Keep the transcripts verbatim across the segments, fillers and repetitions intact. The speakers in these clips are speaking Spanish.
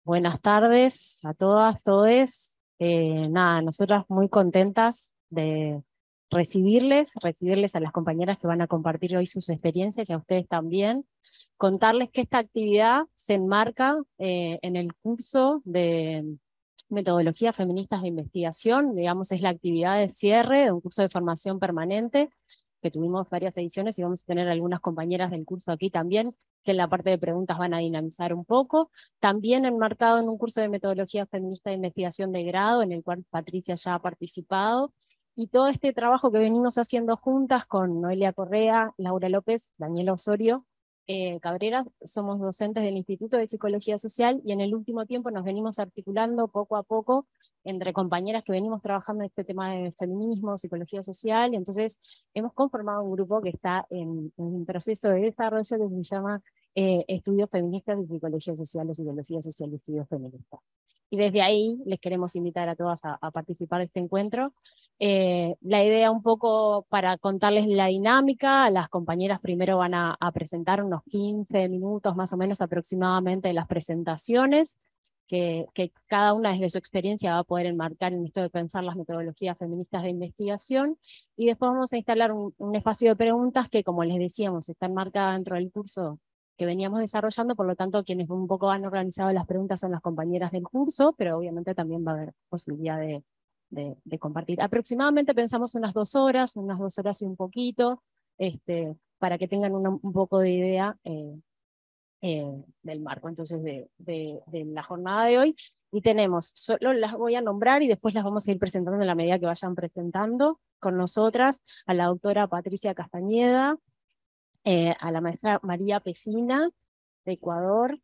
Buenas tardes a todas, todes. Eh, nada, nosotras muy contentas de recibirles, recibirles a las compañeras que van a compartir hoy sus experiencias y a ustedes también. Contarles que esta actividad se enmarca eh, en el curso de Metodologías Feministas de Investigación, digamos, es la actividad de cierre de un curso de formación permanente, que tuvimos varias ediciones y vamos a tener algunas compañeras del curso aquí también, que en la parte de preguntas van a dinamizar un poco. También enmarcado en un curso de Metodología Feminista de Investigación de grado, en el cual Patricia ya ha participado, y todo este trabajo que venimos haciendo juntas con Noelia Correa, Laura López, Daniela Osorio, eh, Cabrera, somos docentes del Instituto de Psicología Social, y en el último tiempo nos venimos articulando poco a poco entre compañeras que venimos trabajando en este tema de feminismo, psicología social, y entonces hemos conformado un grupo que está en, en un proceso de desarrollo que se llama eh, Estudios Feministas de Psicología Social o Psicología Social y Estudios Feministas. Y desde ahí les queremos invitar a todas a, a participar de este encuentro. Eh, la idea un poco para contarles la dinámica, las compañeras primero van a, a presentar unos quince minutos más o menos aproximadamente de las presentaciones, que, que cada una desde su experiencia va a poder enmarcar en esto de pensar las metodologías feministas de investigación, y después vamos a instalar un, un espacio de preguntas que, como les decíamos, está enmarcada dentro del curso que veníamos desarrollando, por lo tanto quienes un poco han organizado las preguntas son las compañeras del curso, pero obviamente también va a haber posibilidad de, de, de compartir. Aproximadamente pensamos unas dos horas, unas dos horas y un poquito, este, para que tengan una, un poco de idea eh, eh, del marco entonces de, de, de la jornada de hoy. Y tenemos, solo las voy a nombrar y después las vamos a ir presentando en la medida que vayan presentando con nosotras, a la doctora Patricia Castañeda, eh, a la maestra María Pesina, de Ecuador,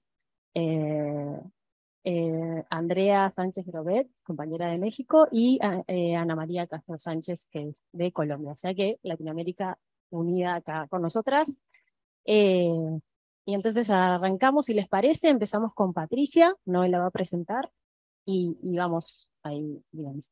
eh, eh, Andrea Sánchez Grobet, compañera de México, y eh, Ana María Castro Sánchez, que es de Colombia. O sea que Latinoamérica unida acá con nosotras. Eh, y entonces arrancamos, si les parece, empezamos con Patricia, Noel la va a presentar, y, y vamos ahí, digamos.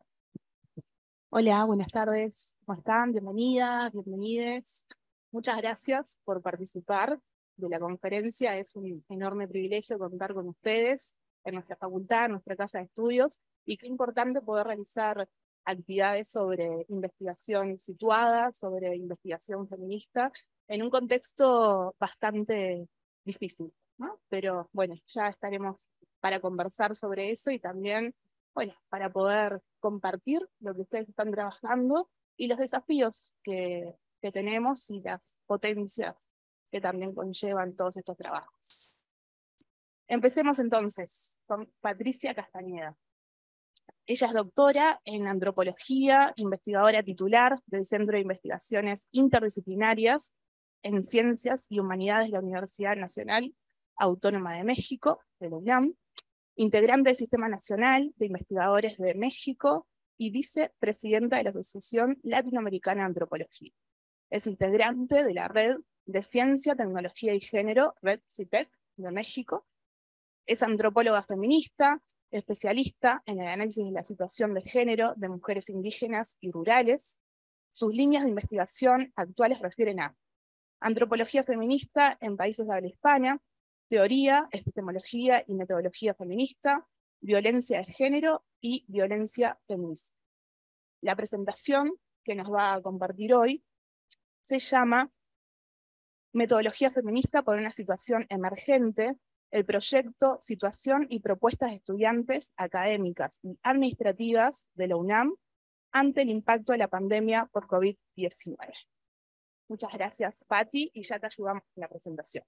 Hola, buenas tardes, ¿cómo están? Bienvenidas, bienvenides. Muchas gracias por participar de la conferencia. Es un enorme privilegio contar con ustedes en nuestra facultad, en nuestra casa de estudios, y qué importante poder realizar actividades sobre investigación situada, sobre investigación feminista, en un contexto bastante difícil, ¿no? Pero bueno, ya estaremos para conversar sobre eso y también, bueno, para poder compartir lo que ustedes están trabajando y los desafíos que, que tenemos y las potencias que también conllevan todos estos trabajos. Empecemos entonces con Patricia Castañeda. Ella es doctora en antropología, investigadora titular del Centro de Investigaciones Interdisciplinarias en Ciencias y Humanidades de la Universidad Nacional Autónoma de México, de la UNAM, integrante del Sistema Nacional de Investigadores de México y vicepresidenta de la Asociación Latinoamericana de Antropología. Es integrante de la Red de Ciencia, Tecnología y Género, Red CITEC de México. Es antropóloga feminista, especialista en el análisis de la situación de género de mujeres indígenas y rurales. Sus líneas de investigación actuales refieren a antropología feminista en países de habla hispana, teoría, epistemología y metodología feminista, violencia de género y violencia feminista. La presentación que nos va a compartir hoy se llama Metodología feminista por una situación emergente, el proyecto, situación y propuestas de estudiantes, académicas y administrativas de la UNAM ante el impacto de la pandemia por COVID diecinueve. Muchas gracias, Patti, y ya te ayudamos con la presentación.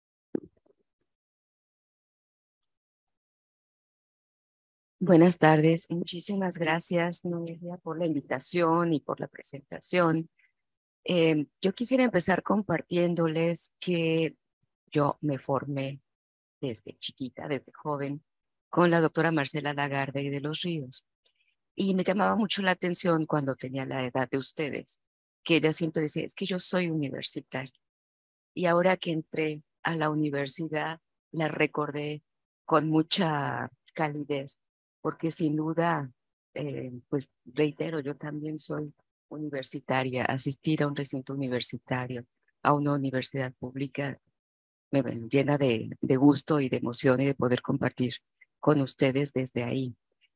Buenas tardes, muchísimas gracias, Noelia, por la invitación y por la presentación. Eh, yo quisiera empezar compartiéndoles que yo me formé desde chiquita, desde joven, con la doctora Marcela Lagarde y de los Ríos. Y me llamaba mucho la atención cuando tenía la edad de ustedes, que ella siempre decía, es que yo soy universitaria. Y ahora que entré a la universidad, la recordé con mucha calidez, porque sin duda, eh, pues reitero, yo también soy universitaria. Asistir a un recinto universitario, a una universidad pública, me llena de, de gusto y de emoción y de poder compartir con ustedes desde ahí.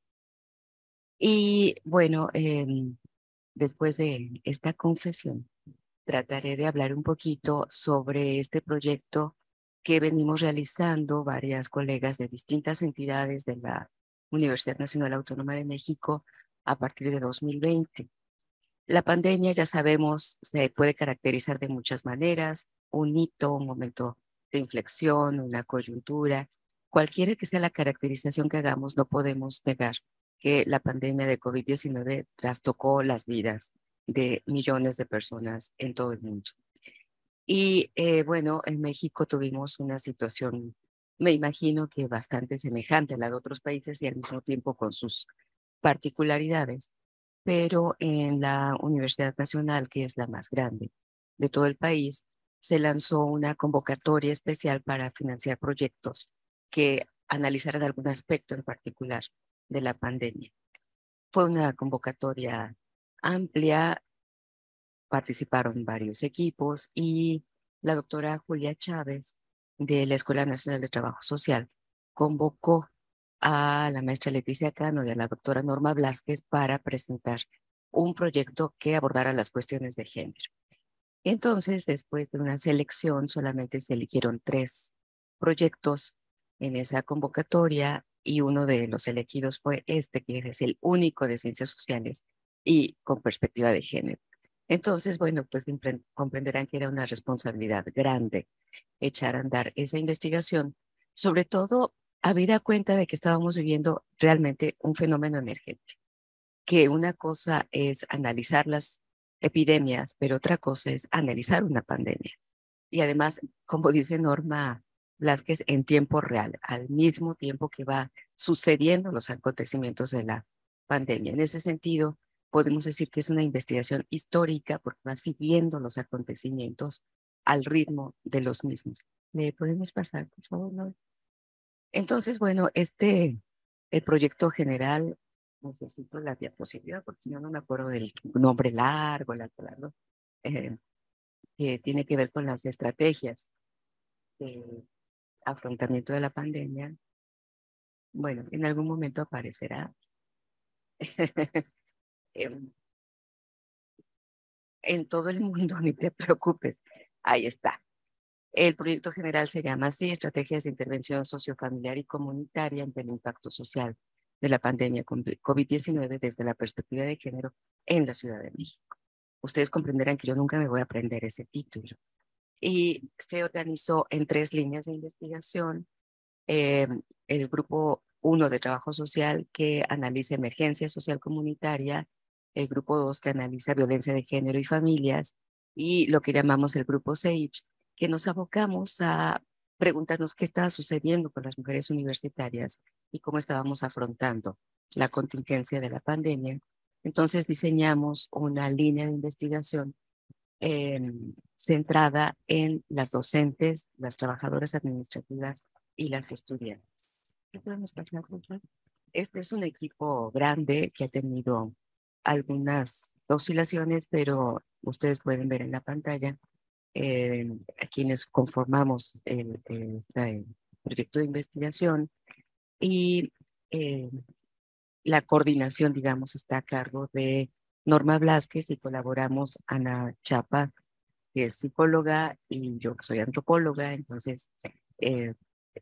Y bueno, eh, después de esta confesión, trataré de hablar un poquito sobre este proyecto que venimos realizando varias colegas de distintas entidades de la Universidad Nacional Autónoma de México a partir de dos mil veinte. La pandemia, ya sabemos, se puede caracterizar de muchas maneras, un hito, un momento de inflexión, una coyuntura. Cualquiera que sea la caracterización que hagamos, no podemos negar que la pandemia de COVID diecinueve trastocó las vidas de millones de personas en todo el mundo. Y eh, bueno, en México tuvimos una situación, me imagino que bastante semejante a la de otros países y al mismo tiempo con sus particularidades, pero en la Universidad Nacional, que es la más grande de todo el país, se lanzó una convocatoria especial para financiar proyectos que analizaran algún aspecto en particular de la pandemia. Fue una convocatoria amplia, participaron varios equipos y la doctora Julia Chávez de la Escuela Nacional de Trabajo Social convocó a la maestra Leticia Cano y a la doctora Norma Blázquez para presentar un proyecto que abordara las cuestiones de género. Entonces, después de una selección, solamente se eligieron tres proyectos en esa convocatoria y uno de los elegidos fue este, que es el único de ciencias sociales y con perspectiva de género. Entonces, bueno, pues comprenderán que era una responsabilidad grande echar a andar esa investigación, sobre todo habida cuenta de que estábamos viviendo realmente un fenómeno emergente, que una cosa es analizar las epidemias, pero otra cosa es analizar una pandemia. Y además, como dice Norma Blázquez, en tiempo real, al mismo tiempo que va sucediendo los acontecimientos de la pandemia. En ese sentido, podemos decir que es una investigación histórica porque va siguiendo los acontecimientos al ritmo de los mismos. ¿Me podemos pasar, por favor? No. Entonces, bueno, este, el proyecto general, necesito la diapositiva porque si no, no me acuerdo del nombre largo, largo, largo, eh, que tiene que ver con las estrategias de afrontamiento de la pandemia. Bueno, en algún momento aparecerá. En todo el mundo, ni te preocupes. Ahí está. El proyecto general se llama así, Estrategias de Intervención Sociofamiliar y Comunitaria ante el Impacto Social de la Pandemia COVID diecinueve desde la perspectiva de género en la Ciudad de México. Ustedes comprenderán que yo nunca me voy a aprender ese título. Y se organizó en tres líneas de investigación. Eh, el grupo uno de trabajo social que analiza emergencia social comunitaria, el grupo dos que analiza violencia de género y familias, y lo que llamamos el grupo SAGE, que nos abocamos a preguntarnos qué estaba sucediendo con las mujeres universitarias y cómo estábamos afrontando la contingencia de la pandemia. Entonces diseñamos una línea de investigación eh, centrada en las docentes, las trabajadoras administrativas y las estudiantes. ¿Qué podemos pasar, por favor? Este es un equipo grande que ha tenido algunas oscilaciones, pero ustedes pueden ver en la pantalla eh, a quienes conformamos el, el, este proyecto de investigación y eh, la coordinación, digamos, está a cargo de Norma Blázquez y colaboramos Ana Chapa, que es psicóloga, y yo que soy antropóloga. Entonces, eh,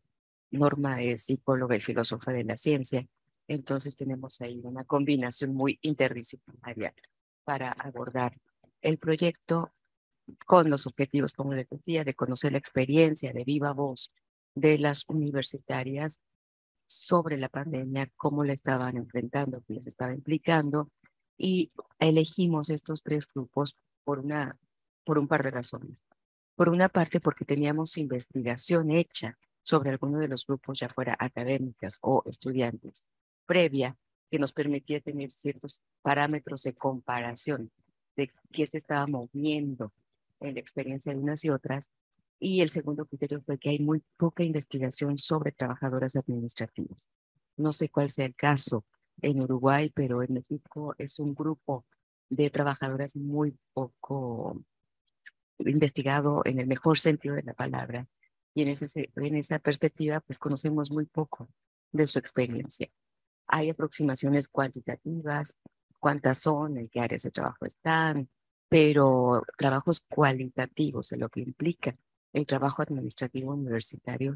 Norma es psicóloga y filósofa de la ciencia. Entonces, tenemos ahí una combinación muy interdisciplinaria para abordar el proyecto con los objetivos, como les decía, de conocer la experiencia de viva voz de las universitarias sobre la pandemia, cómo la estaban enfrentando, qué les estaba implicando, y elegimos estos tres grupos por, una, por un par de razones. Por una parte, porque teníamos investigación hecha sobre alguno de los grupos, ya fuera académicas o estudiantes, previa, que nos permitía tener ciertos parámetros de comparación de qué se estaba moviendo en la experiencia de unas y otras. Y el segundo criterio fue que hay muy poca investigación sobre trabajadoras administrativas. No sé cuál sea el caso en Uruguay, pero en México es un grupo de trabajadoras muy poco investigado en el mejor sentido de la palabra. Y en, ese, en esa perspectiva, pues conocemos muy poco de su experiencia. Hay aproximaciones cuantitativas, cuántas son, en qué áreas de trabajo están, pero trabajos cualitativos de lo que implica el trabajo administrativo universitario,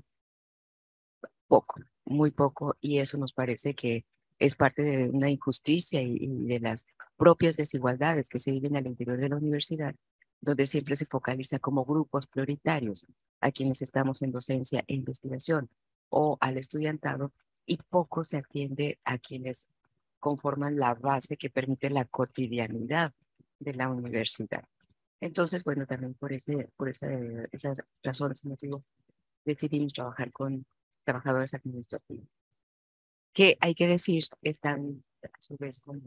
poco, muy poco, y eso nos parece que es parte de una injusticia y, y de las propias desigualdades que se viven al interior de la universidad, donde siempre se focaliza como grupos prioritarios a quienes estamos en docencia e investigación o al estudiantado, y poco se atiende a quienes conforman la base que permite la cotidianidad de la universidad. Entonces, bueno, también por, ese, por esa, esas razones, motivo, decidimos trabajar con trabajadores administrativos, que hay que decir están a su vez como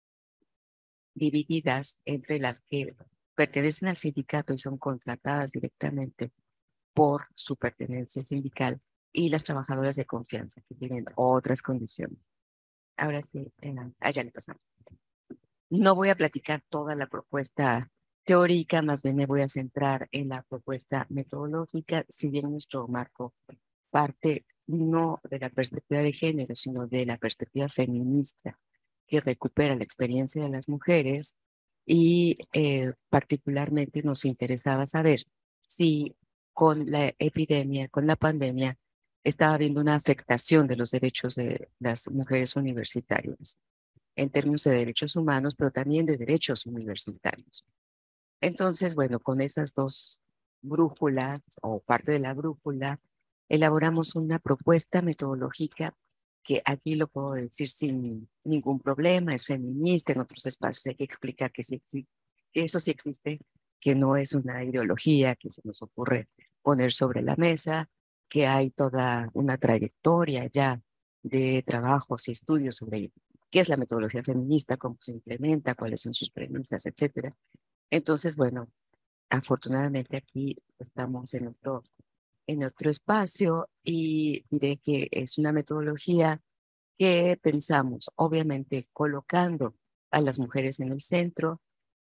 divididas entre las que pertenecen al sindicato y son contratadas directamente por su pertenencia sindical y las trabajadoras de confianza que tienen otras condiciones. Ahora sí, eh, allá le pasamos. No voy a platicar toda la propuesta teórica, más bien me voy a centrar en la propuesta metodológica, si bien nuestro marco parte no de la perspectiva de género, sino de la perspectiva feminista, que recupera la experiencia de las mujeres y eh, particularmente nos interesaba saber si con la epidemia, con la pandemia, estaba habiendo una afectación de los derechos de las mujeres universitarias en términos de derechos humanos, pero también de derechos universitarios. Entonces, bueno, con esas dos brújulas o parte de la brújula, elaboramos una propuesta metodológica que aquí lo puedo decir sin ningún problema, es feminista, en otros espacios hay que explicar que, sí existe, que eso sí existe, que no es una ideología que se nos ocurre poner sobre la mesa, que hay toda una trayectoria ya de trabajos y estudios sobre qué es la metodología feminista, cómo se implementa, cuáles son sus premisas, etcétera. Entonces, bueno, afortunadamente aquí estamos en otro, en otro espacio y diré que es una metodología que pensamos, obviamente, colocando a las mujeres en el centro,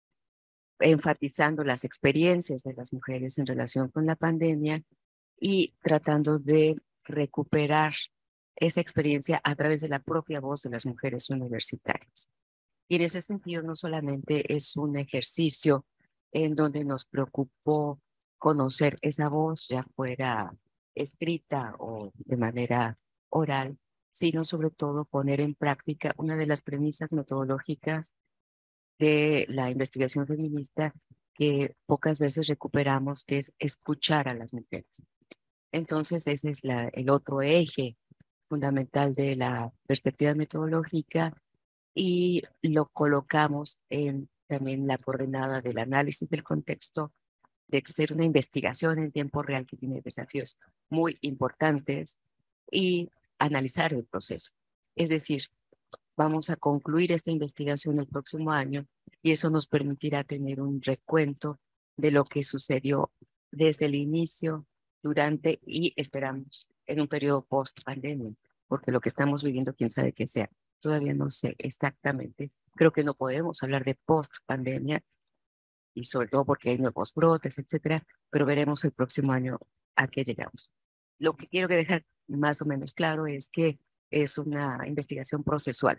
enfatizando las experiencias de las mujeres en relación con la pandemia y tratando de recuperar esa experiencia a través de la propia voz de las mujeres universitarias. Y en ese sentido, no solamente es un ejercicio en donde nos preocupó conocer esa voz, ya fuera escrita o de manera oral, sino sobre todo poner en práctica una de las premisas metodológicas de la investigación feminista que pocas veces recuperamos, que es escuchar a las mujeres. Entonces, ese es la, el otro eje fundamental de la perspectiva metodológica y lo colocamos en también la coordenada del análisis del contexto, de ser una investigación en tiempo real que tiene desafíos muy importantes y analizar el proceso. Es decir, vamos a concluir esta investigación el próximo año y eso nos permitirá tener un recuento de lo que sucedió desde el inicio, durante y esperamos en un periodo post-pandemia, porque lo que estamos viviendo, quién sabe qué sea. Todavía no sé exactamente. Creo que no podemos hablar de post-pandemia y sobre todo porque hay nuevos brotes, etcétera, pero veremos el próximo año a qué llegamos. Lo que quiero que dejar más o menos claro es que es una investigación procesual,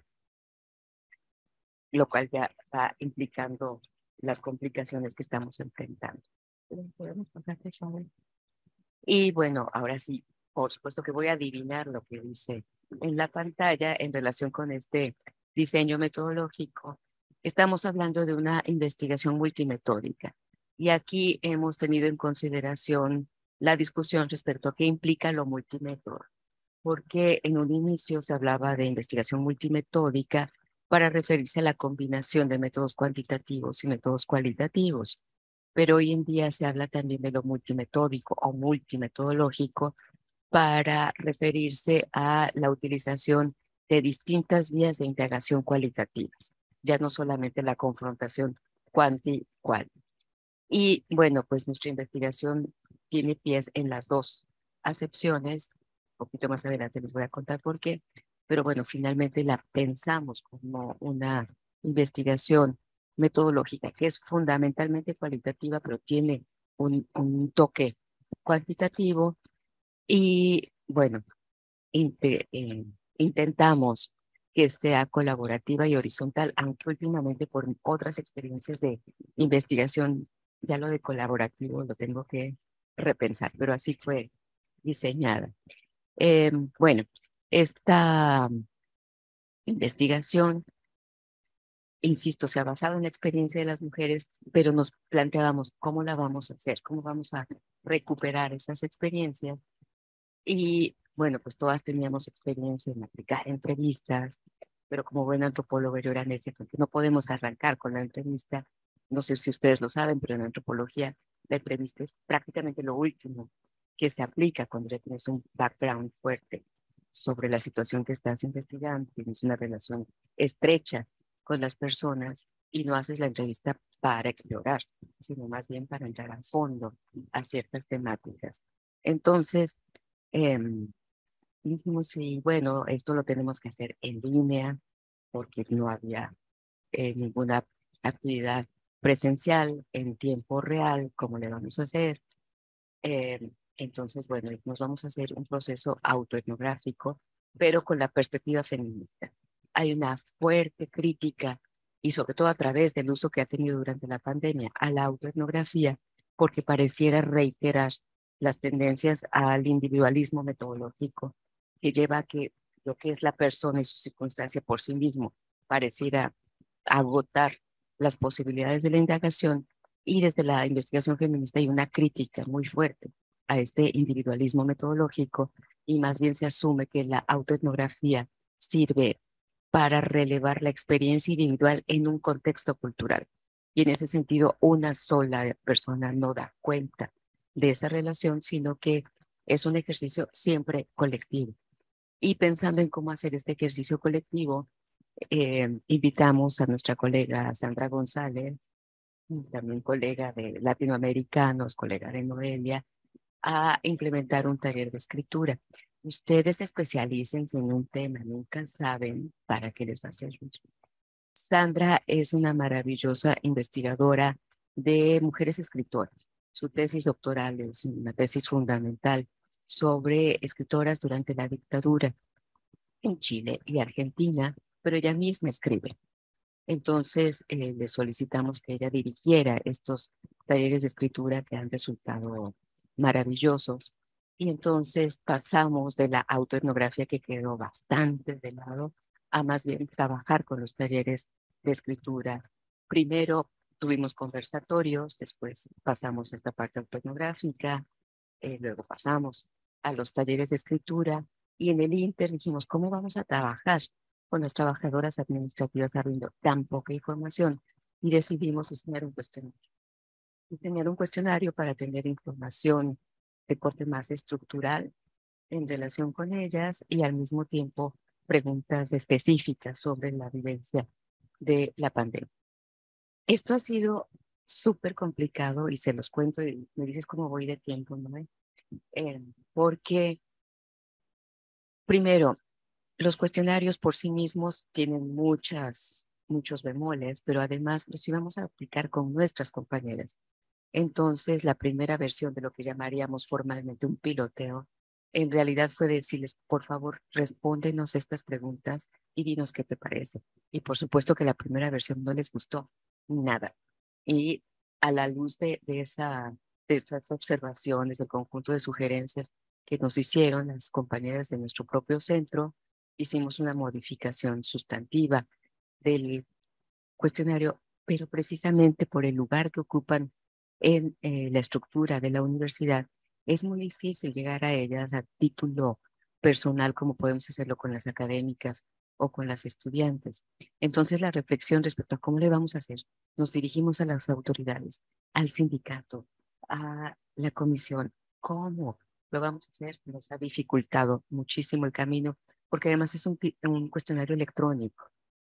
lo cual ya va implicando las complicaciones que estamos enfrentando. ¿Podemos pasar, por favor? Y bueno, ahora sí, por supuesto que voy a adivinar lo que dice en la pantalla en relación con este diseño metodológico. Estamos hablando de una investigación multimetódica y aquí hemos tenido en consideración la discusión respecto a qué implica lo multimétodo, porque en un inicio se hablaba de investigación multimetódica para referirse a la combinación de métodos cuantitativos y métodos cualitativos, pero hoy en día se habla también de lo multimetódico o multimetodológico para referirse a la utilización de distintas vías de integración cualitativas, ya no solamente la confrontación cuanti-cual. Y bueno, pues nuestra investigación tiene pies en las dos acepciones. Un poquito más adelante les voy a contar por qué, pero bueno, finalmente la pensamos como una investigación metodológica que es fundamentalmente cualitativa, pero tiene un, un toque cuantitativo. Y bueno, inte- eh, intentamos que sea colaborativa y horizontal, aunque últimamente por otras experiencias de investigación, ya lo de colaborativo lo tengo que repensar, pero así fue diseñada. Eh, bueno, esta investigación, insisto, se ha basado en la experiencia de las mujeres, pero nos planteábamos cómo la vamos a hacer, cómo vamos a recuperar esas experiencias. Y bueno, pues todas teníamos experiencia en aplicar entrevistas, pero como buen antropólogo yo era necia, porque no podemos arrancar con la entrevista. No sé si ustedes lo saben, pero en antropología la entrevista es prácticamente lo último que se aplica cuando ya tienes un background fuerte sobre la situación que estás investigando, tienes una relación estrecha con las personas y no haces la entrevista para explorar, sino más bien para entrar a fondo a ciertas temáticas. Entonces, eh, dijimos, sí, bueno, esto lo tenemos que hacer en línea porque no había eh, ninguna actividad presencial en tiempo real, ¿cómo le vamos a hacer? Eh, entonces, bueno, nos vamos a hacer un proceso autoetnográfico, pero con la perspectiva feminista. Hay una fuerte crítica, y sobre todo a través del uso que ha tenido durante la pandemia a la autoetnografía, porque pareciera reiterar las tendencias al individualismo metodológico, que lleva a que lo que es la persona y su circunstancia por sí mismo pareciera agotar las posibilidades de la indagación, y desde la investigación feminista hay una crítica muy fuerte a este individualismo metodológico y más bien se asume que la autoetnografía sirve para relevar la experiencia individual en un contexto cultural. Y en ese sentido, una sola persona no da cuenta de esa relación, sino que es un ejercicio siempre colectivo. Y pensando en cómo hacer este ejercicio colectivo, eh, invitamos a nuestra colega Sandra González, también colega de Latinoamericanos, colega de Noelia, a implementar un taller de escritura. Ustedes especialícense en un tema, nunca saben para qué les va a servir. Sandra es una maravillosa investigadora de mujeres escritoras. Su tesis doctoral es una tesis fundamental sobre escritoras durante la dictadura en Chile y Argentina, pero ella misma escribe. Entonces, eh, le solicitamos que ella dirigiera estos talleres de escritura que han resultado maravillosos. Y entonces pasamos de la autoetnografía que quedó bastante de lado a más bien trabajar con los talleres de escritura. Primero tuvimos conversatorios, después pasamos a esta parte autoetnográfica, eh, luego pasamos a los talleres de escritura y en el Inter dijimos, ¿cómo vamos a trabajar con las trabajadoras administrativas sabiendo tan poca información? Y decidimos diseñar un cuestionario. Diseñar un cuestionario para tener información de corte más estructural en relación con ellas y al mismo tiempo preguntas específicas sobre la vivencia de la pandemia. Esto ha sido súper complicado y se los cuento y me dices cómo voy de tiempo, ¿no? Eh, porque primero, los cuestionarios por sí mismos tienen muchas, muchos bemoles, pero además los íbamos a aplicar con nuestras compañeras. Entonces, la primera versión de lo que llamaríamos formalmente un piloteo, en realidad fue decirles, por favor, respóndenos estas preguntas y dinos qué te parece. Y por supuesto que la primera versión no les gustó nada. Y a la luz de, de, esa, de esas observaciones, del conjunto de sugerencias que nos hicieron las compañeras de nuestro propio centro, hicimos una modificación sustantiva del cuestionario, pero precisamente por el lugar que ocupan en eh, la estructura de la universidad, es muy difícil llegar a ellas a título personal como podemos hacerlo con las académicas o con las estudiantes. Entonces, la reflexión respecto a cómo le vamos a hacer, nos dirigimos a las autoridades, al sindicato, a la comisión. ¿Cómo lo vamos a hacer? Nos ha dificultado muchísimo el camino, porque además es un, un cuestionario electrónico.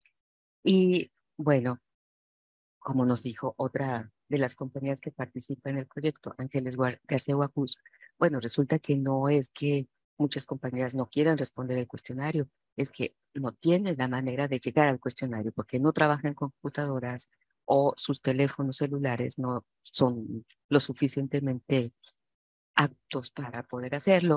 Y bueno, como nos dijo otra de las compañías que participa en el proyecto, Ángeles García Guacuz, bueno, resulta que no es que muchas compañías no quieran responder el cuestionario, es que no tienen la manera de llegar al cuestionario porque no trabajan con computadoras o sus teléfonos celulares no son lo suficientemente aptos para poder hacerlo.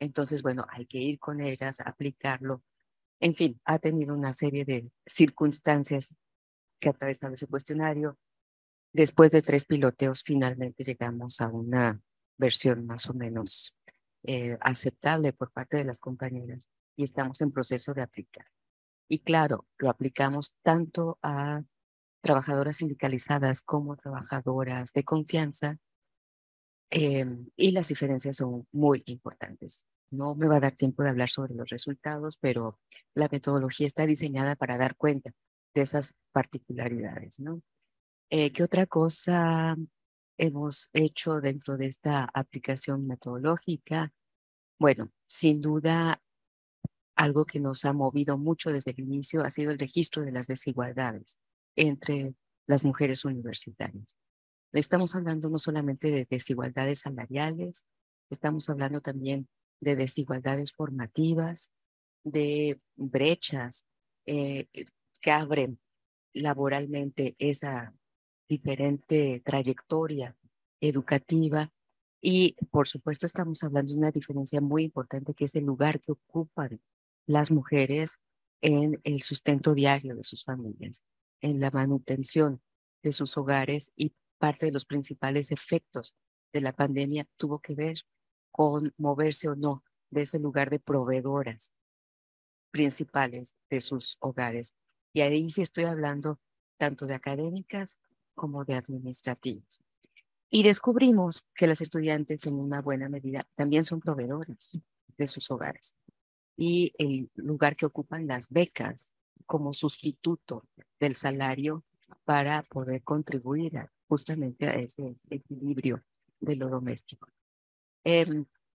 Entonces, bueno, hay que ir con ellas, aplicarlo. En fin, ha tenido una serie de circunstancias que atravesado ese cuestionario. Después de tres piloteos, finalmente llegamos a una versión más o menos eh, aceptable por parte de las compañeras y estamos en proceso de aplicar. Y claro, lo aplicamos tanto a trabajadoras sindicalizadas como trabajadoras de confianza, eh, y las diferencias son muy importantes. No me va a dar tiempo de hablar sobre los resultados, pero la metodología está diseñada para dar cuenta de esas particularidades, ¿no? Eh, ¿qué otra cosa hemos hecho dentro de esta aplicación metodológica? Bueno, sin duda, algo que nos ha movido mucho desde el inicio ha sido el registro de las desigualdades entre las mujeres universitarias. Estamos hablando no solamente de desigualdades salariales, estamos hablando también de desigualdades formativas, de brechas eh, que abren laboralmente esa diferente trayectoria educativa. Y por supuesto estamos hablando de una diferencia muy importante que es el lugar que ocupan las mujeres en el sustento diario de sus familias, en la manutención de sus hogares, y parte de los principales efectos de la pandemia tuvo que ver con moverse o no de ese lugar de proveedoras principales de sus hogares. Y ahí sí estoy hablando tanto de académicas como de administrativas. Y descubrimos que las estudiantes en una buena medida también son proveedores de sus hogares. Y el lugar que ocupan las becas como sustituto del salario para poder contribuir a, justamente a ese equilibrio de lo doméstico. Eh,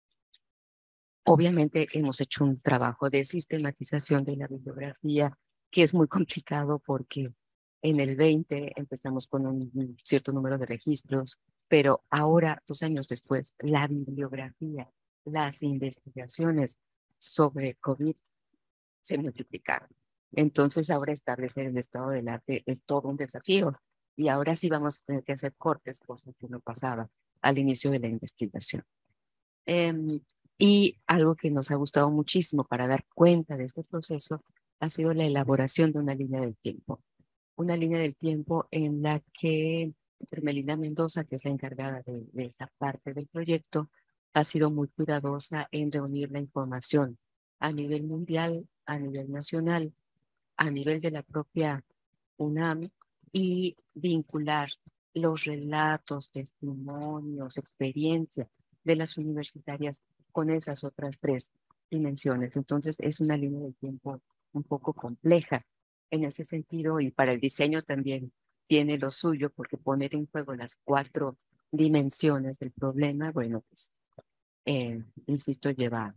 Obviamente hemos hecho un trabajo de sistematización de la bibliografía que es muy complicado porque en el veinte empezamos con un cierto número de registros, pero ahora, dos años después, la bibliografía, las investigaciones sobre COVID se multiplicaron. Entonces ahora establecer el estado del arte es todo un desafío y ahora sí vamos a tener que hacer cortes, cosa que no pasaba al inicio de la investigación. Um, y algo que nos ha gustado muchísimo para dar cuenta de este proceso ha sido la elaboración de una línea del tiempo. Una línea del tiempo en la que Hermelinda Mendoza, que es la encargada de, de esa parte del proyecto, ha sido muy cuidadosa en reunir la información a nivel mundial, a nivel nacional, a nivel de la propia UNAM, y vincular los relatos, testimonios, experiencia de las universitarias con esas otras tres dimensiones. Entonces es una línea de tiempo un poco compleja en ese sentido, y para el diseño también tiene lo suyo, porque poner en juego las cuatro dimensiones del problema, bueno, pues, eh, insisto, lleva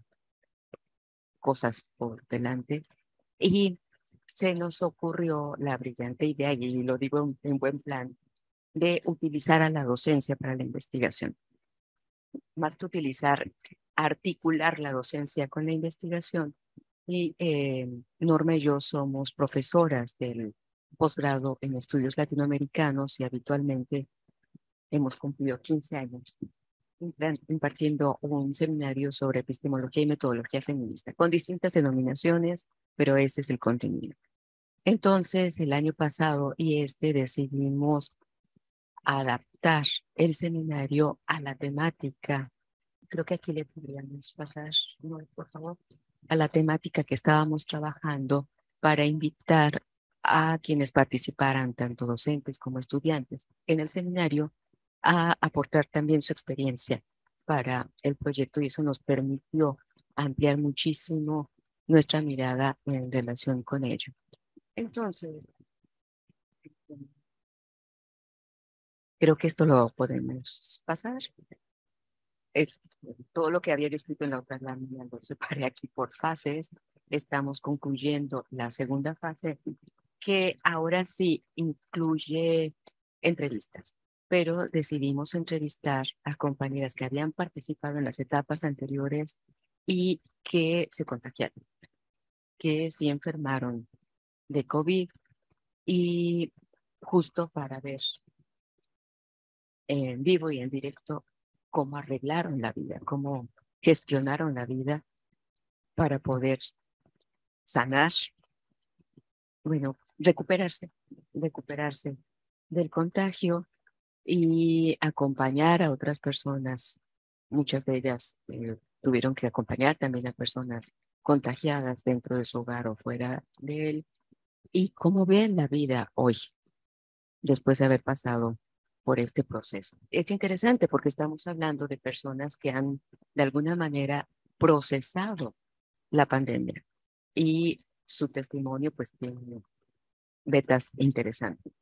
cosas por delante. Y se nos ocurrió la brillante idea, y lo digo en, en buen plan, de utilizar a la docencia para la investigación. Más que utilizar, articular la docencia con la investigación. Y eh, Norma y yo somos profesoras del posgrado en estudios latinoamericanos y habitualmente hemos cumplido quince años impartiendo un seminario sobre epistemología y metodología feminista, con distintas denominaciones, pero ese es el contenido. Entonces, el año pasado y este decidimos adaptar el seminario a la temática. Creo que aquí le podríamos pasar, no, por favor, a la temática que estábamos trabajando para invitar a quienes participaran, tanto docentes como estudiantes, en el seminario, a aportar también su experiencia para el proyecto, y eso nos permitió ampliar muchísimo nuestra mirada en relación con ello. Entonces, creo que esto lo podemos pasar. Eh, todo lo que había descrito en la otra lámina lo separé aquí por fases. Estamos concluyendo la segunda fase, que ahora sí incluye entrevistas, pero decidimos entrevistar a compañeras que habían participado en las etapas anteriores y que se contagiaron, que sí enfermaron de COVID, y justo para ver en vivo y en directo cómo arreglaron la vida, cómo gestionaron la vida para poder sanar, bueno, recuperarse, recuperarse del contagio y acompañar a otras personas. Muchas de ellas eh, tuvieron que acompañar también a personas contagiadas dentro de su hogar o fuera de él. ¿Y cómo ven la vida hoy, después de haber pasado por este proceso? Es interesante porque estamos hablando de personas que han, de alguna manera, procesado la pandemia y su testimonio, pues, tiene vetas interesantes.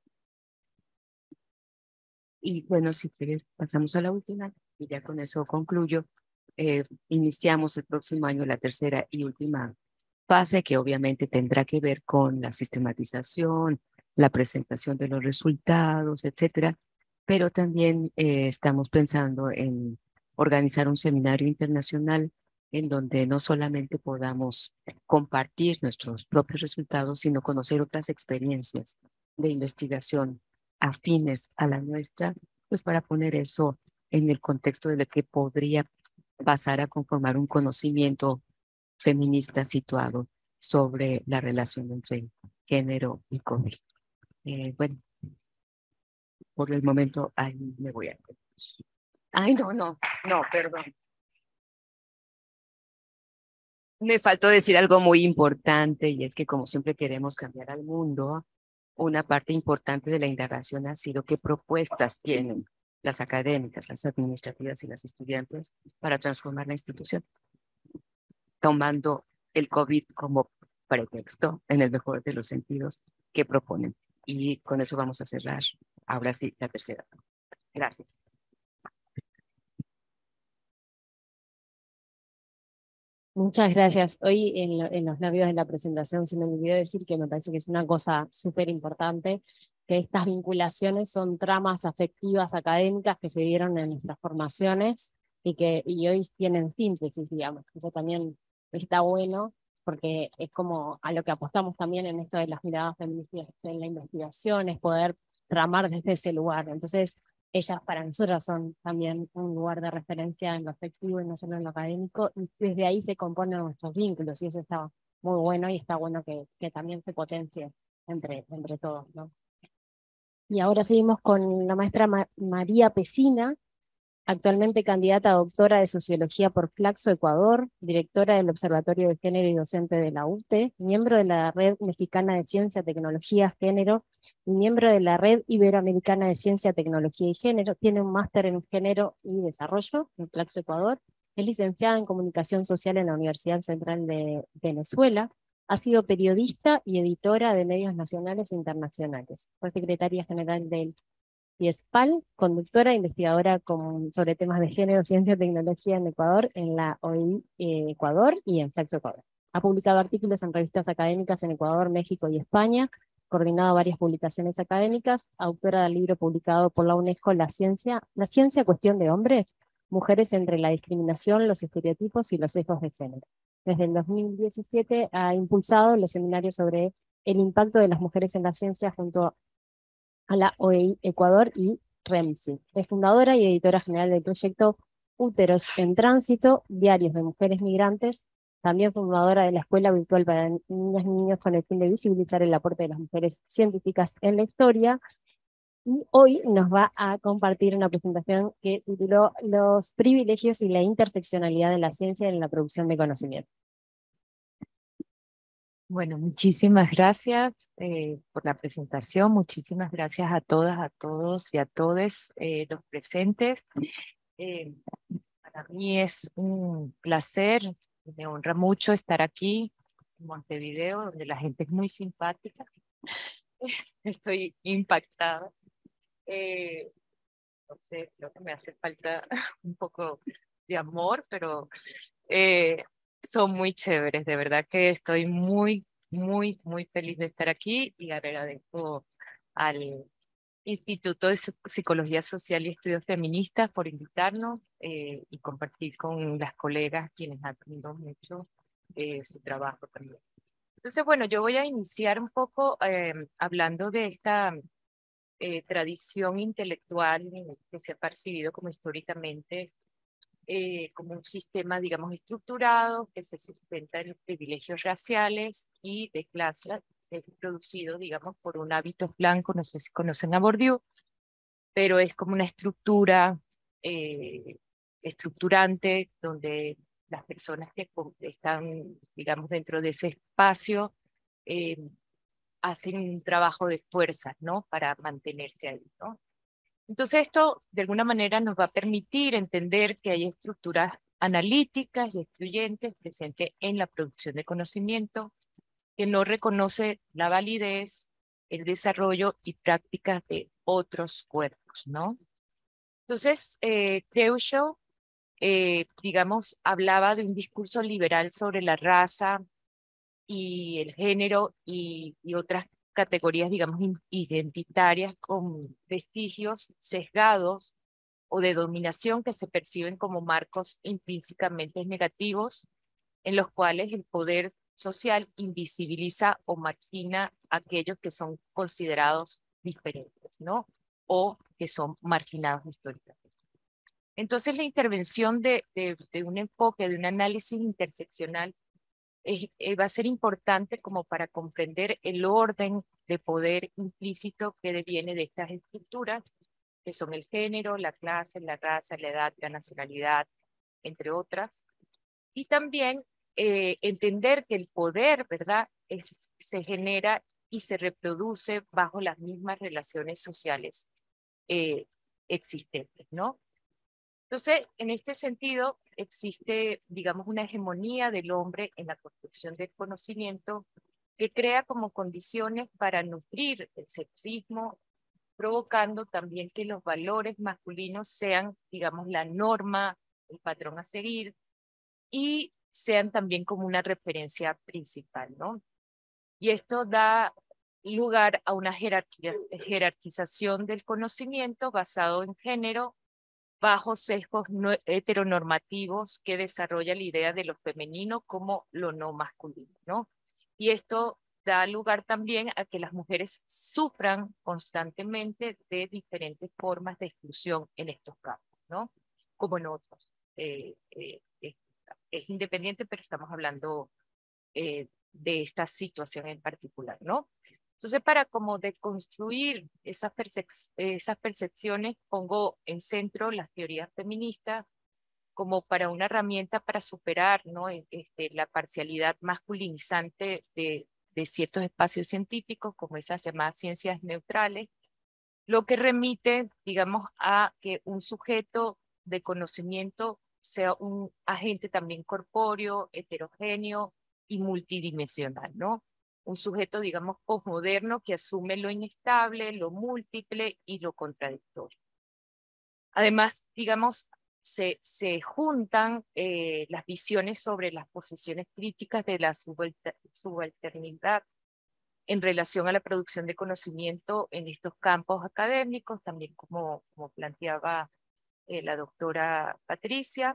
Y bueno, si quieres, pasamos a la última y ya con eso concluyo. Eh, iniciamos el próximo año la tercera y última fase, que obviamente tendrá que ver con la sistematización, la presentación de los resultados, etcétera. Pero también eh, estamos pensando en organizar un seminario internacional en donde no solamente podamos compartir nuestros propios resultados, sino conocer otras experiencias de investigación afines a la nuestra, pues para poner eso en el contexto de lo que podría pasar a conformar un conocimiento feminista situado sobre la relación entre género y COVID. Eh, bueno, por el momento ahí me voy a... Ay, no, no, no, perdón. Me faltó decir algo muy importante y es que como siempre queremos cambiar al mundo, una parte importante de la indagación ha sido qué propuestas tienen las académicas, las administrativas y las estudiantes para transformar la institución, tomando el COVID como pretexto, en el mejor de los sentidos, que proponen. Y con eso vamos a cerrar, ahora sí, la tercera. Gracias. Muchas gracias. Hoy en, lo- en los labios de la presentación se me olvidó decir que me parece que es una cosa súper importante, que estas vinculaciones son tramas afectivas académicas que se dieron en nuestras formaciones y que y hoy tienen síntesis, digamos. Eso también está bueno porque es como a lo que apostamos también en esto de las miradas feministas en la investigación, es poder tramar desde ese lugar. Entonces, ellas para nosotras son también un lugar de referencia en lo afectivo y no solo en lo académico, y desde ahí se componen nuestros vínculos, y eso está muy bueno, y está bueno que, que también se potencie entre, entre todos, ¿no? Y ahora seguimos con la maestra Ma- María Pesina, actualmente candidata a doctora de Sociología por Flaxo, Ecuador, directora del Observatorio de Género y docente de la U T E, miembro de la Red Mexicana de Ciencia, Tecnología, Género y miembro de la Red Iberoamericana de Ciencia, Tecnología y Género. Tiene un máster en Género y Desarrollo en Flaxo, Ecuador. Es licenciada en Comunicación Social en la Universidad Central de Venezuela. Ha sido periodista y editora de medios nacionales e internacionales. Fue secretaria general del y es P A L, conductora e investigadora con, sobre temas de género, ciencia y tecnología en Ecuador, en la O I eh, Ecuador y en Flaxo Ecuador. Ha publicado artículos en revistas académicas en Ecuador, México y España, coordinado varias publicaciones académicas, autora del libro publicado por la UNESCO, La ciencia, la ciencia cuestión de hombres, mujeres entre la discriminación, los estereotipos y los sesgos de género. Desde el dos mil diecisiete ha impulsado los seminarios sobre el impacto de las mujeres en la ciencia junto a la O E I Ecuador y REMSI. Es fundadora y editora general del proyecto Úteros en Tránsito, Diarios de Mujeres Migrantes, también fundadora de la Escuela Virtual para Niñas y Niños con el fin de visibilizar el aporte de las mujeres científicas en la historia. Y hoy nos va a compartir una presentación que tituló Los privilegios y la interseccionalidad de la ciencia en la producción de conocimiento. Bueno, muchísimas gracias eh, por la presentación. Muchísimas gracias a todas, a todos y a todos eh, los presentes. Eh, para mí es un placer, me honra mucho estar aquí en Montevideo, donde la gente es muy simpática. Estoy impactada. Eh, no sé, creo que me hace falta un poco de amor, pero eh, son muy chéveres. De verdad que estoy muy, muy, muy feliz de estar aquí y agradezco al Instituto de Psicología Social y Estudios Feministas por invitarnos eh, y compartir con las colegas quienes admiro mucho eh, su trabajo también. Entonces, bueno, yo voy a iniciar un poco eh, hablando de esta eh, tradición intelectual que se ha percibido como históricamente eh, como un sistema, digamos, estructurado que se sustenta en privilegios raciales y de clase, es producido, digamos, por un hábito blanco, no sé si conocen a Bourdieu, pero es como una estructura eh, estructurante donde las personas que están, digamos, dentro de ese espacio eh, hacen un trabajo de fuerza, ¿no? Para mantenerse ahí, ¿no? Entonces esto de alguna manera nos va a permitir entender que hay estructuras analíticas y excluyentes presentes en la producción de conocimiento que no reconoce la validez, el desarrollo y prácticas de otros cuerpos, ¿no? Entonces, eh, Creushow, eh, digamos, hablaba de un discurso liberal sobre la raza y el género y, y otras categorías, digamos, identitarias con vestigios sesgados o de dominación que se perciben como marcos intrínsecamente negativos en los cuales el poder social invisibiliza o margina a aquellos que son considerados diferentes, ¿no? O que son marginados históricamente. Entonces la intervención de, de, de un enfoque, de un análisis interseccional eh, eh, va a ser importante como para comprender el orden de poder implícito que deviene de estas estructuras, que son el género, la clase, la raza, la edad, la nacionalidad, entre otras. Y también eh, entender que el poder, ¿verdad?, es, se genera y se reproduce bajo las mismas relaciones sociales eh, existentes, ¿no? Entonces, en este sentido, existe, digamos, una hegemonía del hombre en la construcción del conocimiento que crea como condiciones para nutrir el sexismo, provocando también que los valores masculinos sean, digamos, la norma, el patrón a seguir, y sean también como una referencia principal, ¿no? Y esto da lugar a una jerarquización del conocimiento basado en género, bajo sesgos no heteronormativos que desarrolla la idea de lo femenino como lo no masculino, ¿no? Y esto da lugar también a que las mujeres sufran constantemente de diferentes formas de exclusión en estos campos, ¿no? Como en otros. Eh, eh, eh, es independiente, pero estamos hablando eh, de esta situación en particular, ¿no? Entonces, para como deconstruir esas, percep esas percepciones, pongo en centro las teorías feministas como para una herramienta para superar, ¿no?, este, la parcialidad masculinizante de, de ciertos espacios científicos, como esas llamadas ciencias neutrales, lo que remite, digamos, a que un sujeto de conocimiento sea un agente también corpóreo, heterogéneo y multidimensional, ¿no? Un sujeto, digamos, posmoderno que asume lo inestable, lo múltiple y lo contradictorio. Además, digamos, se, se juntan eh, las visiones sobre las posiciones críticas de la subalter subalternidad en relación a la producción de conocimiento en estos campos académicos, también como, como planteaba eh, la doctora Patricia,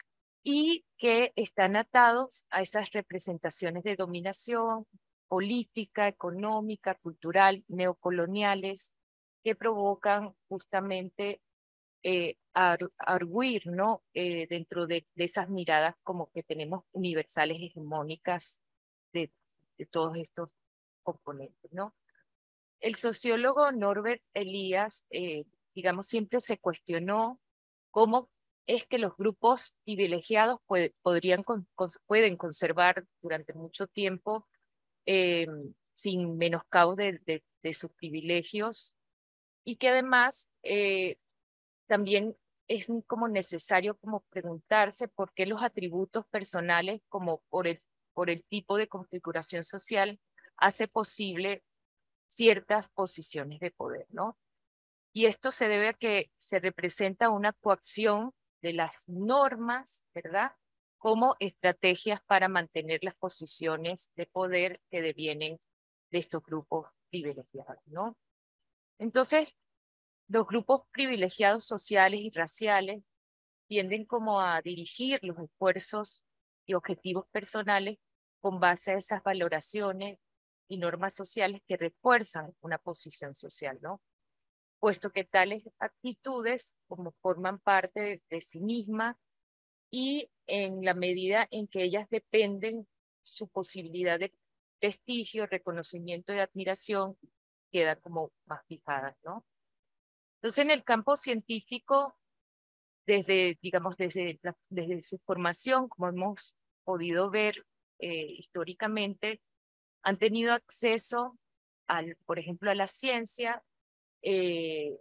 y que están atados a esas representaciones de dominación política, económica, cultural, neocoloniales, que provocan justamente eh, ar arguir, ¿no?, eh, dentro de, de esas miradas como que tenemos universales hegemónicas de, de todos estos componentes, ¿no? El sociólogo Norbert Elias, eh, digamos, siempre se cuestionó cómo es que los grupos privilegiados puede, podrían con, con, pueden conservar durante mucho tiempo eh, sin menoscabo de, de, de sus privilegios, y que además eh, también es como necesario como preguntarse por qué los atributos personales, como por el, por el tipo de configuración social, hace posible ciertas posiciones de poder, ¿no? Y esto se debe a que se representa una coacción de las normas, ¿verdad?, como estrategias para mantener las posiciones de poder que devienen de estos grupos privilegiados, ¿no? Entonces, los grupos privilegiados sociales y raciales tienden como a dirigir los esfuerzos y objetivos personales con base a esas valoraciones y normas sociales que refuerzan una posición social, ¿no? Puesto que tales actitudes como forman parte de, de sí mismas y en la medida en que ellas dependen, su posibilidad de prestigio, reconocimiento y admiración queda como más fijada, ¿no? Entonces, en el campo científico, desde, digamos, desde, la, desde su formación, como hemos podido ver eh, históricamente, han tenido acceso, al, por ejemplo, a la ciencia, eh,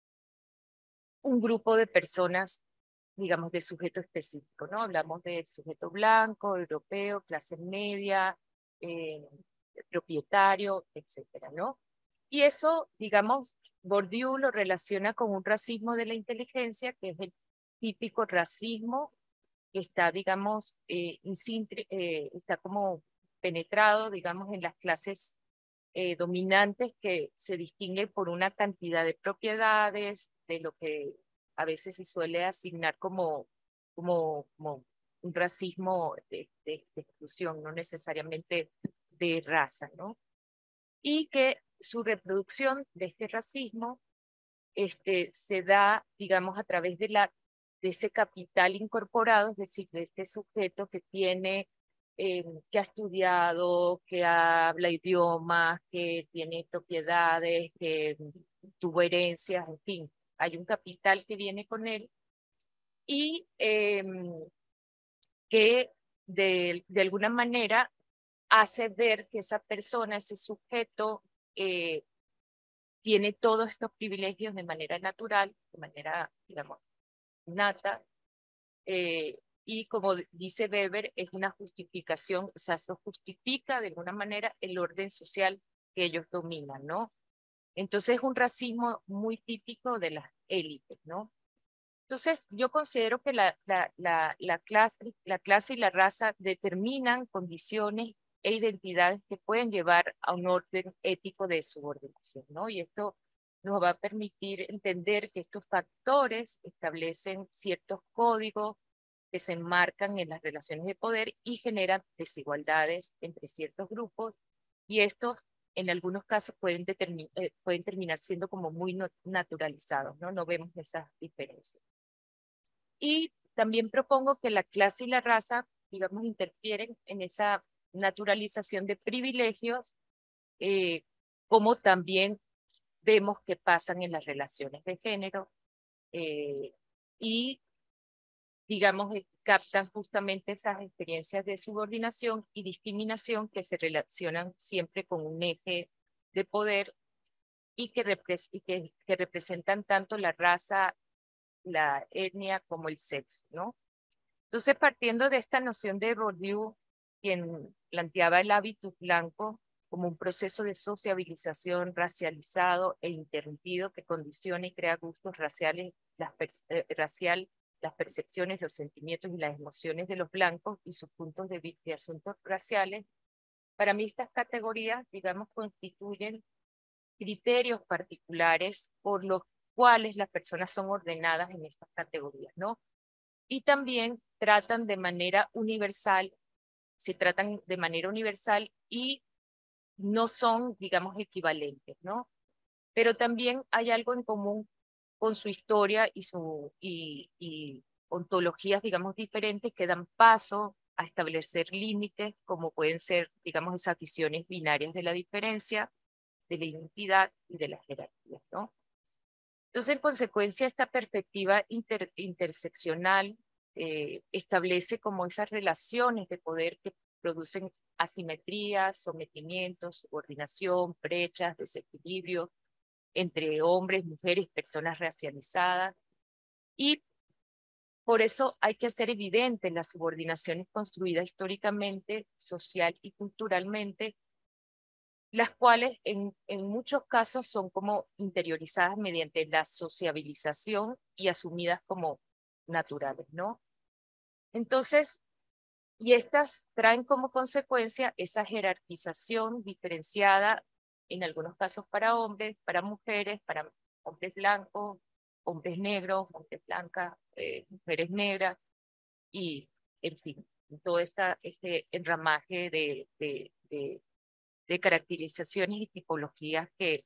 un grupo de personas, digamos, de sujeto específico, ¿no? Hablamos del sujeto blanco, europeo, clase media, eh, propietario, etcétera, ¿no? Y eso, digamos, Bourdieu lo relaciona con un racismo de la inteligencia, que es el típico racismo que está, digamos, eh, eh, está como penetrado, digamos, en las clases eh, dominantes que se distinguen por una cantidad de propiedades, de lo que a veces se suele asignar como, como, como un racismo de, de, de exclusión, no necesariamente de raza, ¿no? Y que su reproducción de este racismo este, se da, digamos, a través de, la, de ese capital incorporado, es decir, de este sujeto que tiene, eh, que ha estudiado, que habla idiomas, que tiene propiedades, que tuvo herencias, en fin, hay un capital que viene con él y eh, que de, de alguna manera hace ver que esa persona, ese sujeto, eh, tiene todos estos privilegios de manera natural, de manera, digamos, nata, eh, y como dice Weber, es una justificación, o sea, eso justifica de alguna manera el orden social que ellos dominan, ¿no? Entonces es un racismo muy típico de las élites, ¿no? Entonces yo considero que la, la, la, la, clase, la clase y la raza determinan condiciones e identidades que pueden llevar a un orden ético de subordinación, ¿no? Y esto nos va a permitir entender que estos factores establecen ciertos códigos que se enmarcan en las relaciones de poder y generan desigualdades entre ciertos grupos, y estos en algunos casos pueden, eh, pueden terminar siendo como muy no, naturalizados, ¿no? No vemos esas diferencias. Y también propongo que la clase y la raza, digamos, interfieren en esa naturalización de privilegios, eh, como también vemos que pasan en las relaciones de género, eh, y, digamos, eh, captan justamente esas experiencias de subordinación y discriminación que se relacionan siempre con un eje de poder y que, repres y que, que representan tanto la raza, la etnia como el sexo, ¿no? Entonces, partiendo de esta noción de Bourdieu, quien planteaba el hábitus blanco como un proceso de sociabilización racializado e interrumpido que condiciona y crea gustos raciales, las eh, racial, las percepciones, los sentimientos y las emociones de los blancos y sus puntos de vista de asuntos raciales, para mí estas categorías, digamos, constituyen criterios particulares por los cuales las personas son ordenadas en estas categorías, ¿no? Y también tratan de manera universal, se tratan de manera universal y no son, digamos, equivalentes, ¿no? Pero también hay algo en común con su historia y, su, y, y ontologías, digamos, diferentes que dan paso a establecer límites, como pueden ser, digamos, esas visiones binarias de la diferencia, de la identidad y de la jerarquía, ¿no? Entonces, en consecuencia, esta perspectiva inter, interseccional eh, establece como esas relaciones de poder que producen asimetrías, sometimientos, subordinación, brechas, desequilibrio entre hombres, mujeres, personas racializadas. Y por eso hay que hacer evidente las subordinaciones construidas históricamente, social y culturalmente, las cuales en, en muchos casos son como interiorizadas mediante la sociabilización y asumidas como naturales, ¿no? Entonces, y estas traen como consecuencia esa jerarquización diferenciada, en algunos casos para hombres, para mujeres, para hombres blancos, hombres negros, hombres blancas, eh, mujeres negras, y en fin, todo esta, este enramaje de, de, de de caracterizaciones y tipologías que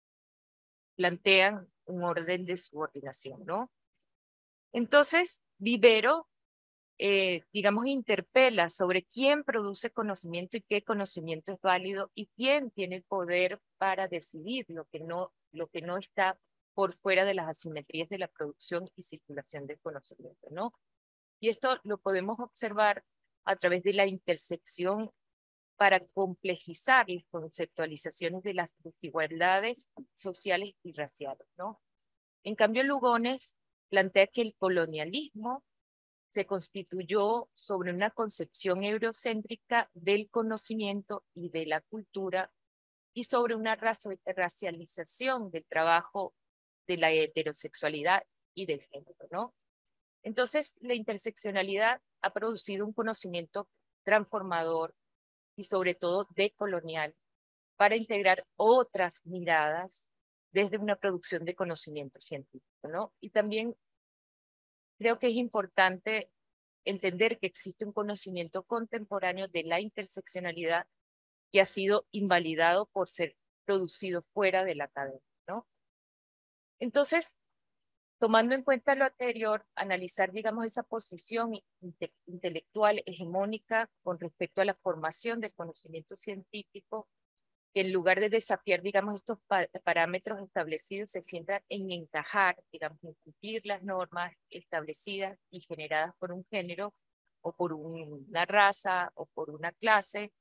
plantean un orden de subordinación, ¿no? Entonces, Vivero eh, digamos, interpela sobre quién produce conocimiento y qué conocimiento es válido y quién tiene el poder para decidir lo que no, lo que no está por fuera de las asimetrías de la producción y circulación del conocimiento, ¿no? Y esto lo podemos observar a través de la intersección para complejizar las conceptualizaciones de las desigualdades sociales y raciales, ¿no? En cambio, Lugones plantea que el colonialismo se constituyó sobre una concepción eurocéntrica del conocimiento y de la cultura y sobre una racialización del trabajo, de la heterosexualidad y del género, ¿no? Entonces, la interseccionalidad ha producido un conocimiento transformador y sobre todo decolonial para integrar otras miradas desde una producción de conocimiento científico, ¿no? Y también creo que es importante entender que existe un conocimiento contemporáneo de la interseccionalidad que ha sido invalidado por ser producido fuera de la academia, ¿no? Entonces, tomando en cuenta lo anterior, analizar, digamos, esa posición inte intelectual hegemónica con respecto a la formación del conocimiento científico, que en lugar de desafiar, digamos, estos pa parámetros establecidos, se centra en encajar, digamos, en cumplir las normas establecidas y generadas por un género, o por un, una raza, o por una clase,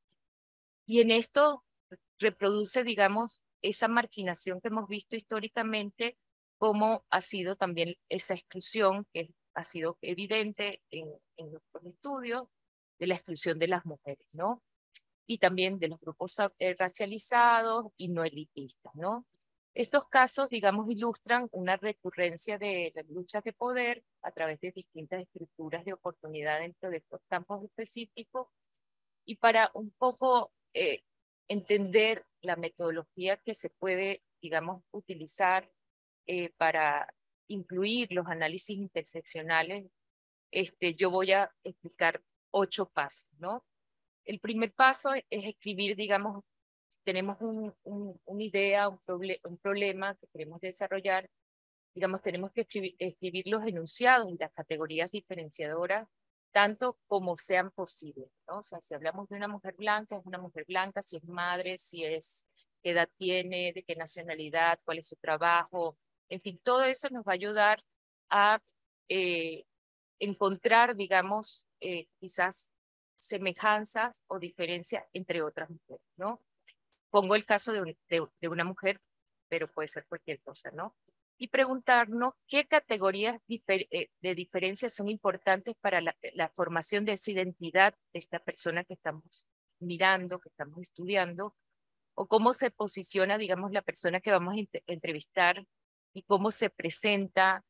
y en esto reproduce, digamos, esa marginación que hemos visto históricamente, como ha sido también esa exclusión que ha sido evidente en, en los estudios de la exclusión de las mujeres, ¿no? Y también de los grupos eh, racializados y no elitistas, ¿no? Estos casos, digamos, ilustran una recurrencia de las luchas de poder a través de distintas estructuras de oportunidad dentro de estos campos específicos, y para un poco eh, entender la metodología que se puede, digamos, utilizar eh, para incluir los análisis interseccionales, este, yo voy a explicar ocho pasos, ¿no? El primer paso es escribir, digamos, si tenemos un, un, una idea, un, proble un problema que queremos desarrollar, digamos, tenemos que escribir, escribir los enunciados y las categorías diferenciadoras, tanto como sean posibles, ¿no? O sea, si hablamos de una mujer blanca, es una mujer blanca, si es madre, si es, qué edad tiene, de qué nacionalidad, cuál es su trabajo, en fin, todo eso nos va a ayudar a eh, encontrar, digamos, eh, quizás semejanzas o diferencias entre otras mujeres, ¿no? Pongo el caso de, un, de, de una mujer, pero puede ser cualquier cosa, ¿no? Y preguntarnos qué categorías difer eh, de diferencia son importantes para la, la formación de esa identidad de esta persona que estamos mirando, que estamos estudiando, o cómo se posiciona, digamos, la persona que vamos a entrevistar y cómo se presenta,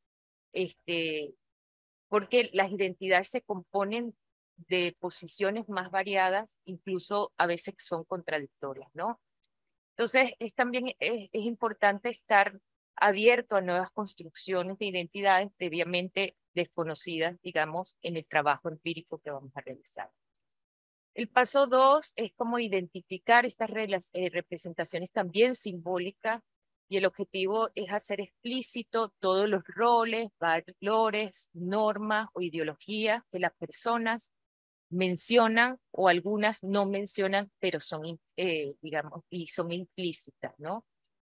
este, porque las identidades se componen de posiciones más variadas, incluso a veces son contradictorias, ¿no? Entonces, es también es, es importante estar abierto a nuevas construcciones de identidades previamente desconocidas, digamos, en el trabajo empírico que vamos a realizar. El paso dos es como identificar estas reglas, eh, representaciones también simbólicas, y el objetivo es hacer explícito todos los roles, valores, normas o ideologías que las personas mencionan o algunas no mencionan, pero son, eh, digamos, y son implícitas, ¿no?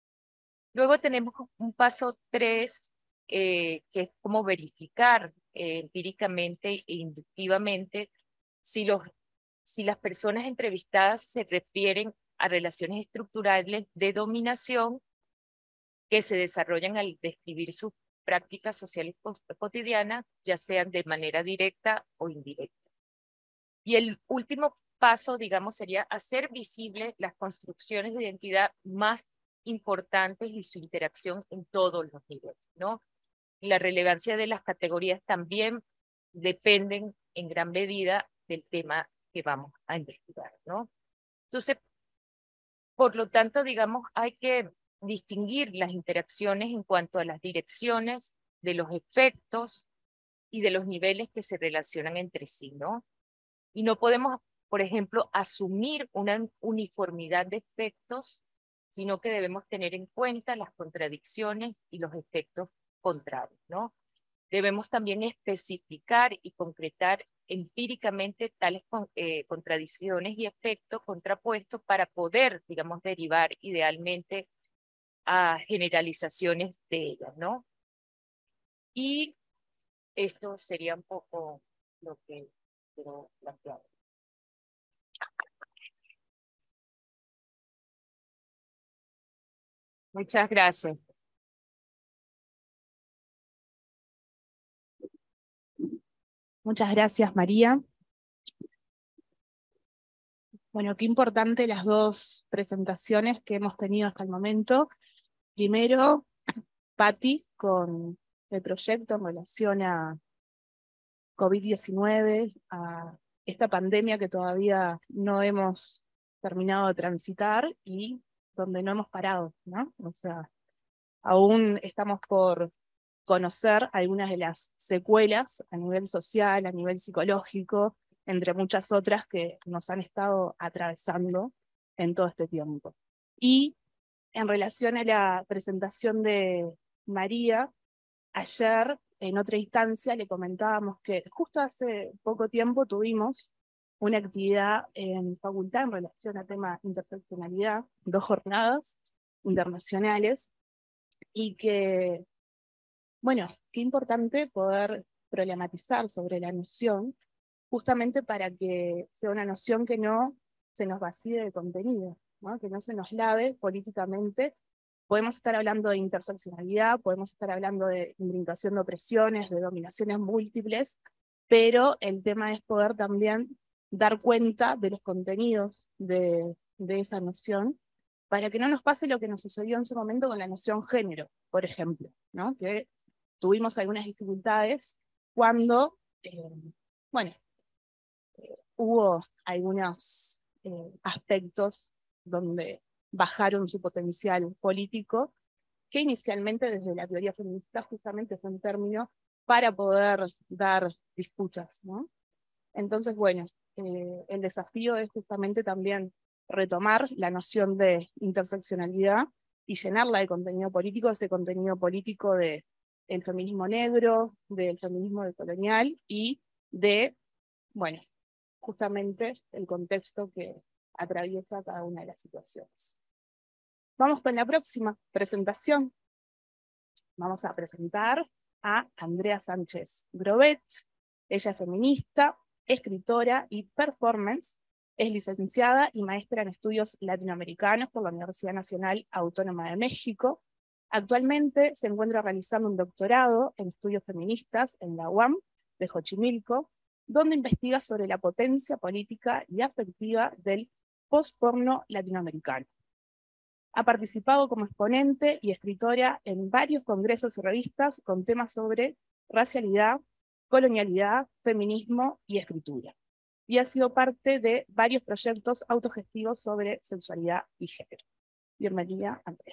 Luego tenemos un paso tres, eh, que es como verificar eh, empíricamente e inductivamente si, los, si las personas entrevistadas se refieren a relaciones estructurales de dominación que se desarrollan al describir sus prácticas sociales cotidianas, ya sean de manera directa o indirecta. Y el último paso, digamos, sería hacer visible las construcciones de identidad más importantes y su interacción en todos los niveles, ¿no? Y la relevancia de las categorías también dependen en gran medida del tema que vamos a investigar, ¿no? Entonces, por lo tanto, digamos, hay que distinguir las interacciones en cuanto a las direcciones de los efectos y de los niveles que se relacionan entre sí, ¿no? Y no podemos, por ejemplo, asumir una uniformidad de efectos, sino que debemos tener en cuenta las contradicciones y los efectos contrarios, ¿no? Debemos también especificar y concretar empíricamente tales con, eh, contradicciones y efectos contrapuestos para poder, digamos, derivar idealmente a generalizaciones de ellas, ¿no? Y esto sería un poco lo que quiero plantear. Muchas gracias. Muchas gracias, María. Bueno, qué importante las dos presentaciones que hemos tenido hasta el momento. Primero, Patti, con el proyecto en relación a COVID diecinueve, a esta pandemia que todavía no hemos terminado de transitar y donde no hemos parado, ¿no? O sea, aún estamos por conocer algunas de las secuelas a nivel social, a nivel psicológico, entre muchas otras que nos han estado atravesando en todo este tiempo. Y en relación a la presentación de María, ayer en otra instancia le comentábamos que justo hace poco tiempo tuvimos una actividad en facultad en relación al tema interseccionalidad, dos jornadas internacionales, y que, bueno, qué importante poder problematizar sobre la noción, justamente para que sea una noción que no se nos vacíe de contenido, ¿no? Que no se nos lave políticamente. Podemos estar hablando de interseccionalidad, podemos estar hablando de imbricación de opresiones, de dominaciones múltiples, pero el tema es poder también dar cuenta de los contenidos de, de esa noción, para que no nos pase lo que nos sucedió en su momento con la noción género, por ejemplo, ¿no? Que tuvimos algunas dificultades cuando, eh, bueno, eh, hubo algunos eh, aspectos donde bajaron su potencial político, que inicialmente desde la teoría feminista justamente fue un término para poder dar disputas, ¿no? Entonces, bueno, eh, el desafío es justamente también retomar la noción de interseccionalidad y llenarla de contenido político, ese contenido político de el feminismo negro, del feminismo decolonial y de, bueno, justamente el contexto que atraviesa cada una de las situaciones. Vamos con la próxima presentación. Vamos a presentar a Andrea Sánchez Grobet. Ella es feminista, escritora y performance. Es licenciada y maestra en estudios latinoamericanos por la Universidad Nacional Autónoma de México. Actualmente se encuentra realizando un doctorado en estudios feministas en la U A M de Xochimilco, donde investiga sobre la potencia política y afectiva del postporno latinoamericano. Ha participado como exponente y escritora en varios congresos y revistas con temas sobre racialidad, colonialidad, feminismo y escritura. Y ha sido parte de varios proyectos autogestivos sobre sexualidad y género. Bienvenida, Andrea.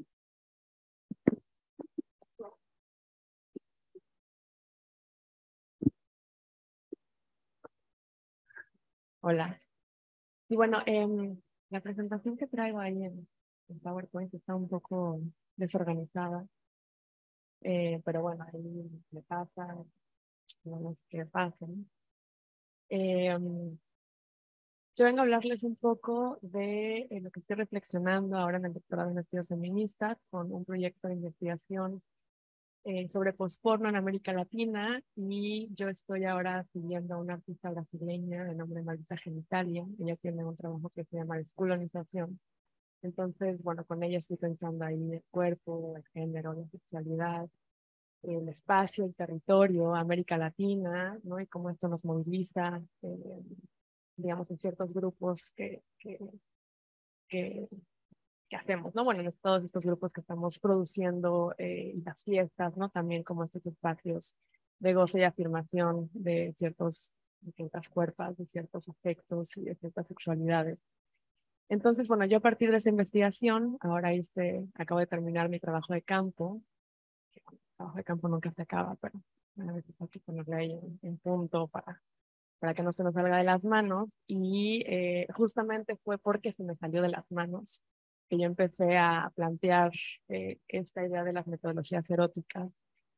Hola. Y bueno, eh, la presentación que traigo ahí en, en PowerPoint está un poco desorganizada, eh, pero bueno, ahí me pasa, no sé qué pasa, ¿no? Eh, yo vengo a hablarles un poco de eh, lo que estoy reflexionando ahora en el doctorado en estudios feministas con un proyecto de investigación eh, sobre postporno en América Latina, y yo estoy ahora siguiendo a una artista brasileña de nombre Marisa Genitalia. Ella tiene un trabajo que se llama Descolonización. Entonces, bueno, con ella estoy pensando ahí el cuerpo, el género, la sexualidad, el espacio, el territorio, América Latina, ¿no? Y cómo esto nos moviliza, eh, digamos, en ciertos grupos que, que, que que hacemos, ¿no? Bueno, en todos estos grupos que estamos produciendo eh, y las fiestas, ¿no? También como estos espacios de goce y afirmación de ciertos, de ciertas cuerpos, de ciertos afectos y de ciertas sexualidades. Entonces, bueno, yo a partir de esa investigación, ahora hice, acabo de terminar mi trabajo de campo. El trabajo de campo nunca se acaba, pero a veces hay que ponerle ahí en, en punto para, para que no se nos salga de las manos. Y eh, justamente fue porque se me salió de las manos que yo empecé a plantear eh, esta idea de las metodologías eróticas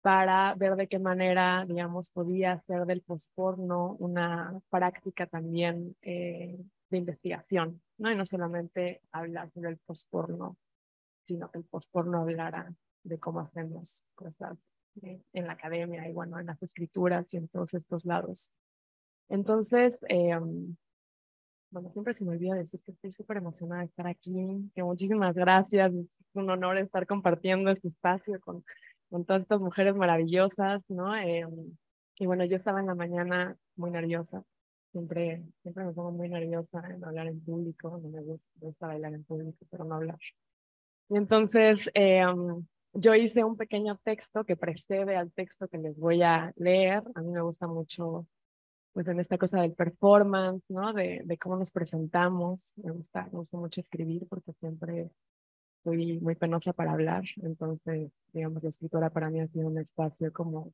para ver de qué manera, digamos, podía hacer del postporno una práctica también eh, de investigación, ¿no? Y no solamente hablar sobre el postporno, sino que el postporno hablara de cómo hacemos cosas eh, en la academia y, bueno, en las escrituras y en todos estos lados. Entonces, eh, bueno, siempre se me olvida decir que estoy súper emocionada de estar aquí, que muchísimas gracias, es un honor estar compartiendo este espacio con, con todas estas mujeres maravillosas, ¿no? Eh, y bueno, yo estaba en la mañana muy nerviosa, siempre, siempre me pongo muy nerviosa en hablar en público, no me gusta, me gusta bailar en público, pero no hablar. Y entonces eh, yo hice un pequeño texto que precede al texto que les voy a leer. A mí me gusta mucho pues en esta cosa del performance, ¿no? De, de cómo nos presentamos. Me gusta, me gusta mucho escribir porque siempre fui muy penosa para hablar. Entonces, digamos, la escritura para mí ha sido un espacio como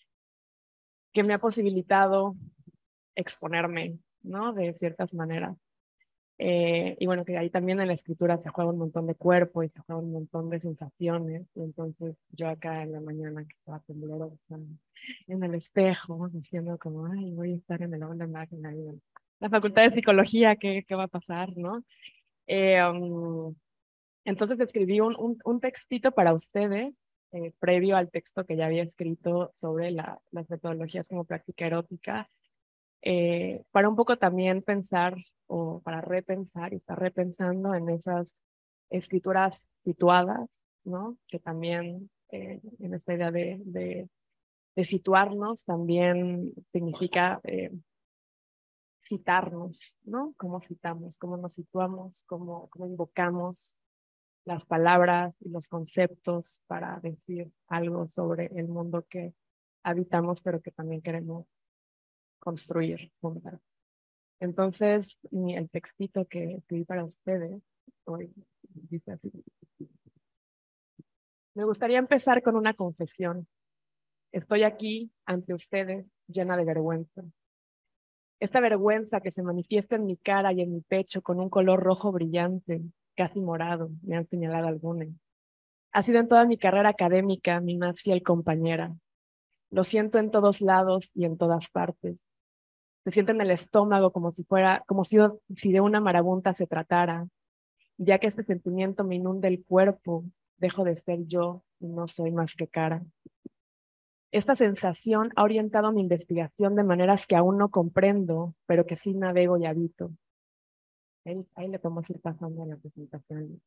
que me ha posibilitado exponerme, ¿no? De ciertas maneras. Eh, y bueno, que ahí también en la escritura se juega un montón de cuerpo y se juega un montón de sensaciones. Y entonces yo acá en la mañana que estaba temblorosa en el espejo, diciendo como, ay, voy a estar en el aula magna y en la facultad de psicología, ¿qué, qué va a pasar, no? Eh, um, entonces escribí un, un, un textito para ustedes, eh, previo al texto que ya había escrito sobre la, las metodologías como práctica erótica, eh, para un poco también pensar o para repensar y estar repensando en esas escrituras situadas, ¿no? Que también eh, en esta idea de, de, de situarnos también significa eh, citarnos, ¿no? Cómo citamos, cómo nos situamos, cómo, cómo invocamos las palabras y los conceptos para decir algo sobre el mundo que habitamos, pero que también queremos construir juntas. Entonces, el textito que escribí para ustedes hoy dice así. Me gustaría empezar con una confesión. Estoy aquí ante ustedes llena de vergüenza. Esta vergüenza que se manifiesta en mi cara y en mi pecho con un color rojo brillante, casi morado, me han señalado algunos. Ha sido en toda mi carrera académica mi más fiel compañera. Lo siento en todos lados y en todas partes. Se siente en el estómago como si fuera, como si, si de una marabunta se tratara. Ya que este sentimiento me inunda el cuerpo, dejo de ser yo y no soy más que cara. Esta sensación ha orientado mi investigación de maneras que aún no comprendo, pero que sí navego y habito. Ahí, ahí le podemos ir pasando a la presentación.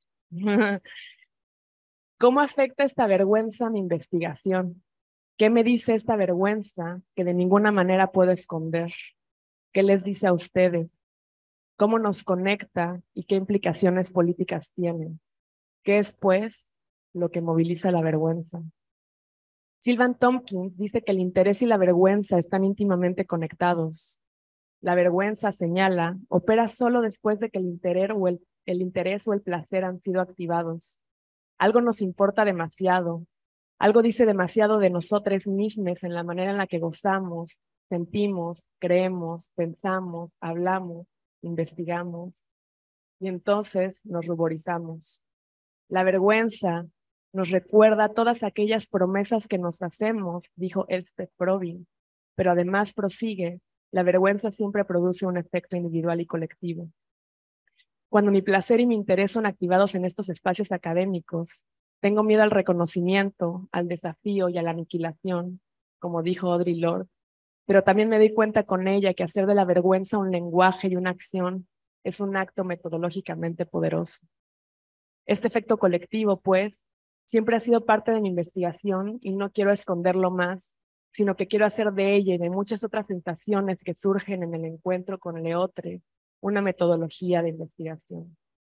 ¿Cómo afecta esta vergüenza a mi investigación? ¿Qué me dice esta vergüenza que de ninguna manera puedo esconder? ¿Qué les dice a ustedes? ¿Cómo nos conecta y qué implicaciones políticas tiene? ¿Qué es, pues, lo que moviliza la vergüenza? Sylvan Tompkins dice que el interés y la vergüenza están íntimamente conectados. La vergüenza, señala, opera solo después de que el interés o el, el interés o el placer han sido activados. Algo nos importa demasiado. Algo dice demasiado de nosotros mismos en la manera en la que gozamos, sentimos, creemos, pensamos, hablamos, investigamos. Y entonces nos ruborizamos. La vergüenza nos recuerda todas aquellas promesas que nos hacemos, dijo Elspeth Probin, pero además prosigue, la vergüenza siempre produce un efecto individual y colectivo. Cuando mi placer y mi interés son activados en estos espacios académicos, tengo miedo al reconocimiento, al desafío y a la aniquilación, como dijo Audre Lorde, pero también me doy cuenta con ella que hacer de la vergüenza un lenguaje y una acción es un acto metodológicamente poderoso. Este efecto colectivo, pues, siempre ha sido parte de mi investigación y no quiero esconderlo más, sino que quiero hacer de ella y de muchas otras sensaciones que surgen en el encuentro con Leotre una metodología de investigación.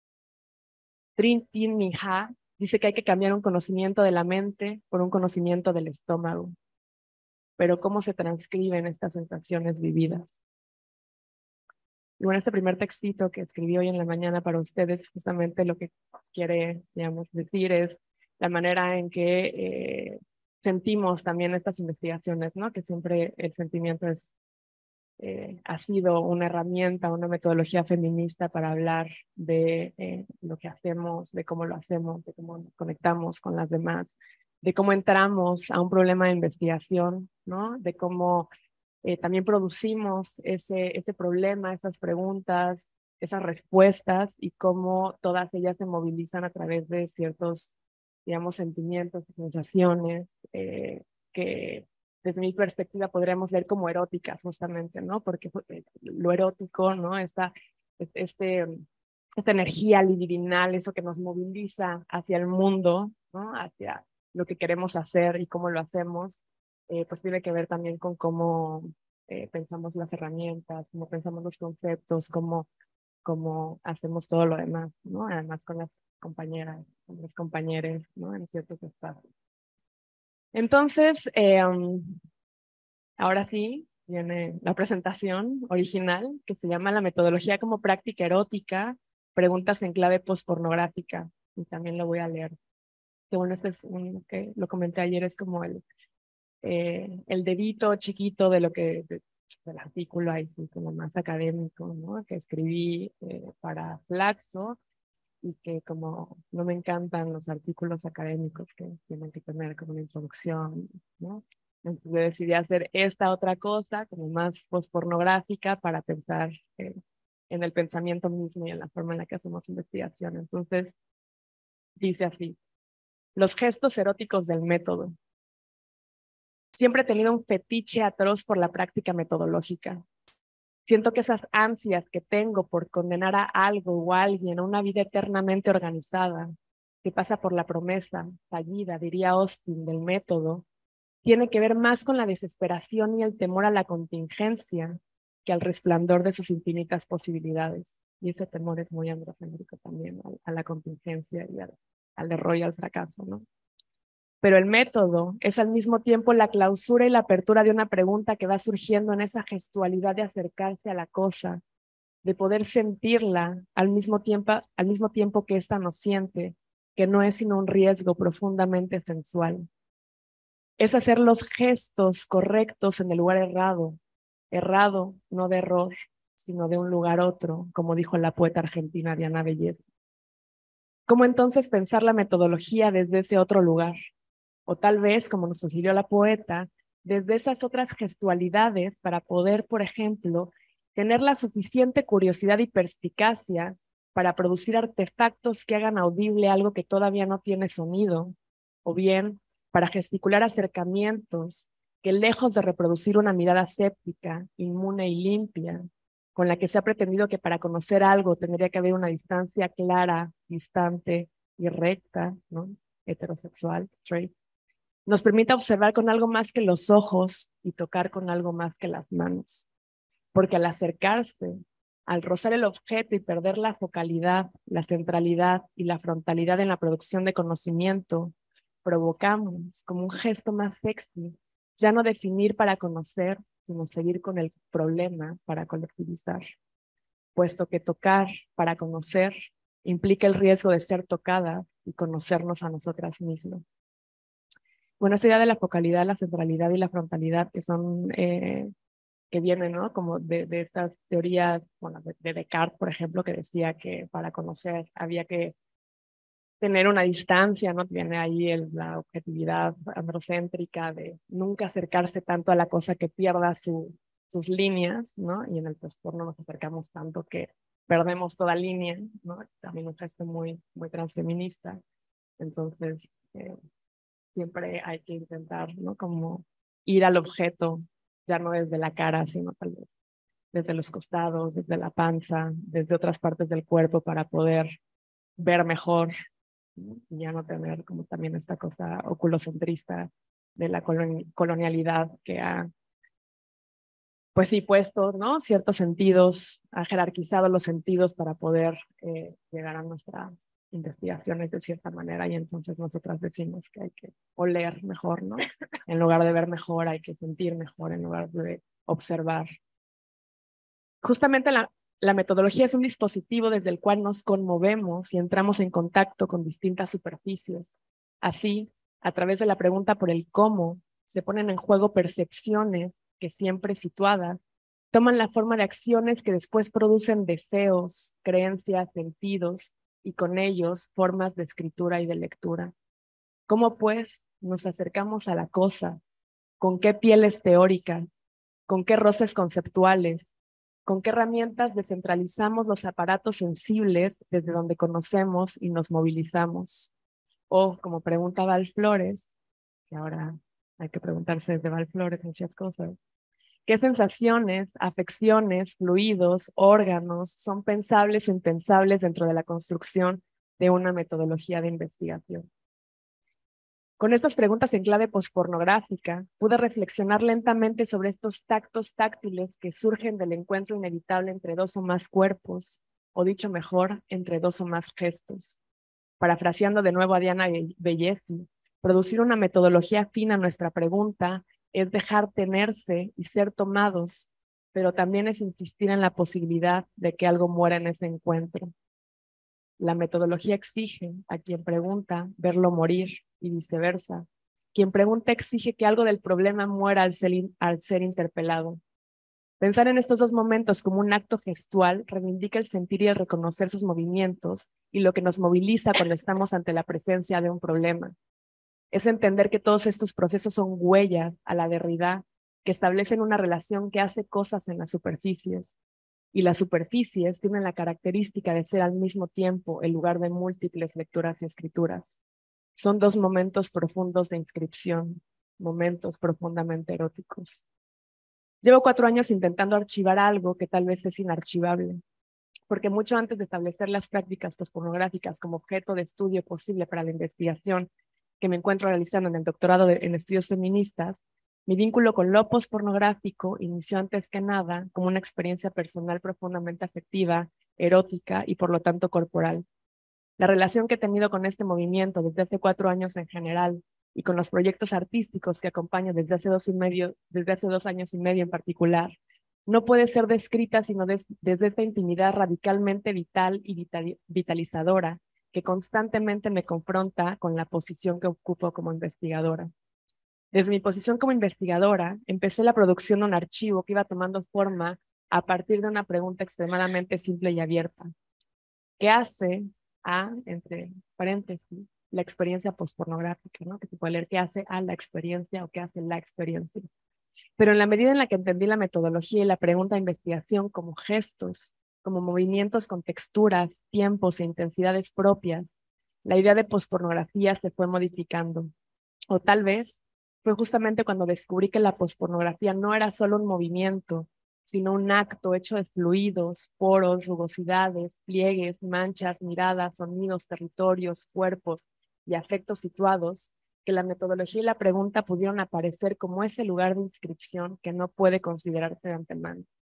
Trinh Thi Ha dice que hay que cambiar un conocimiento de la mente por un conocimiento del estómago. Pero ¿cómo se transcriben estas sensaciones vividas? Y bueno, este primer textito que escribí hoy en la mañana para ustedes, justamente lo que quiere, digamos, decir es la manera en que eh, sentimos también estas investigaciones, ¿no? Que siempre el sentimiento es, eh, ha sido una herramienta, una metodología feminista para hablar de eh, lo que hacemos, de cómo lo hacemos, de cómo nos conectamos con las demás, de cómo entramos a un problema de investigación, ¿no? De cómo eh, también producimos ese, ese problema, esas preguntas, esas respuestas y cómo todas ellas se movilizan a través de ciertos, digamos, sentimientos, sensaciones eh, que desde mi perspectiva podríamos leer como eróticas justamente, ¿no? Porque lo erótico, ¿no? Esta, este, esta energía libidinal, eso que nos moviliza hacia el mundo, ¿no? Hacia lo que queremos hacer y cómo lo hacemos, eh, pues tiene que ver también con cómo eh, pensamos las herramientas, cómo pensamos los conceptos, cómo, cómo hacemos todo lo demás, ¿no? Además con las compañeras, con los compañeros, ¿no? En ciertos espacios. Entonces, eh, um, ahora sí, viene la presentación original que se llama La metodología como práctica erótica, preguntas en clave postpornográfica, y también lo voy a leer. Que bueno, este es un que lo comenté ayer, es como el, eh, el dedito chiquito de lo que, de, del artículo ahí, como más académico, ¿no? Que escribí eh, para Flaxo, y que como no me encantan los artículos académicos que tienen que tener como una introducción, ¿no? Entonces decidí hacer esta otra cosa, como más postpornográfica, para pensar eh, en el pensamiento mismo y en la forma en la que hacemos investigación. Entonces, dice así: los gestos eróticos del método. Siempre he tenido un fetiche atroz por la práctica metodológica. Siento que esas ansias que tengo por condenar a algo o a alguien a una vida eternamente organizada, que pasa por la promesa fallida, diría Austin, del método, tiene que ver más con la desesperación y el temor a la contingencia que al resplandor de sus infinitas posibilidades. Y ese temor es muy androcéntrico también, a, a la contingencia y al, al error y al fracaso, ¿no? Pero el método es al mismo tiempo la clausura y la apertura de una pregunta que va surgiendo en esa gestualidad de acercarse a la cosa, de poder sentirla al mismo tiempo, al mismo tiempo que ésta nos siente, que no es sino un riesgo profundamente sensual. Es hacer los gestos correctos en el lugar errado, errado no de error, sino de un lugar otro, como dijo la poeta argentina Diana Belleza. ¿Cómo entonces pensar la metodología desde ese otro lugar? O tal vez, como nos sugirió la poeta, desde esas otras gestualidades para poder, por ejemplo, tener la suficiente curiosidad y perspicacia para producir artefactos que hagan audible algo que todavía no tiene sonido, o bien para gesticular acercamientos que, lejos de reproducir una mirada séptica, inmune y limpia, con la que se ha pretendido que para conocer algo tendría que haber una distancia clara, distante y recta, ¿no? Heterosexual, straight, nos permite observar con algo más que los ojos y tocar con algo más que las manos. Porque al acercarse, al rozar el objeto y perder la focalidad, la centralidad y la frontalidad en la producción de conocimiento, provocamos como un gesto más sexy, ya no definir para conocer, sino seguir con el problema para colectivizar. Puesto que tocar para conocer implica el riesgo de ser tocadas y conocernos a nosotras mismas. Bueno, esta idea de la focalidad, la centralidad y la frontalidad, que son, eh, que vienen, ¿no? Como de, de estas teorías, bueno, de, de Descartes, por ejemplo, que decía que para conocer había que tener una distancia, ¿no? Viene ahí el, la objetividad androcéntrica de nunca acercarse tanto a la cosa que pierda su, sus líneas, ¿no? Y en el postporno nos acercamos tanto que perdemos toda línea, ¿no? También un gesto muy, muy transfeminista. Entonces, eh, siempre hay que intentar, ¿no? Como ir al objeto, ya no desde la cara, sino tal vez desde los costados, desde la panza, desde otras partes del cuerpo para poder ver mejor, ¿no? Y ya no tener como también esta cosa oculocentrista de la coloni colonialidad que ha, pues sí, puesto, ¿no? Ciertos sentidos, ha jerarquizado los sentidos para poder eh, llegar a nuestra investigaciones de cierta manera, y entonces nosotras decimos que hay que oler mejor, ¿no? En lugar de ver mejor, hay que sentir mejor en lugar de observar. Justamente la, la metodología es un dispositivo desde el cual nos conmovemos y entramos en contacto con distintas superficies. Así, a través de la pregunta por el cómo, se ponen en juego percepciones que, siempre situadas, toman la forma de acciones que después producen deseos, creencias, sentidos, y con ellos formas de escritura y de lectura. ¿Cómo, pues, nos acercamos a la cosa, con qué pieles teóricas, con qué roces conceptuales, con qué herramientas descentralizamos los aparatos sensibles desde donde conocemos y nos movilizamos. O, como pregunta Val Flores, que ahora hay que preguntarse desde Val Flores muchas cosas, ¿qué sensaciones, afecciones, fluidos, órganos son pensables o impensables dentro de la construcción de una metodología de investigación? Con estas preguntas en clave pospornográfica, pude reflexionar lentamente sobre estos tactos táctiles que surgen del encuentro inevitable entre dos o más cuerpos, o dicho mejor, entre dos o más gestos. Parafraseando de nuevo a Diana Bellesi, producir una metodología fina a nuestra pregunta es dejar tenerse y ser tomados, pero también es insistir en la posibilidad de que algo muera en ese encuentro. La metodología exige a quien pregunta verlo morir y viceversa. Quien pregunta exige que algo del problema muera al ser, al ser interpelado. Pensar en estos dos momentos como un acto gestual reivindica el sentir y el reconocer sus movimientos y lo que nos moviliza cuando estamos ante la presencia de un problema. Es entender que todos estos procesos son huellas a la Derrida que establecen una relación que hace cosas en las superficies. Y las superficies tienen la característica de ser al mismo tiempo el lugar de múltiples lecturas y escrituras. Son dos momentos profundos de inscripción, momentos profundamente eróticos. Llevo cuatro años intentando archivar algo que tal vez es inarchivable, porque mucho antes de establecer las prácticas pospornográficas como objeto de estudio posible para la investigación que me encuentro realizando en el doctorado de, en estudios feministas, mi vínculo con lo pospornográfico inició antes que nada como una experiencia personal profundamente afectiva, erótica y por lo tanto corporal. La relación que he tenido con este movimiento desde hace cuatro años en general y con los proyectos artísticos que acompaño desde hace dos, y medio, desde hace dos años y medio en particular, no puede ser descrita sino des, desde esta intimidad radicalmente vital y vital, vitalizadora que constantemente me confronta con la posición que ocupo como investigadora. Desde mi posición como investigadora, empecé la producción de un archivo que iba tomando forma a partir de una pregunta extremadamente simple y abierta. ¿Qué hace a, entre paréntesis, la experiencia pospornográfica, ¿no? Que se puede leer qué hace a la experiencia o qué hace la experiencia? Pero en la medida en la que entendí la metodología y la pregunta de investigación como gestos, como movimientos con texturas, tiempos e intensidades propias, la idea de pospornografía se fue modificando. O tal vez fue justamente cuando descubrí que la pospornografía no era solo un movimiento, sino un acto hecho de fluidos, poros, rugosidades, pliegues, manchas, miradas, sonidos, territorios, cuerpos y afectos situados, que la metodología y la pregunta pudieron aparecer como ese lugar de inscripción que no puede considerarse de antemano.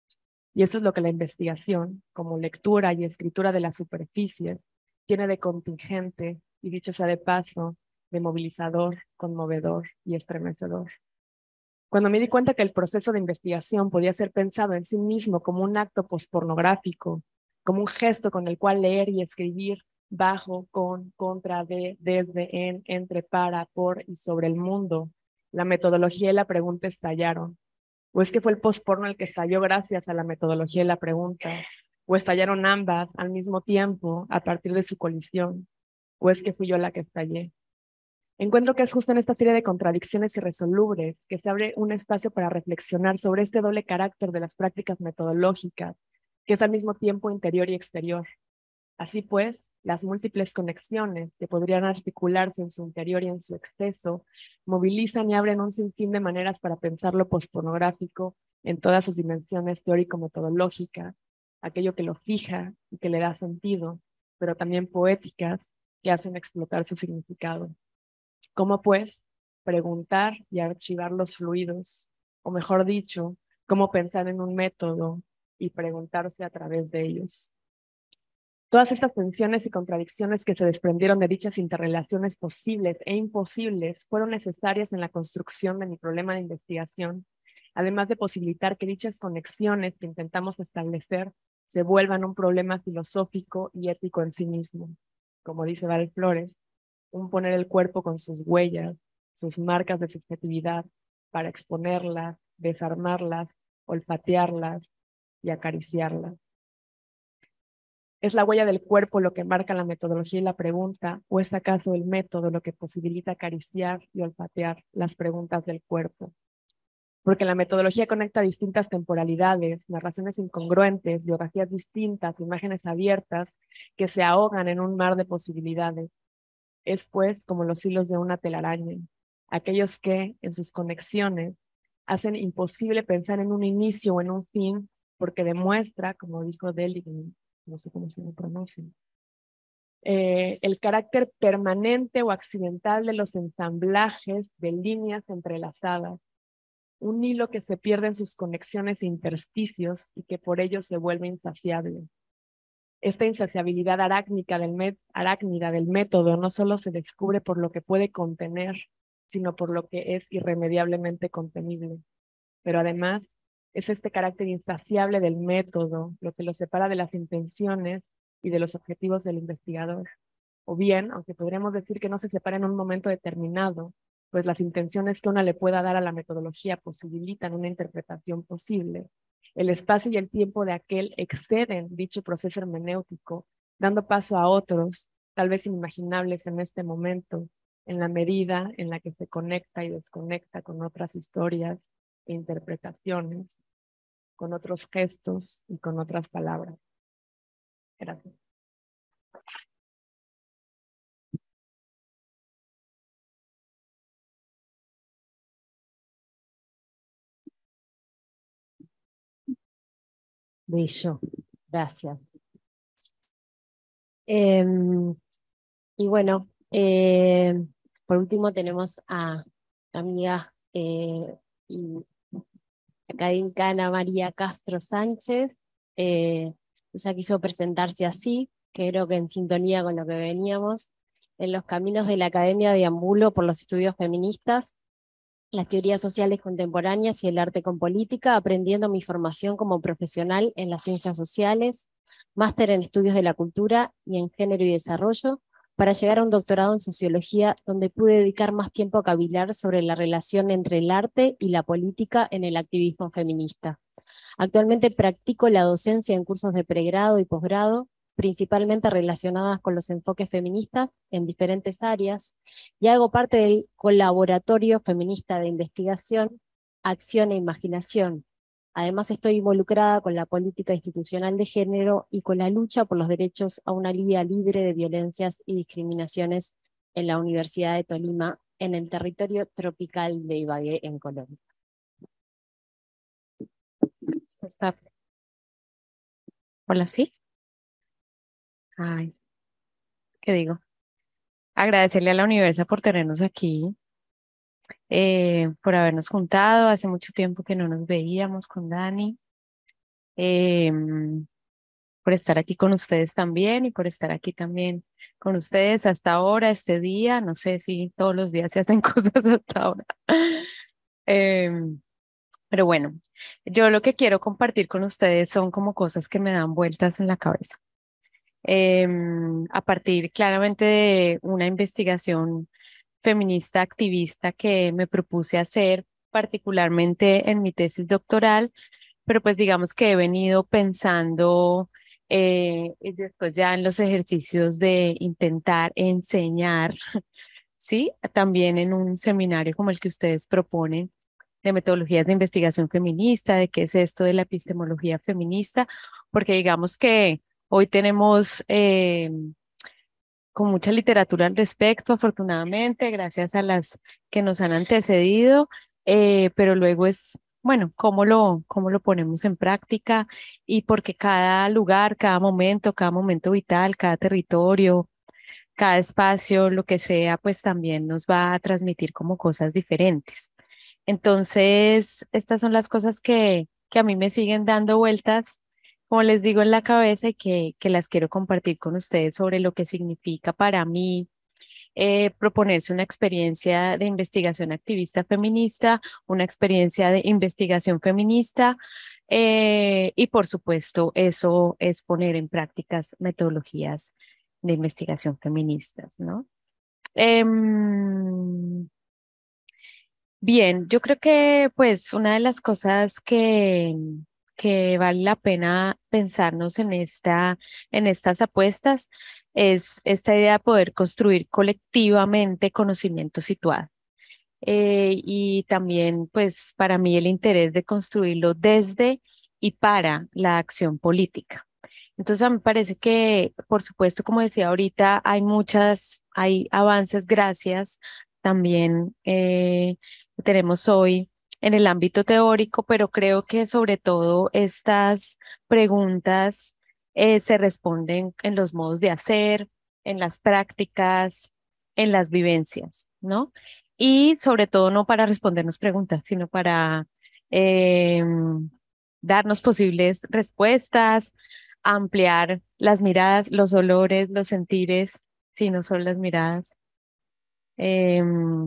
Y eso es lo que la investigación, como lectura y escritura de las superficies, tiene de contingente, y dicho sea de paso, de movilizador, conmovedor y estremecedor. Cuando me di cuenta que el proceso de investigación podía ser pensado en sí mismo como un acto pospornográfico, como un gesto con el cual leer y escribir bajo, con, contra, de, desde, en, entre, para, por y sobre el mundo, la metodología y la pregunta estallaron. ¿O es que fue el posporno el que estalló gracias a la metodología y la pregunta? ¿O estallaron ambas al mismo tiempo a partir de su colisión? ¿O es que fui yo la que estallé? Encuentro que es justo en esta serie de contradicciones irresolubles que se abre un espacio para reflexionar sobre este doble carácter de las prácticas metodológicas, que es al mismo tiempo interior y exterior. Así pues, las múltiples conexiones que podrían articularse en su interior y en su exceso movilizan y abren un sinfín de maneras para pensar lo pospornográfico en todas sus dimensiones teórico-metodológicas, aquello que lo fija y que le da sentido, pero también poéticas que hacen explotar su significado. ¿Cómo pues preguntar y archivar los fluidos? O mejor dicho, cómo pensar en un método y preguntarse a través de ellos. Todas estas tensiones y contradicciones que se desprendieron de dichas interrelaciones posibles e imposibles fueron necesarias en la construcción de mi problema de investigación, además de posibilitar que dichas conexiones que intentamos establecer se vuelvan un problema filosófico y ético en sí mismo. Como dice Val Flores, un poner el cuerpo con sus huellas, sus marcas de subjetividad, para exponerlas, desarmarlas, olfatearlas y acariciarlas. ¿Es la huella del cuerpo lo que marca la metodología y la pregunta, o es acaso el método lo que posibilita acariciar y olfatear las preguntas del cuerpo? Porque la metodología conecta distintas temporalidades, narraciones incongruentes, biografías distintas, imágenes abiertas que se ahogan en un mar de posibilidades. Es pues como los hilos de una telaraña, aquellos que, en sus conexiones, hacen imposible pensar en un inicio o en un fin, porque demuestra, como dijo Deligne, no sé cómo se lo pronuncia, eh, el carácter permanente o accidental de los ensamblajes de líneas entrelazadas, un hilo que se pierde en sus conexiones e intersticios y que por ello se vuelve insaciable. Esta insaciabilidad arácnica del met- arácnida del método no solo se descubre por lo que puede contener, sino por lo que es irremediablemente contenible. Pero además, es este carácter insaciable del método lo que lo separa de las intenciones y de los objetivos del investigador. O bien, aunque podríamos decir que no se separa en un momento determinado, pues las intenciones que una le pueda dar a la metodología posibilitan una interpretación posible. El espacio y el tiempo de aquel exceden dicho proceso hermenéutico, dando paso a otros, tal vez inimaginables en este momento, en la medida en la que se conecta y desconecta con otras historias e interpretaciones, con otros gestos y con otras palabras. Gracias. Bello, gracias. Em, y bueno, eh, por último tenemos a amiga eh, y académica Ana María Castro Sánchez. Eh, ella quiso presentarse así, que creo que en sintonía con lo que veníamos, en los caminos de la academia deambulo por los estudios feministas, las teorías sociales contemporáneas y el arte con política, aprendiendo mi formación como profesional en las ciencias sociales, máster en estudios de la cultura y en género y desarrollo, para llegar a un doctorado en sociología, donde pude dedicar más tiempo a cavilar sobre la relación entre el arte y la política en el activismo feminista. Actualmente practico la docencia en cursos de pregrado y posgrado, principalmente relacionadas con los enfoques feministas en diferentes áreas, y hago parte del Colaboratorio Feminista de Investigación, Acción e Imaginación. Además, estoy involucrada con la política institucional de género y con la lucha por los derechos a una vida libre de violencias y discriminaciones en la Universidad de Tolima, en el territorio tropical de Ibagué, en Colombia. Está. Hola, ¿sí? Ay, ¿qué digo? Agradecerle a la universidad por tenernos aquí, eh, por habernos juntado. Hace mucho tiempo que no nos veíamos con Dani, eh, por estar aquí con ustedes también y por estar aquí también con ustedes hasta ahora, este día. No sé si todos los días se hacen cosas hasta ahora. Eh, pero bueno, yo lo que quiero compartir con ustedes son como cosas que me dan vueltas en la cabeza. Eh, a partir claramente de una investigación feminista activista que me propuse hacer, particularmente en mi tesis doctoral, pero pues digamos que he venido pensando eh, y después ya en los ejercicios de intentar enseñar, ¿sí? También en un seminario como el que ustedes proponen de metodologías de investigación feminista, de qué es esto de la epistemología feminista, porque digamos que hoy tenemos eh, con mucha literatura al respecto, afortunadamente, gracias a las que nos han antecedido, eh, pero luego es, bueno, cómo lo, cómo lo ponemos en práctica y porque cada lugar, cada momento, cada momento vital, cada territorio, cada espacio, lo que sea, pues también nos va a transmitir como cosas diferentes. Entonces, estas son las cosas que, que a mí me siguen dando vueltas, como les digo, en la cabeza y que, que las quiero compartir con ustedes sobre lo que significa para mí eh, proponerse una experiencia de investigación activista feminista, una experiencia de investigación feminista eh, y por supuesto eso es poner en prácticas metodologías de investigación feministas, ¿no? Em, Bien, yo creo que pues una de las cosas que, que vale la pena pensarnos en, esta, en estas apuestas es esta idea de poder construir colectivamente conocimiento situado. Eh, y también, pues, para mí el interés de construirlo desde y para la acción política. Entonces, a mí me parece que, por supuesto, como decía ahorita, hay muchas, hay avances gracias también eh, que tenemos hoy en el ámbito teórico, pero creo que sobre todo estas preguntas eh, se responden en los modos de hacer, en las prácticas, en las vivencias, ¿no? Y sobre todo no para respondernos preguntas, sino para eh, darnos posibles respuestas, ampliar las miradas, los olores, los sentires, si no son las miradas, eh,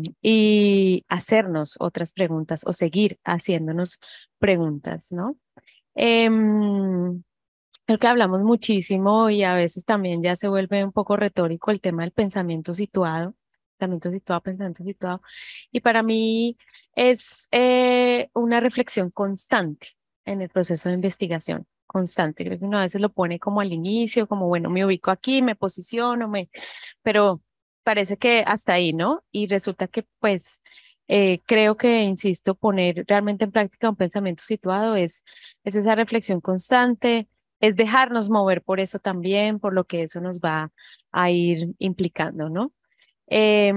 y hacernos otras preguntas o seguir haciéndonos preguntas, ¿no? Eh, creo que hablamos muchísimo y a veces también ya se vuelve un poco retórico el tema del pensamiento situado, pensamiento situado, pensamiento situado, y para mí es eh, una reflexión constante en el proceso de investigación, constante. Creo que uno a veces lo pone como al inicio, como bueno, me ubico aquí, me posiciono, me... pero parece que hasta ahí, ¿no? Y resulta que pues eh, creo que, insisto, poner realmente en práctica un pensamiento situado es, es esa reflexión constante, es dejarnos mover por eso también, por lo que eso nos va a ir implicando, ¿no? Eh,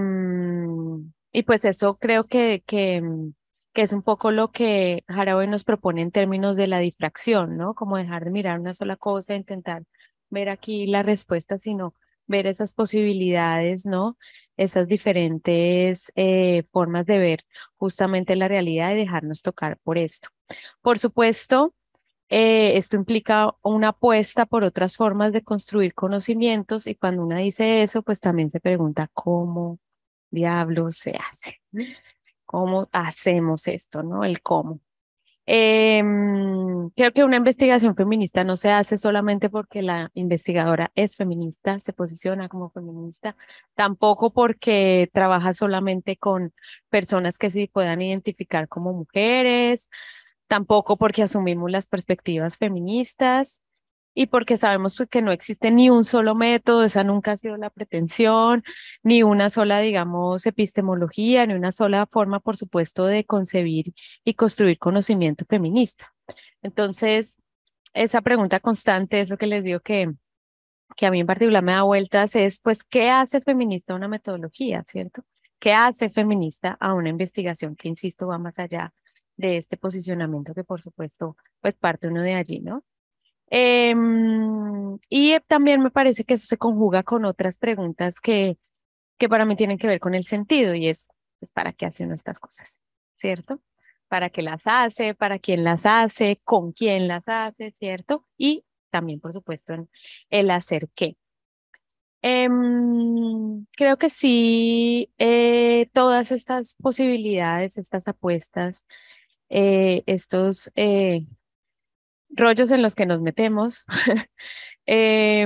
y pues eso creo que, que, que es un poco lo que Haraway nos propone en términos de la difracción, ¿no? Como dejar de mirar una sola cosa, intentar ver aquí la respuesta, sino ver esas posibilidades, ¿no? Esas diferentes eh, formas de ver justamente la realidad y dejarnos tocar por esto. Por supuesto, eh, esto implica una apuesta por otras formas de construir conocimientos y cuando una dice eso, pues también se pregunta cómo diablos se hace, cómo hacemos esto, ¿no? El cómo. Eh, creo que una investigación feminista no se hace solamente porque la investigadora es feminista, se posiciona como feminista, tampoco porque trabaja solamente con personas que se puedan identificar como mujeres, tampoco porque asumimos las perspectivas feministas y porque sabemos pues, que no existe ni un solo método, esa nunca ha sido la pretensión, ni una sola, digamos, epistemología, ni una sola forma, por supuesto, de concebir y construir conocimiento feminista. Entonces, esa pregunta constante, eso que les digo que, que a mí en particular me da vueltas, es pues, ¿qué hace feminista una metodología, cierto? ¿Qué hace feminista a una investigación que, insisto, va más allá de este posicionamiento que, por supuesto, pues parte uno de allí, ¿no? Eh, y también me parece que eso se conjuga con otras preguntas que, que para mí tienen que ver con el sentido y es, pues, ¿para qué hace uno estas cosas? ¿Cierto? ¿Para qué las hace? ¿Para quién las hace? ¿Con quién las hace? ¿Cierto? Y también, por supuesto, en el hacer qué. Eh, creo que sí, eh, todas estas posibilidades, estas apuestas, eh, estos... Eh, rollos en los que nos metemos, eh,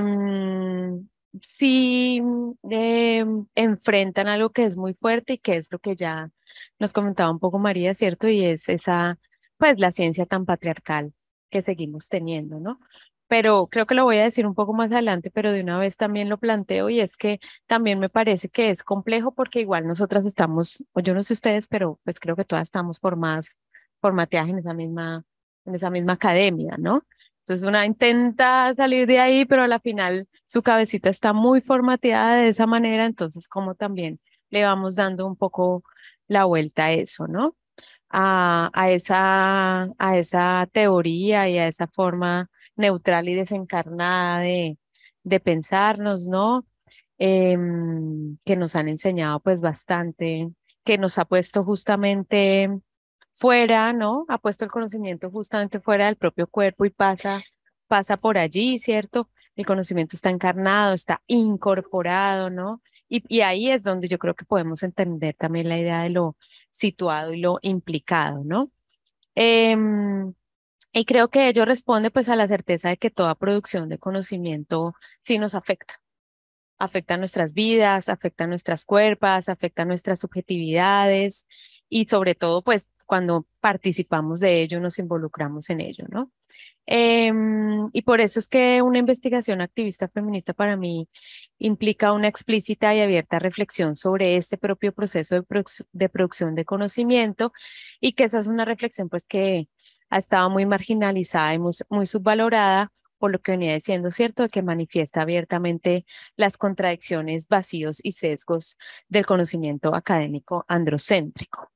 sí eh, enfrentan algo que es muy fuerte y que es lo que ya nos comentaba un poco María, ¿cierto? Y es esa, pues la ciencia tan patriarcal que seguimos teniendo, ¿no? Pero creo que lo voy a decir un poco más adelante, pero de una vez también lo planteo y es que también me parece que es complejo porque igual nosotras estamos, o yo no sé ustedes, pero pues creo que todas estamos formadas, formateadas en esa misma en esa misma academia, ¿no? Entonces una intenta salir de ahí, pero a la final su cabecita está muy formateada de esa manera, entonces como también le vamos dando un poco la vuelta a eso, ¿no? A, a, esa, a esa teoría y a esa forma neutral y desencarnada de, de pensarnos, ¿no? Em, que nos han enseñado pues bastante, que nos ha puesto justamente fuera, ¿no? Ha puesto el conocimiento justamente fuera del propio cuerpo y pasa, pasa por allí, ¿cierto? El conocimiento está encarnado, está incorporado, ¿no? Y, y ahí es donde yo creo que podemos entender también la idea de lo situado y lo implicado, ¿no? Em, y creo que ello responde pues a la certeza de que toda producción de conocimiento sí nos afecta. Afecta nuestras vidas, afecta nuestras cuerpos, afecta nuestras subjetividades y sobre todo pues cuando participamos de ello, nos involucramos en ello, ¿no? Em, y por eso es que una investigación activista feminista para mí implica una explícita y abierta reflexión sobre este propio proceso de, produc- de producción de conocimiento, y que esa es una reflexión pues que ha estado muy marginalizada y muy, muy subvalorada por lo que venía diciendo, ¿cierto? De que manifiesta abiertamente las contradicciones, vacíos y sesgos del conocimiento académico androcéntrico.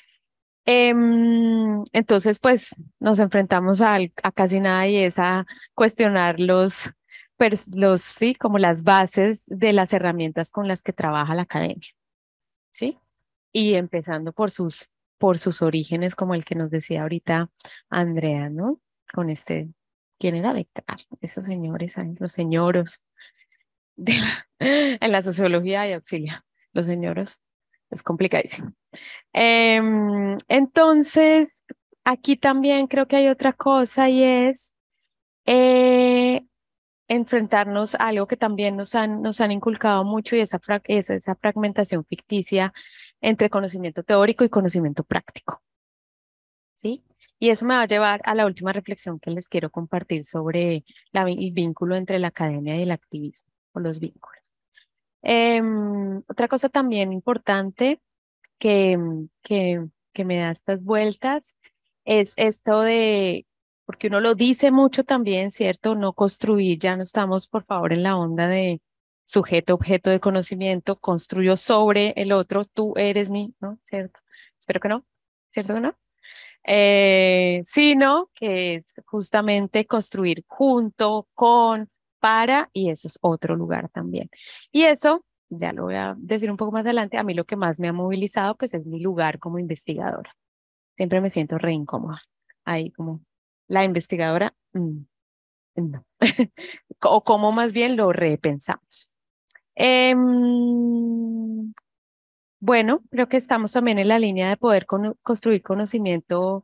Em, entonces, pues nos enfrentamos a, al- a casi nada, y es a cuestionar los, pers- los, sí, como las bases de las herramientas con las que trabaja la academia, ¿sí? Y empezando por sus, por sus orígenes, como el que nos decía ahorita Andrea, ¿no? Con este, ¿quién era Descartes? Esos señores, ahí, los señoros de la- en la sociología y auxilia, los señoros, es complicadísimo. Em, entonces, aquí también creo que hay otra cosa, y es eh, enfrentarnos a algo que también nos han, nos han inculcado mucho, y esa, fra- esa, esa fragmentación ficticia entre conocimiento teórico y conocimiento práctico, ¿sí? Y eso me va a llevar a la última reflexión que les quiero compartir sobre la vi- el vínculo entre la academia y el activismo, o los vínculos. Em, otra cosa también importante que, que, que me da estas vueltas es esto de, porque uno lo dice mucho también, ¿cierto? No construir, ya no estamos, por favor, en la onda de sujeto, objeto de conocimiento, construyo sobre el otro, tú eres mi, ¿no? ¿Cierto? Espero que no, ¿cierto que no? Eh, sino que es justamente construir junto, con, para, y eso es otro lugar también. Y eso, ya lo voy a decir un poco más adelante, a mí lo que más me ha movilizado pues es mi lugar como investigadora. Siempre me siento re incómoda. Ahí como la investigadora, mm, no. O como más bien lo repensamos. Em, bueno, creo que estamos también en la línea de poder cono- construir conocimiento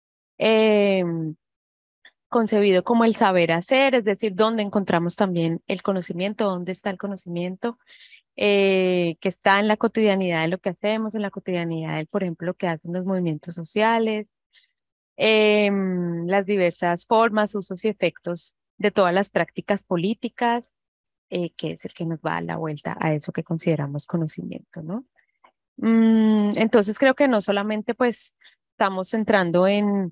em, concebido como el saber hacer, es decir, dónde encontramos también el conocimiento, dónde está el conocimiento, eh, que está en la cotidianidad de lo que hacemos, en la cotidianidad de, por ejemplo, lo que hacen los movimientos sociales, em, las diversas formas, usos y efectos de todas las prácticas políticas, eh, que es el que nos va a dar la vuelta a eso que consideramos conocimiento, ¿no? Mm, entonces creo que no solamente pues estamos entrando en,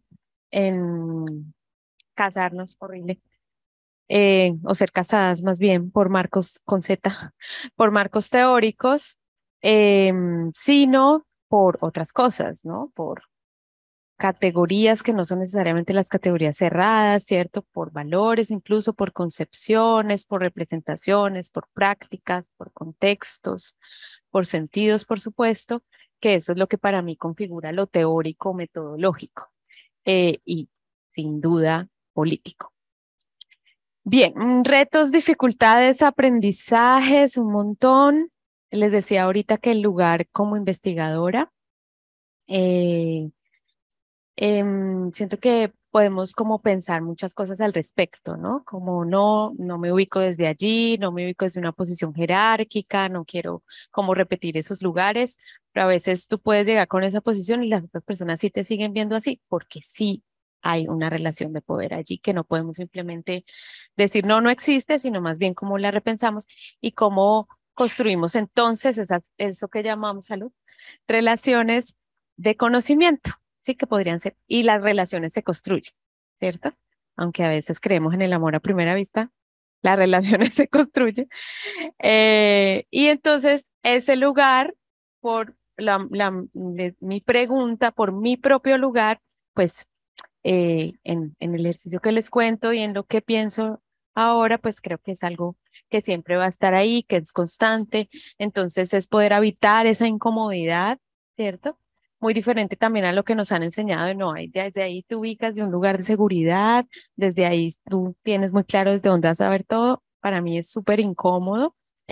en casarnos, horrible, eh, o ser casadas más bien por marcos con Z, por marcos teóricos, em, sino por otras cosas, ¿no? Por categorías que no son necesariamente las categorías cerradas, ¿cierto? Por valores, incluso por concepciones, por representaciones, por prácticas, por contextos, por sentidos, por supuesto, que eso es lo que para mí configura lo teórico metodológico, eh, y sin duda político. Bien, mm, retos, dificultades, aprendizajes, un montón. Les decía ahorita que el lugar como investigadora, eh, em, siento que podemos como pensar muchas cosas al respecto, ¿no? Como no, no me ubico desde allí, no me ubico desde una posición jerárquica, no quiero como repetir esos lugares, pero a veces tú puedes llegar con esa posición y las otras personas sí te siguen viendo así, porque sí hay una relación de poder allí que no podemos simplemente decir no, no existe, sino más bien cómo la repensamos y cómo construimos entonces esas, eso que llamamos salud, relaciones de conocimiento. Sí, que podrían ser, y las relaciones se construyen, ¿cierto? Aunque a veces creemos en el amor a primera vista, las relaciones se construyen. Eh, y entonces, ese lugar, por la, la- de- mi pregunta, por mi propio lugar, pues eh, en, en el ejercicio que les cuento y en lo que pienso ahora, pues creo que es algo que siempre va a estar ahí, que es constante. Entonces, es poder habitar esa incomodidad, ¿cierto? Muy diferente también a lo que nos han enseñado, de no, hay, desde ahí te ubicas de un lugar de seguridad, desde ahí tú tienes muy claro desde dónde vas a ver todo. Para mí es súper incómodo.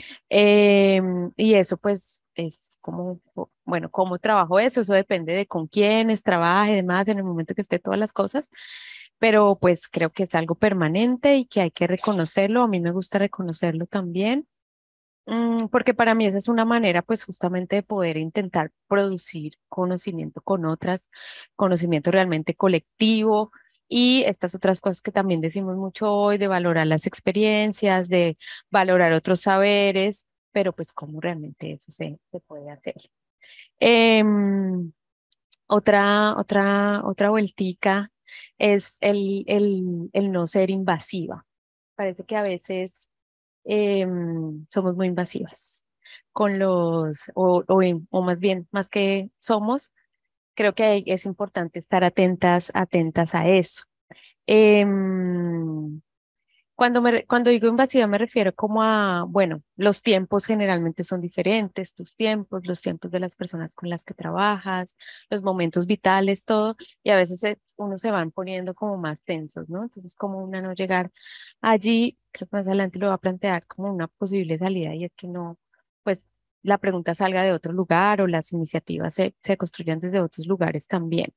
Em, y eso pues es como, o- bueno, cómo trabajo eso, eso depende de con quiénes trabaje, demás, en el momento que esté todas las cosas, pero pues creo que es algo permanente y que hay que reconocerlo. A mí me gusta reconocerlo también. Mm, porque para mí esa es una manera, pues justamente de poder intentar producir conocimiento con otras, conocimiento realmente colectivo, Y estas otras cosas que también decimos mucho hoy, de valorar las experiencias, de valorar otros saberes, pero pues cómo realmente eso se, se puede hacer. Em, otra, otra, otra vueltica es el, el, el no ser invasiva. Parece que a veces em, somos muy invasivas con los, o, o, en- o más bien, más que somos, creo que hay- es importante estar atentas, atentas a eso. Em, cuando, me, re- cuando digo invasiva me refiero como a, bueno, los tiempos generalmente son diferentes, tus tiempos, los tiempos de las personas con las que trabajas, los momentos vitales, todo, y a veces es- uno se van poniendo como más tensos, ¿no? Entonces, como una no llegar allí, creo que más adelante lo va a plantear como una posible salida y es que no, pues la pregunta salga de otro lugar o las iniciativas se, se construyan desde otros lugares también.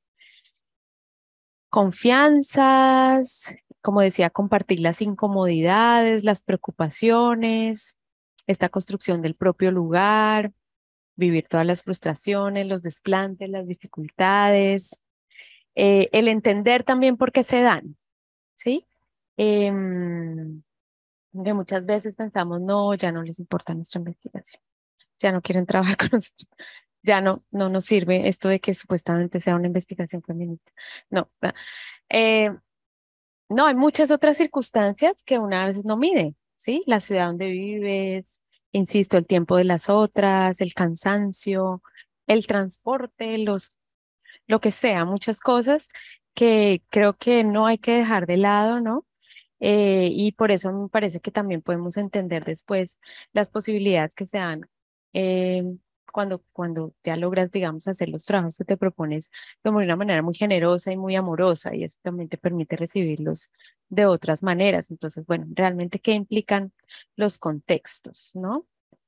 Confianzas, como decía, compartir las incomodidades, las preocupaciones, esta construcción del propio lugar, vivir todas las frustraciones, los desplantes, las dificultades, eh, el entender también por qué se dan, ¿sí? Em, que muchas veces pensamos, no, ya no les importa nuestra investigación, ya no quieren trabajar con nosotros, ya no, no nos sirve esto de que supuestamente sea una investigación feminista. No, eh, no, hay muchas otras circunstancias que una vez no mide, ¿sí? La ciudad donde vives, insisto, el tiempo de las otras, el cansancio, el transporte, los, lo que sea, muchas cosas que creo que no hay que dejar de lado, ¿no? Eh, y por eso me parece que también podemos entender después las posibilidades que se dan eh, cuando, cuando ya logras, digamos, hacer los trabajos que te propones como de una manera muy generosa y muy amorosa, y eso también te permite recibirlos de otras maneras. Entonces, bueno, realmente, ¿qué implican los contextos, no?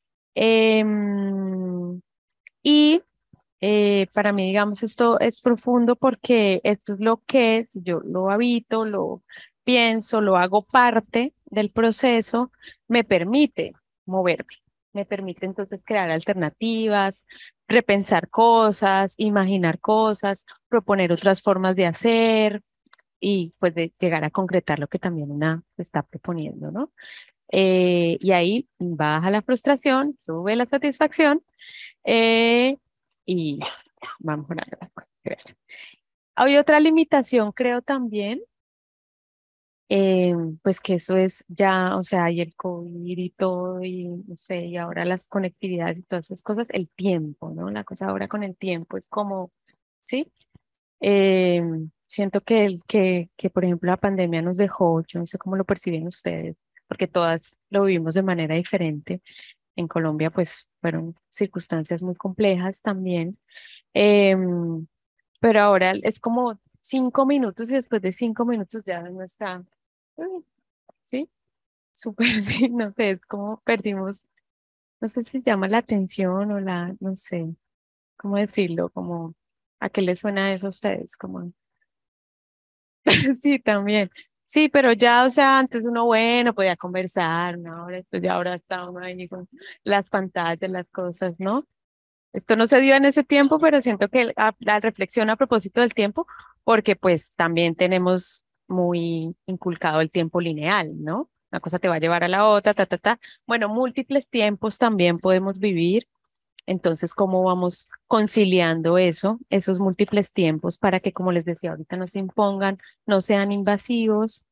Em, y eh, para mí, digamos, esto es profundo porque esto es lo que, si yo lo habito, lo pienso, lo hago parte del proceso, me permite moverme, me permite entonces crear alternativas, repensar cosas, imaginar cosas, proponer otras formas de hacer y pues de llegar a concretar lo que también una se está proponiendo, ¿no? Eh, y ahí baja la frustración, sube la satisfacción eh, y va mejorando la cosa. Había otra limitación, creo también, eh, pues que eso es ya, o sea, y el COVID y todo, y no sé, y ahora las conectividades y todas esas cosas, el tiempo, ¿no? La cosa ahora con el tiempo es como, ¿sí? Eh, siento que, el, que, que, por ejemplo, la pandemia nos dejó, yo no sé cómo lo perciben ustedes, porque todas lo vivimos de manera diferente. En Colombia, pues, fueron circunstancias muy complejas también. Em, pero ahora es como cinco minutos y después de cinco minutos ya no está, mm, ¿sí? Súper, sí, no sé, es como perdimos, no sé si se llama la atención o la, no sé, ¿cómo decirlo? Como, ¿a qué les suena eso a ustedes? Como, sí, también. Sí, pero ya, o sea, antes uno, bueno, podía conversar, ¿no? Ahora, pues ya ahora está uno ahí con las pantallas, las cosas, ¿no? Esto no se dio en ese tiempo, pero siento que a- la reflexión a propósito del tiempo, porque pues también tenemos muy inculcado el tiempo lineal, ¿no? Una cosa te va a llevar a la otra, ta, ta, ta. Bueno, múltiples tiempos también podemos vivir. Entonces, ¿cómo vamos conciliando eso, esos múltiples tiempos para que, como les decía ahorita, no se impongan, no sean invasivos?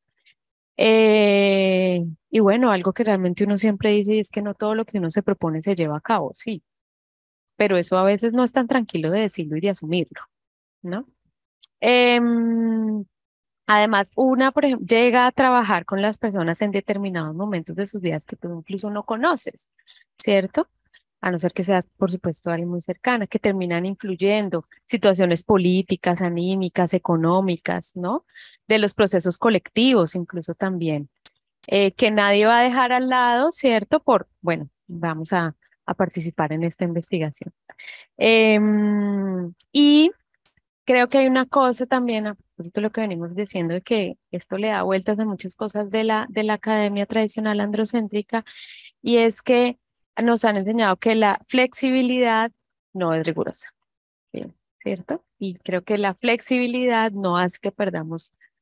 Eh, y bueno, algo que realmente uno siempre dice y es que no todo lo que uno se propone se lleva a cabo, sí, pero eso a veces no es tan tranquilo de decirlo y de asumirlo, ¿no? Em, además, una, por ejemplo, llega a trabajar con las personas en determinados momentos de sus vidas que tú incluso no conoces, ¿cierto? A no ser que seas, por supuesto, alguien muy cercana, que terminan influyendo situaciones políticas, anímicas, económicas, ¿no? De los procesos colectivos, incluso también, eh, que nadie va a dejar al lado, ¿cierto? Por, bueno, vamos a, a participar en esta investigación. Em, y creo que hay una cosa también, a propósito de lo que venimos diciendo, de que esto le da vueltas a muchas cosas de la, de la academia tradicional androcéntrica, y es que nos han enseñado que la flexibilidad no es rigurosa, ¿sí? ¿Cierto? Y creo que la flexibilidad no hace que perdamos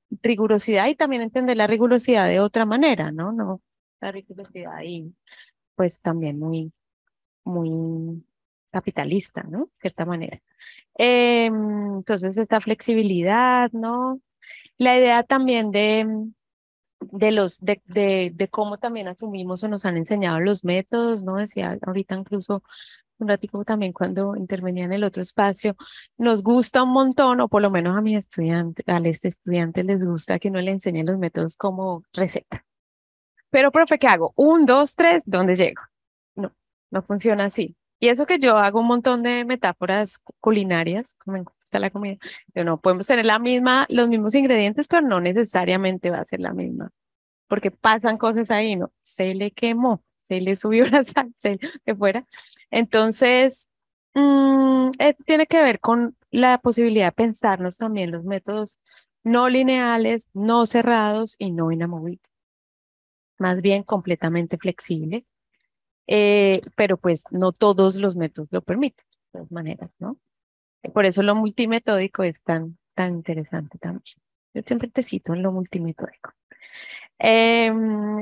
rigurosidad y también entender la rigurosidad de otra manera, ¿no? No, la rigurosidad y pues también muy, muy capitalista, ¿no? De cierta manera. Em, entonces, esta flexibilidad, ¿no? La idea también de, de los, de, de, de cómo también asumimos o nos han enseñado los métodos, ¿no? Decía ahorita incluso un ratico también cuando intervenía en el otro espacio, nos gusta un montón, o por lo menos a mis estudiantes, a los estudiantes les gusta que uno le enseñe los métodos como receta. Pero, profe, ¿qué hago? Un, dos, tres, ¿dónde llego? No, no funciona así. Y eso que yo hago un montón de metáforas culinarias, como me gusta la comida, pero no podemos tener la misma, los mismos ingredientes, pero no necesariamente va a ser la misma, porque pasan cosas ahí, ¿no? Se le quemó, se le subió la sal, se que fuera. Entonces, mmm, eh, tiene que ver con la posibilidad de pensarnos también los métodos no lineales, no cerrados y no inamovibles, más bien completamente flexibles, eh, pero pues no todos los métodos lo permiten, de todas maneras, ¿no? Por eso lo multimetódico es tan, tan interesante también. Yo siempre te cito en lo multimetódico. Em,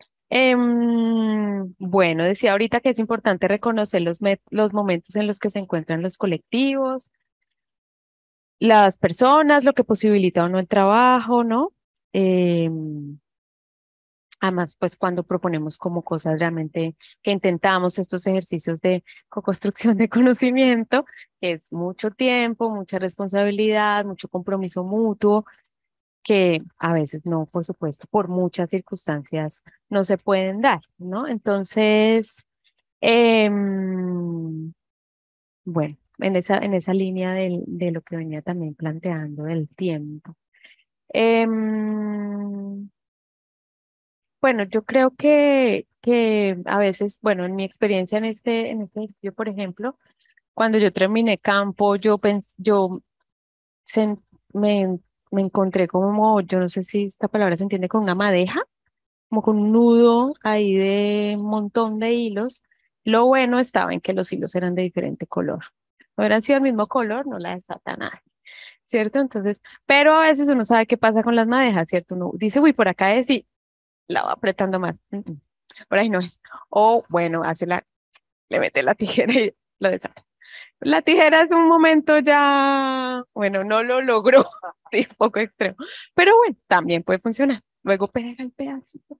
em, bueno, decía ahorita que es importante reconocer los, met- los momentos en los que se encuentran los colectivos, las personas, lo que posibilita o no el trabajo, ¿no? Em, Además, pues cuando proponemos como cosas realmente que intentamos estos ejercicios de co-construcción de conocimiento, que es mucho tiempo, mucha responsabilidad, mucho compromiso mutuo, que a veces no, por supuesto, por muchas circunstancias no se pueden dar, ¿no? Entonces, em, bueno, en esa, en esa línea del- de lo que venía también planteando del tiempo. Em, Bueno, yo creo que, que a veces, bueno, en mi experiencia en este, en este ejercicio, por ejemplo, cuando yo terminé campo, yo pens, yo sen- me, me encontré como, yo no sé si esta palabra se entiende, con una madeja, como con un nudo ahí de un montón de hilos. Lo bueno estaba en que los hilos eran de diferente color. No hubieran sido el mismo color, no la desata nada, ¿cierto? Entonces, pero a veces uno sabe qué pasa con las madejas, ¿cierto? Uno dice, uy, por acá es y la va apretando más. Mm, mm. Por ahí no es. O bueno, hace la, le mete la tijera y lo desata. La tijera es un momento ya, bueno, no lo logró, sí, un poco extremo, pero bueno, también puede funcionar. Luego pega el pedacito.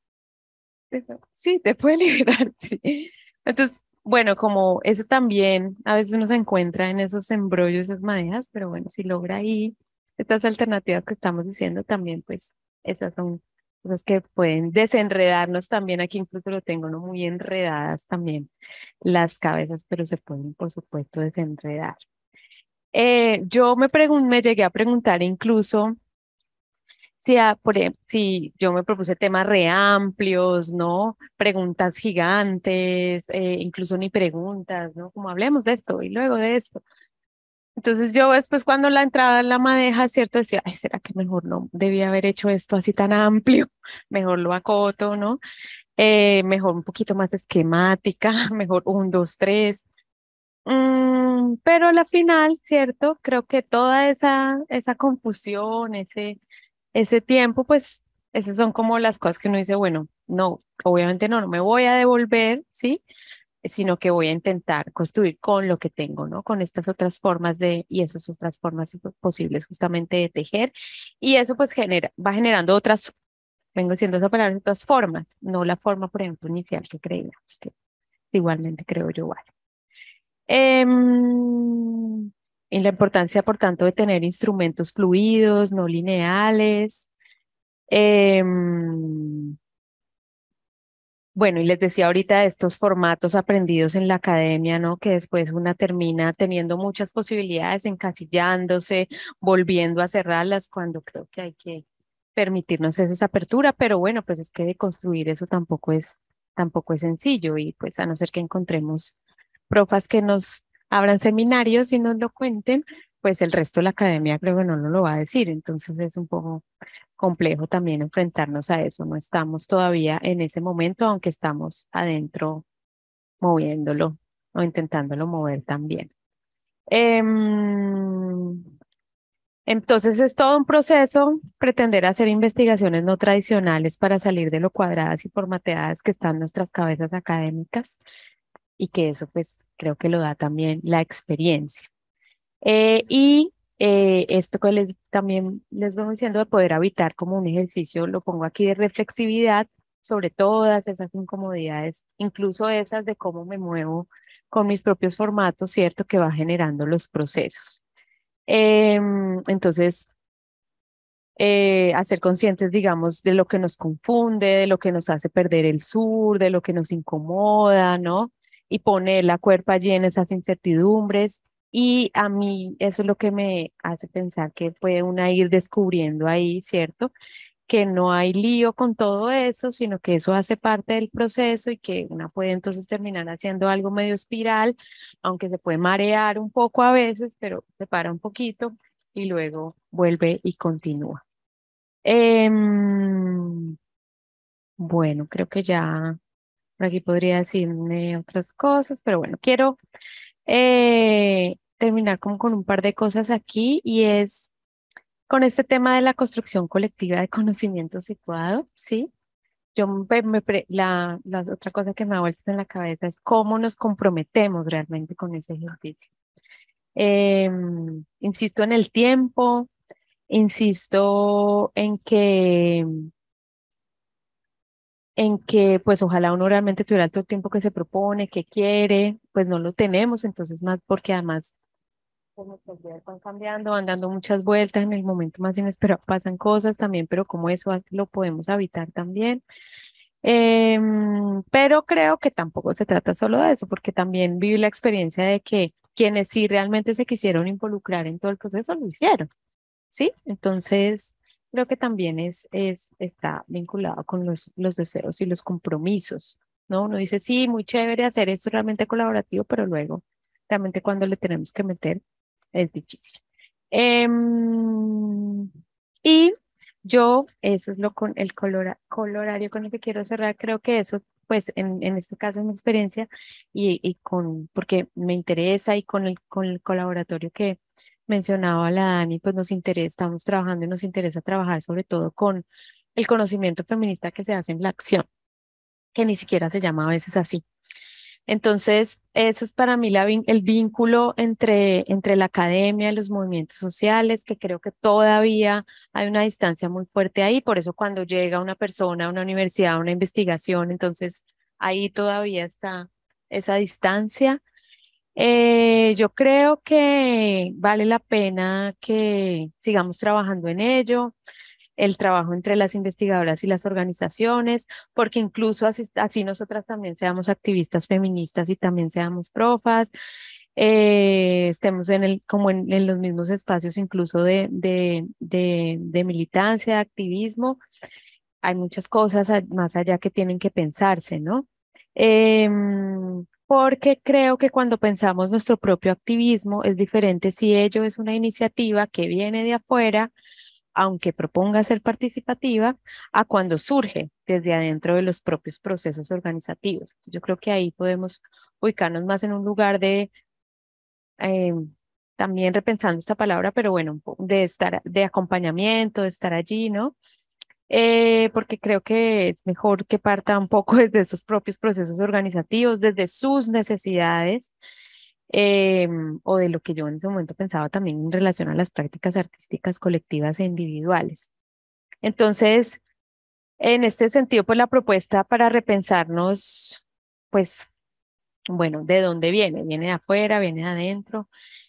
Sí, te puede liberar, sí. Entonces, bueno, como eso también a veces uno se encuentra en esos embrollos, esas madejas, pero bueno, si logra ahí estas alternativas que estamos diciendo también, pues esas son cosas que pueden desenredarnos también. Aquí incluso lo tengo, ¿no? Muy enredadas también las cabezas, pero se pueden, por supuesto, desenredar. Eh, yo me pregun me llegué a preguntar incluso si, a- por ejemplo, si yo me propuse temas re amplios, ¿no? Preguntas gigantes, eh, incluso ni preguntas, ¿no? Como hablemos de esto y luego de esto. Entonces yo después cuando la entraba en la madeja, ¿cierto? Decía, ay, ¿será que mejor no debía haber hecho esto así tan amplio? Mejor lo acoto, ¿no? Eh, mejor un poquito más esquemática, mejor un, dos, tres. Mm, pero a la final, ¿cierto? Creo que toda esa, esa confusión, ese, ese tiempo, pues esas son como las cosas que uno dice, bueno, no, obviamente no, no me voy a devolver, ¿sí? Sino que voy a intentar construir con lo que tengo, ¿no? Con estas otras formas de, y esas otras formas posibles justamente de tejer. Y eso pues genera, va generando otras, vengo diciendo esa palabra, otras formas, no la forma, por ejemplo, inicial que creíamos, que igualmente creo yo, vale. Em, y la importancia, por tanto, de tener instrumentos fluidos, no lineales. Em, bueno, y les decía ahorita de estos formatos aprendidos en la academia, ¿no? Que después una termina teniendo muchas posibilidades, encasillándose, volviendo a cerrarlas, cuando creo que hay que permitirnos esa apertura, pero bueno, pues es que de construir eso tampoco es, tampoco es sencillo, y pues a no ser que encontremos profas que nos abran seminarios y nos lo cuenten, pues el resto de la academia creo que no nos lo va a decir, entonces es un poco complejo también enfrentarnos a eso. No estamos todavía en ese momento, aunque estamos adentro moviéndolo o intentándolo mover también. Em, Entonces es todo un proceso pretender hacer investigaciones no tradicionales para salir de lo cuadradas y formateadas que están nuestras cabezas académicas y que eso pues creo que lo da también la experiencia. Eh, y eh, esto que les, también les voy diciendo de poder habitar como un ejercicio, lo pongo aquí de reflexividad sobre todas esas incomodidades, incluso esas de cómo me muevo con mis propios formatos, ¿cierto? Que va generando los procesos. Em, entonces, eh, hacer conscientes, digamos, de lo que nos confunde, de lo que nos hace perder el sur, de lo que nos incomoda, ¿no? Y poner la cuerpa allí en esas incertidumbres. Y a mí eso es lo que me hace pensar que puede una ir descubriendo ahí, ¿cierto? Que no hay lío con todo eso, sino que eso hace parte del proceso y que una puede entonces terminar haciendo algo medio espiral, aunque se puede marear un poco a veces, pero se para un poquito y luego vuelve y continúa. Em, bueno, creo que ya por aquí podría decirme otras cosas, pero bueno, quiero eh, terminar como con un par de cosas aquí y es con este tema de la construcción colectiva de conocimiento situado, ¿sí? Yo me, me pre- la, la otra cosa que me ha vuelto en la cabeza es cómo nos comprometemos realmente con ese ejercicio. Em, insisto en el tiempo, insisto en que en que pues ojalá uno realmente tuviera todo el tiempo que se propone, que quiere, pues no lo tenemos, entonces más porque además pues, nuestras vidas van cambiando, van dando muchas vueltas, en el momento más inesperado pasan cosas también, pero como eso ha- lo podemos evitar también. Em, pero creo que tampoco se trata solo de eso, porque también viví la experiencia de que quienes sí realmente se quisieron involucrar en todo el proceso lo hicieron. ¿Sí? Entonces, creo que también es, es, está vinculado con los, los deseos y los compromisos, ¿no? Uno dice, sí, muy chévere hacer esto realmente colaborativo, pero luego, realmente cuando le tenemos que meter, es difícil. Em, y yo, eso es lo con el colora, colorario con el que quiero cerrar, creo que eso, pues, en, en este caso, es mi experiencia, y, y con, porque me interesa y con el, con el colaboratorio que mencionaba la Dani, pues nos interesa, estamos trabajando y nos interesa trabajar sobre todo con el conocimiento feminista que se hace en la acción, que ni siquiera se llama a veces así. Entonces, eso es para mí la vin- el vínculo entre, entre la academia y los movimientos sociales, que creo que todavía hay una distancia muy fuerte ahí. Por eso cuando llega una persona a una universidad, a una investigación, entonces ahí todavía está esa distancia. Eh, yo creo que vale la pena que sigamos trabajando en ello, el trabajo entre las investigadoras y las organizaciones, porque incluso así, así nosotras también seamos activistas feministas y también seamos profas, eh, estemos en el, como en, en los mismos espacios incluso de, de, de, de militancia, de activismo, hay muchas cosas a- más allá que tienen que pensarse, ¿no? Em, porque creo que cuando pensamos nuestro propio activismo es diferente si ello es una iniciativa que viene de afuera, aunque proponga ser participativa, a cuando surge desde adentro de los propios procesos organizativos. Yo creo que ahí podemos ubicarnos más en un lugar de, em, también repensando esta palabra, pero bueno, un po- de estar, de acompañamiento, de estar allí, ¿no? Eh, porque creo que es mejor que parta un poco desde esos propios procesos organizativos, desde sus necesidades, eh, o de lo que yo en ese momento pensaba también en relación a las prácticas artísticas colectivas e individuales. Entonces, en este sentido, pues la propuesta para repensarnos, pues, bueno, ¿de dónde viene? ¿Viene de afuera? ¿Viene de adentro?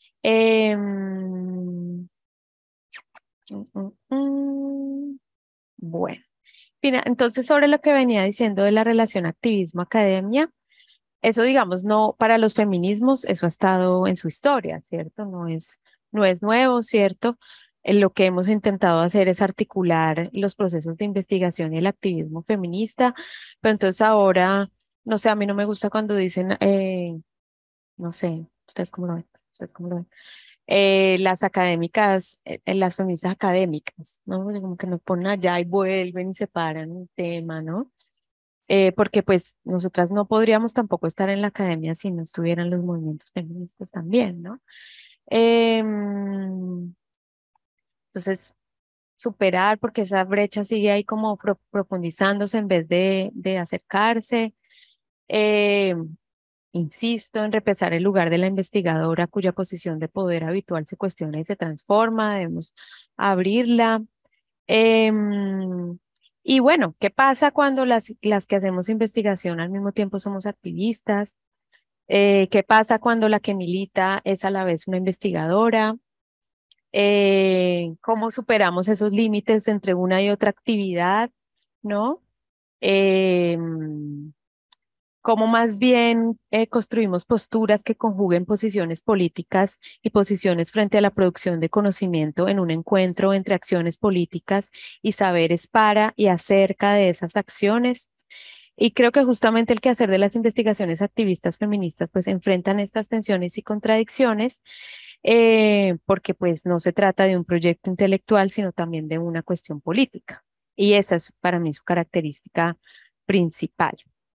Em, mm, mm, mm, bueno. Mira, entonces, sobre lo que venía diciendo de la relación activismo-academia, eso, digamos, no para los feminismos, eso ha estado en su historia, ¿cierto? No es, no es nuevo, ¿cierto? Eh, Lo que hemos intentado hacer es articular los procesos de investigación y el activismo feminista, pero entonces ahora, no sé, a mí no me gusta cuando dicen, eh, no sé, ustedes cómo lo ven, ustedes cómo lo ven, eh, las académicas, eh, eh, las feministas académicas, ¿no? Como que nos ponen allá y vuelven y separan el tema, ¿no? Eh, porque pues nosotras no podríamos tampoco estar en la academia si no estuvieran los movimientos feministas también, ¿no? Em, Entonces, superar, porque esa brecha sigue ahí como pro profundizándose en vez de, de acercarse. Eh, insisto en repensar el lugar de la investigadora cuya posición de poder habitual se cuestiona y se transforma, debemos abrirla. Eh, y bueno, ¿qué pasa cuando las, las que hacemos investigación al mismo tiempo somos activistas? Eh, ¿qué pasa cuando la que milita es a la vez una investigadora? Eh, ¿cómo superamos esos límites entre una y otra actividad? ¿No? Eh, cómo más bien eh, construimos posturas que conjuguen posiciones políticas y posiciones frente a la producción de conocimiento en un encuentro entre acciones políticas y saberes para y acerca de esas acciones. Y creo que justamente el quehacer de las investigaciones activistas feministas pues enfrentan estas tensiones y contradicciones eh, porque pues no se trata de un proyecto intelectual, sino también de una cuestión política. Y esa es para mí su característica principal.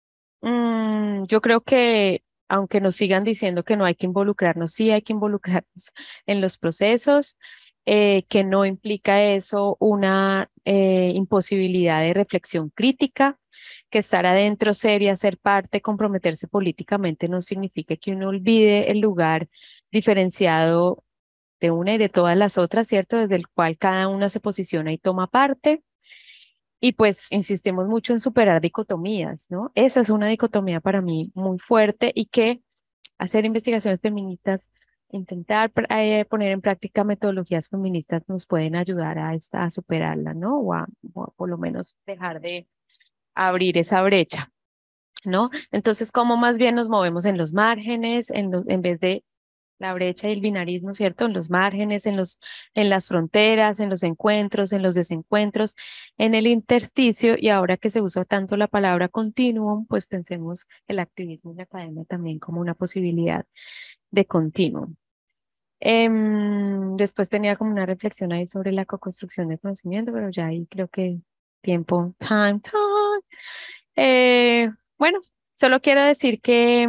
Mm, yo creo que aunque nos sigan diciendo que no hay que involucrarnos, sí hay que involucrarnos en los procesos, eh, que no implica eso una eh, imposibilidad de reflexión crítica, que estar adentro, seria, ser parte, comprometerse políticamente no significa que uno olvide el lugar diferenciado de una y de todas las otras, ¿cierto? Desde el cual cada una se posiciona y toma parte. Y pues insistimos mucho en superar dicotomías, ¿no? Esa es una dicotomía para mí muy fuerte y que hacer investigaciones feministas, intentar eh, poner en práctica metodologías feministas nos pueden ayudar a, esta, a superarla, ¿no? O a, o a por lo menos dejar de abrir esa brecha, ¿no? Entonces, ¿cómo más bien nos movemos en los márgenes, en, los, en vez de la brecha y el binarismo, ¿cierto? En los márgenes, en los, en las fronteras, en los encuentros, en los desencuentros, en el intersticio, y ahora que se usa tanto la palabra continuum, pues pensemos el activismo y la academia también como una posibilidad de continuum. Eh, después tenía como una reflexión ahí sobre la co-construcción de conocimiento, pero ya ahí creo que tiempo, time, time. Eh, bueno, solo quiero decir que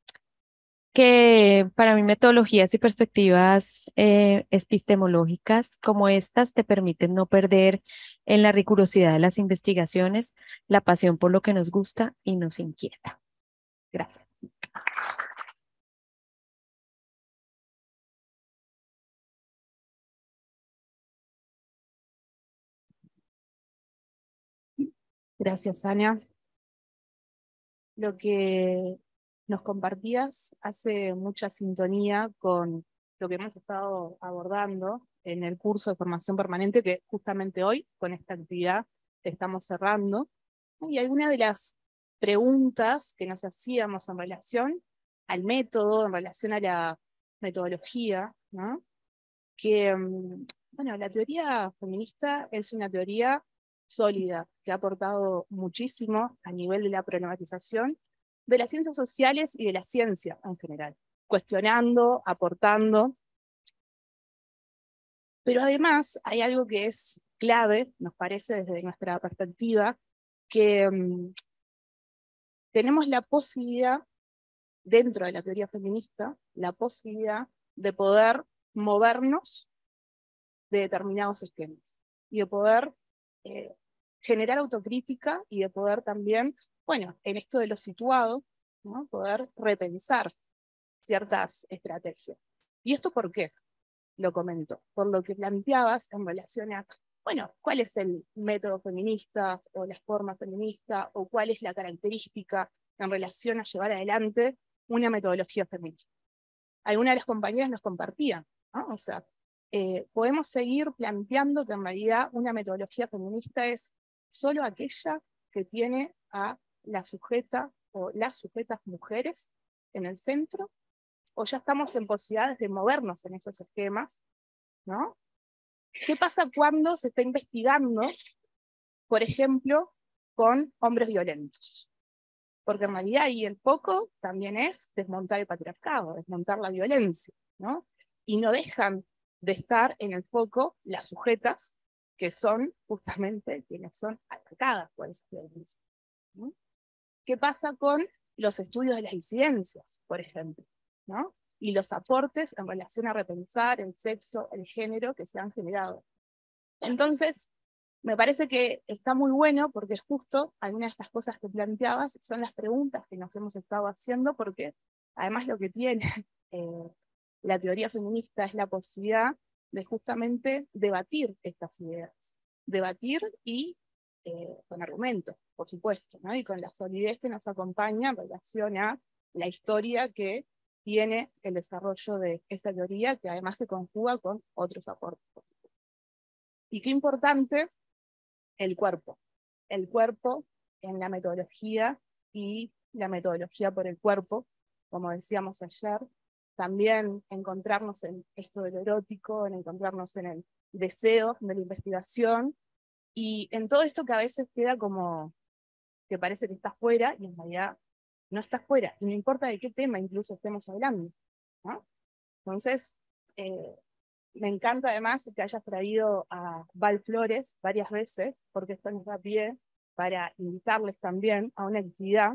que para mí metodologías y perspectivas eh, epistemológicas como estas te permiten no perder en la rigurosidad de las investigaciones, la pasión por lo que nos gusta y nos inquieta. Gracias. Gracias, Ania. Lo que nos compartías hace mucha sintonía con lo que hemos estado abordando en el curso de formación permanente que justamente hoy, con esta actividad, estamos cerrando. Y alguna de las preguntas que nos hacíamos en relación al método, en relación a la metodología, ¿no? Que, bueno, la teoría feminista es una teoría sólida, que ha aportado muchísimo a nivel de la problematización de las ciencias sociales y de la ciencia en general, cuestionando, aportando. Pero además hay algo que es clave, nos parece desde nuestra perspectiva, que um, tenemos la posibilidad, dentro de la teoría feminista, la posibilidad de poder movernos de determinados esquemas y de poder eh, generar autocrítica y de poder también, bueno, en esto de lo situado, ¿no? Poder repensar ciertas estrategias. ¿Y esto por qué? Lo comento, por lo que planteabas en relación a, bueno, cuál es el método feminista o la forma feminista o cuál es la característica en relación a llevar adelante una metodología feminista. Algunas de las compañeras nos compartían, ¿no? O sea, eh, podemos seguir planteando que en realidad una metodología feminista es solo aquella que tiene a la sujeta o las sujetas mujeres en el centro, o ya estamos en posibilidades de movernos en esos esquemas, ¿no? ¿Qué pasa cuando se está investigando, por ejemplo, con hombres violentos? Porque en realidad ahí el foco también es desmontar el patriarcado, desmontar la violencia, ¿no? Y no dejan de estar en el foco las sujetas, que son justamente quienes son atacadas por esa violencia, ¿no? ¿Qué pasa con los estudios de las disidencias, por ejemplo, ¿no? Y los aportes en relación a repensar el sexo, el género que se han generado Entonces, me parece que está muy bueno porque justo algunas de estas cosas que planteabas son las preguntas que nos hemos estado haciendo, porque además lo que tiene eh, la teoría feminista es la posibilidad de justamente debatir estas ideas, debatir y eh, con argumentos, por supuesto, ¿no? Y con la solidez que nos acompaña en relación a la historia que tiene el desarrollo de esta teoría, que además se conjuga con otros aportes. Y qué importante, el cuerpo. El cuerpo en la metodología y la metodología por el cuerpo, como decíamos ayer, también encontrarnos en esto del erótico, en encontrarnos en el deseo de la investigación, y en todo esto que a veces queda como que parece que está fuera, y en realidad no está fuera, y no importa de qué tema incluso estemos hablando, ¿no? Entonces, eh, me encanta además que hayas traído a Val Flores varias veces, porque esto nos da pie para invitarles también a una actividad.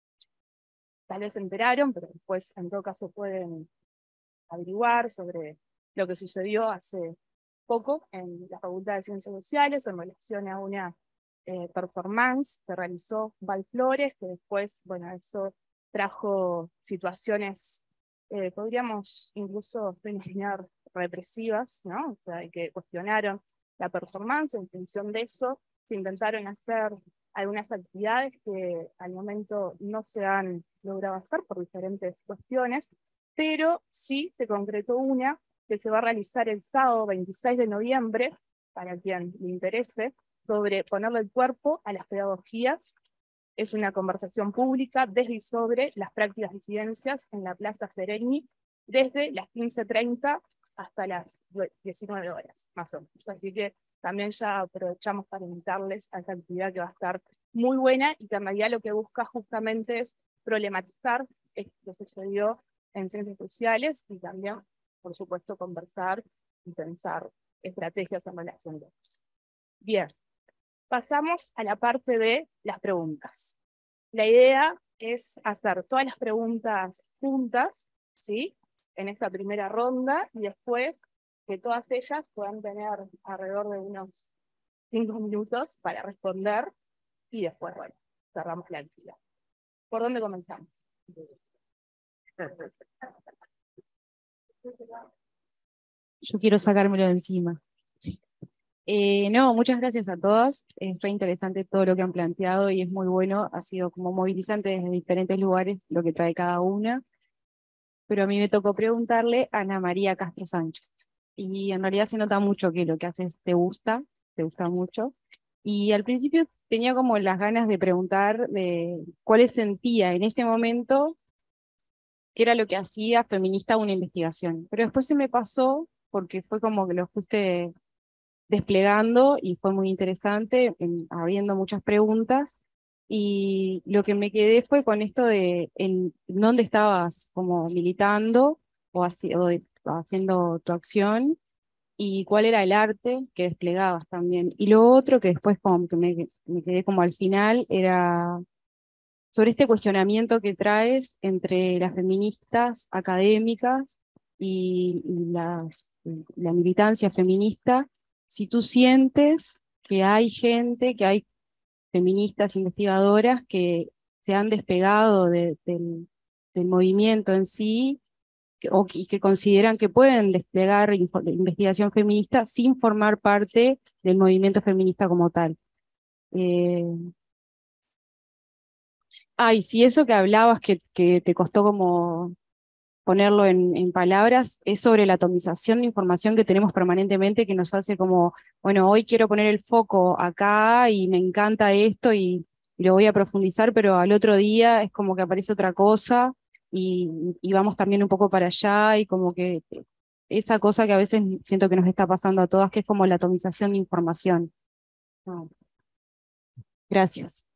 Tal vez se enteraron, pero después en todo caso pueden averiguar sobre lo que sucedió hace poco en la Facultad de Ciencias Sociales en relación a una eh, performance que realizó Val Flores, que después, bueno, eso trajo situaciones, eh, podríamos incluso denominar represivas, ¿no? O sea, que cuestionaron la performance. En función de eso se intentaron hacer algunas actividades que al momento no se han logrado hacer por diferentes cuestiones, pero sí se concretó una que se va a realizar el sábado veintiséis de noviembre, para quien le interese, sobre ponerle el cuerpo a las pedagogías. Es una conversación pública desde y sobre las prácticas de disidencias en la Plaza Sereni, desde las quince treinta hasta las diecinueve horas, más o menos. Así que también ya aprovechamos para invitarles a esta actividad que va a estar muy buena y que en realidad lo que busca justamente es problematizar esto que sucedió en ciencias sociales y también, por supuesto, conversar y pensar estrategias en relación a eso. Bien, pasamos a la parte de las preguntas. La idea es hacer todas las preguntas juntas, ¿sí?, en esta primera ronda, y después que todas ellas puedan tener alrededor de unos cinco minutos para responder, y después, bueno, cerramos la actividad. ¿Por dónde comenzamos? Yo quiero sacármelo de encima. Eh, no, muchas gracias a todas. Es re interesante todo lo que han planteado y es muy bueno. Ha sido como movilizante desde diferentes lugares lo que trae cada una. Pero a mí me tocó preguntarle a Ana María Castro Sánchez. Y en realidad se nota mucho que lo que haces te gusta, te gusta mucho. Y al principio tenía como las ganas de preguntar de cuáles sentía en este momento qué era lo que hacía feminista una investigación. Pero después se me pasó porque fue como que lo fuiste desplegando y fue muy interesante, en, habiendo muchas preguntas, y lo que me quedé fue con esto de en dónde estabas como militando o, haci o de, haciendo tu acción y cuál era el arte que desplegabas también. Y lo otro que después como que me, me quedé como al final era sobre este cuestionamiento que traes entre las feministas académicas y, y las, la militancia feminista, si tú sientes que hay gente, que hay feministas investigadoras que se han despegado de, del, del movimiento en sí, que, o, y que consideran que pueden desplegar investigación feminista sin formar parte del movimiento feminista como tal. Eh, Ay, sí, eso que hablabas que, que te costó como ponerlo en, en palabras, es sobre la atomización de información que tenemos permanentemente, que nos hace como, bueno, hoy quiero poner el foco acá y me encanta esto y, y lo voy a profundizar, pero al otro día es como que aparece otra cosa y, y vamos también un poco para allá y como que esa cosa que a veces siento que nos está pasando a todas, que es como la atomización de información. No. Gracias.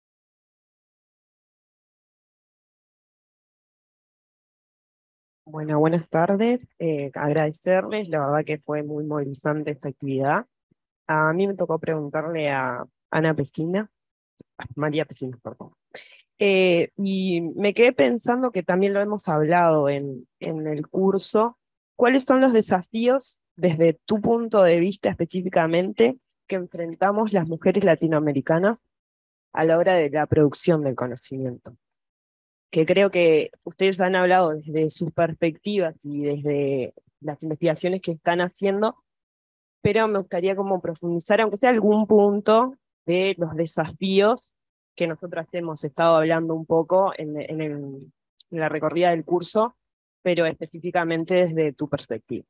Bueno, buenas tardes. Eh, agradecerles, la verdad que fue muy movilizante esta actividad. A mí me tocó preguntarle a Ana Pesina, a María Pesina, perdón. Eh, y me quedé pensando que también lo hemos hablado en, en el curso, cuáles son los desafíos desde tu punto de vista específicamente, que enfrentamos las mujeres latinoamericanas a la hora de la producción del conocimiento. Que creo que ustedes han hablado desde sus perspectivas y desde las investigaciones que están haciendo, pero me gustaría como profundizar, aunque sea algún punto, de los desafíos que nosotras hemos estado hablando un poco en, en, el, en la recorrida del curso, pero específicamente desde tu perspectiva.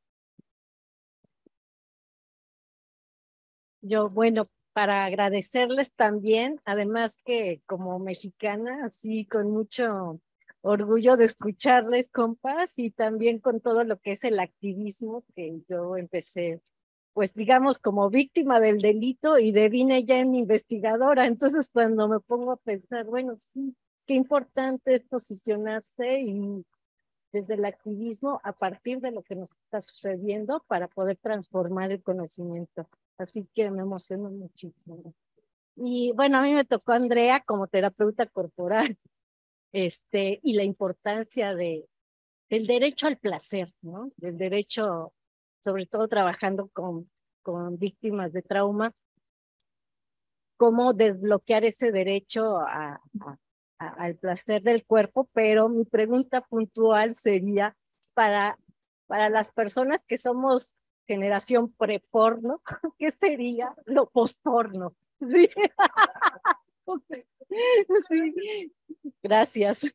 Yo, bueno, para agradecerles también, además que como mexicana, así con mucho orgullo de escucharles, compas, y también con todo lo que es el activismo, que yo empecé, pues digamos, como víctima del delito y devine ya en investigadora. Entonces, cuando me pongo a pensar, bueno, sí, qué importante es posicionarse y desde el activismo a partir de lo que nos está sucediendo para poder transformar el conocimiento. Así que me emociono muchísimo. Y bueno, a mí me tocó Andrea como terapeuta corporal, este, y la importancia de, del derecho al placer, ¿no? Del derecho, sobre todo trabajando con, con víctimas de trauma, cómo desbloquear ese derecho a, a, a, al placer del cuerpo, pero mi pregunta puntual sería para, para las personas que somos generación preporno, ¿qué sería lo posporno? Sí. Sí. Gracias.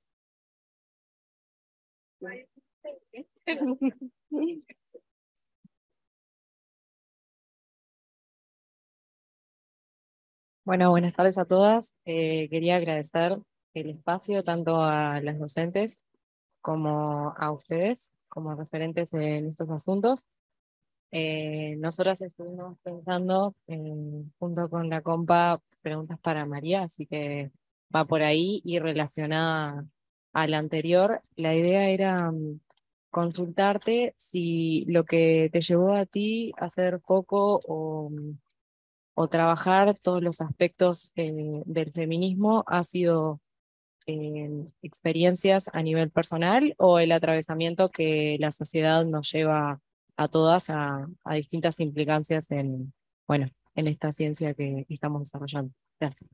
Bueno, buenas tardes a todas. Eh, quería agradecer el espacio tanto a las docentes como a ustedes, como referentes en estos asuntos. Eh, nosotras estuvimos pensando, eh, junto con la compa, preguntas para María, así que va por ahí y relacionada a la anterior. La idea era mm, consultarte si lo que te llevó a ti a hacer foco o, o trabajar todos los aspectos eh, del feminismo ha sido eh, experiencias a nivel personal o el atravesamiento que la sociedad nos lleva a todas a, a distintas implicancias en, bueno, en esta ciencia que estamos desarrollando. Gracias.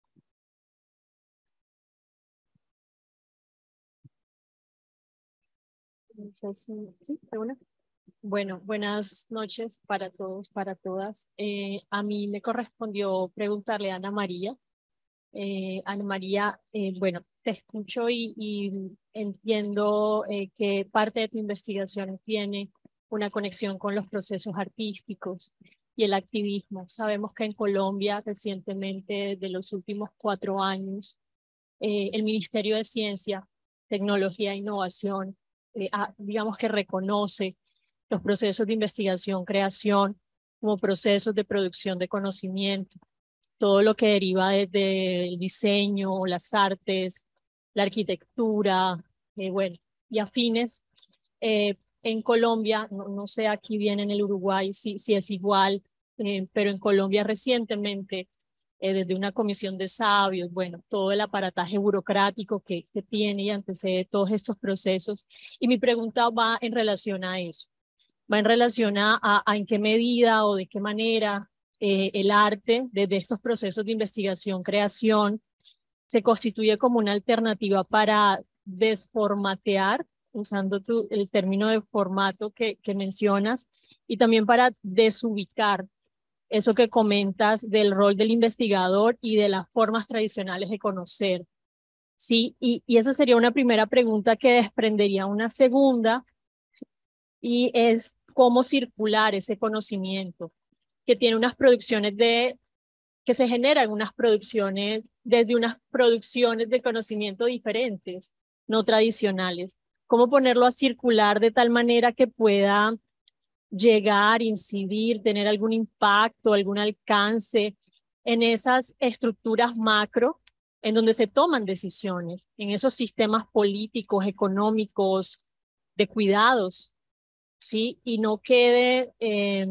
Sí, ¿alguna? Bueno, buenas noches para todos, para todas. Eh, a mí me correspondió preguntarle a Ana María. Eh, Ana María, eh, bueno, te escucho y, y entiendo eh, que parte de tu investigación tiene una conexión con los procesos artísticos y el activismo. Sabemos que en Colombia recientemente, de los últimos cuatro años, eh, el Ministerio de Ciencia, Tecnología e Innovación, eh, ah, digamos que reconoce los procesos de investigación, creación, como procesos de producción de conocimiento, todo lo que deriva desde el diseño, las artes, la arquitectura, eh, bueno, y afines. Eh, en Colombia, no, no sé aquí bien en el Uruguay si, si es igual, eh, pero en Colombia recientemente, eh, desde una comisión de sabios, bueno, todo el aparataje burocrático que, que tiene y antecede todos estos procesos. Y mi pregunta va en relación a eso, va en relación a, a, a en qué medida o de qué manera eh, el arte, desde estos procesos de investigación, creación, se constituye como una alternativa para desformatear, usando tu, el término de formato que, que mencionas, y también para desubicar eso que comentas del rol del investigador y de las formas tradicionales de conocer. Sí, y, y esa sería una primera pregunta que desprendería una segunda, y es cómo circular ese conocimiento, que tiene unas producciones de, que se generan unas producciones, desde unas producciones de conocimiento diferentes, no tradicionales. Cómo ponerlo a circular de tal manera que pueda llegar, incidir, tener algún impacto, algún alcance en esas estructuras macro en donde se toman decisiones, en esos sistemas políticos, económicos, de cuidados, ¿sí? Y no quede eh,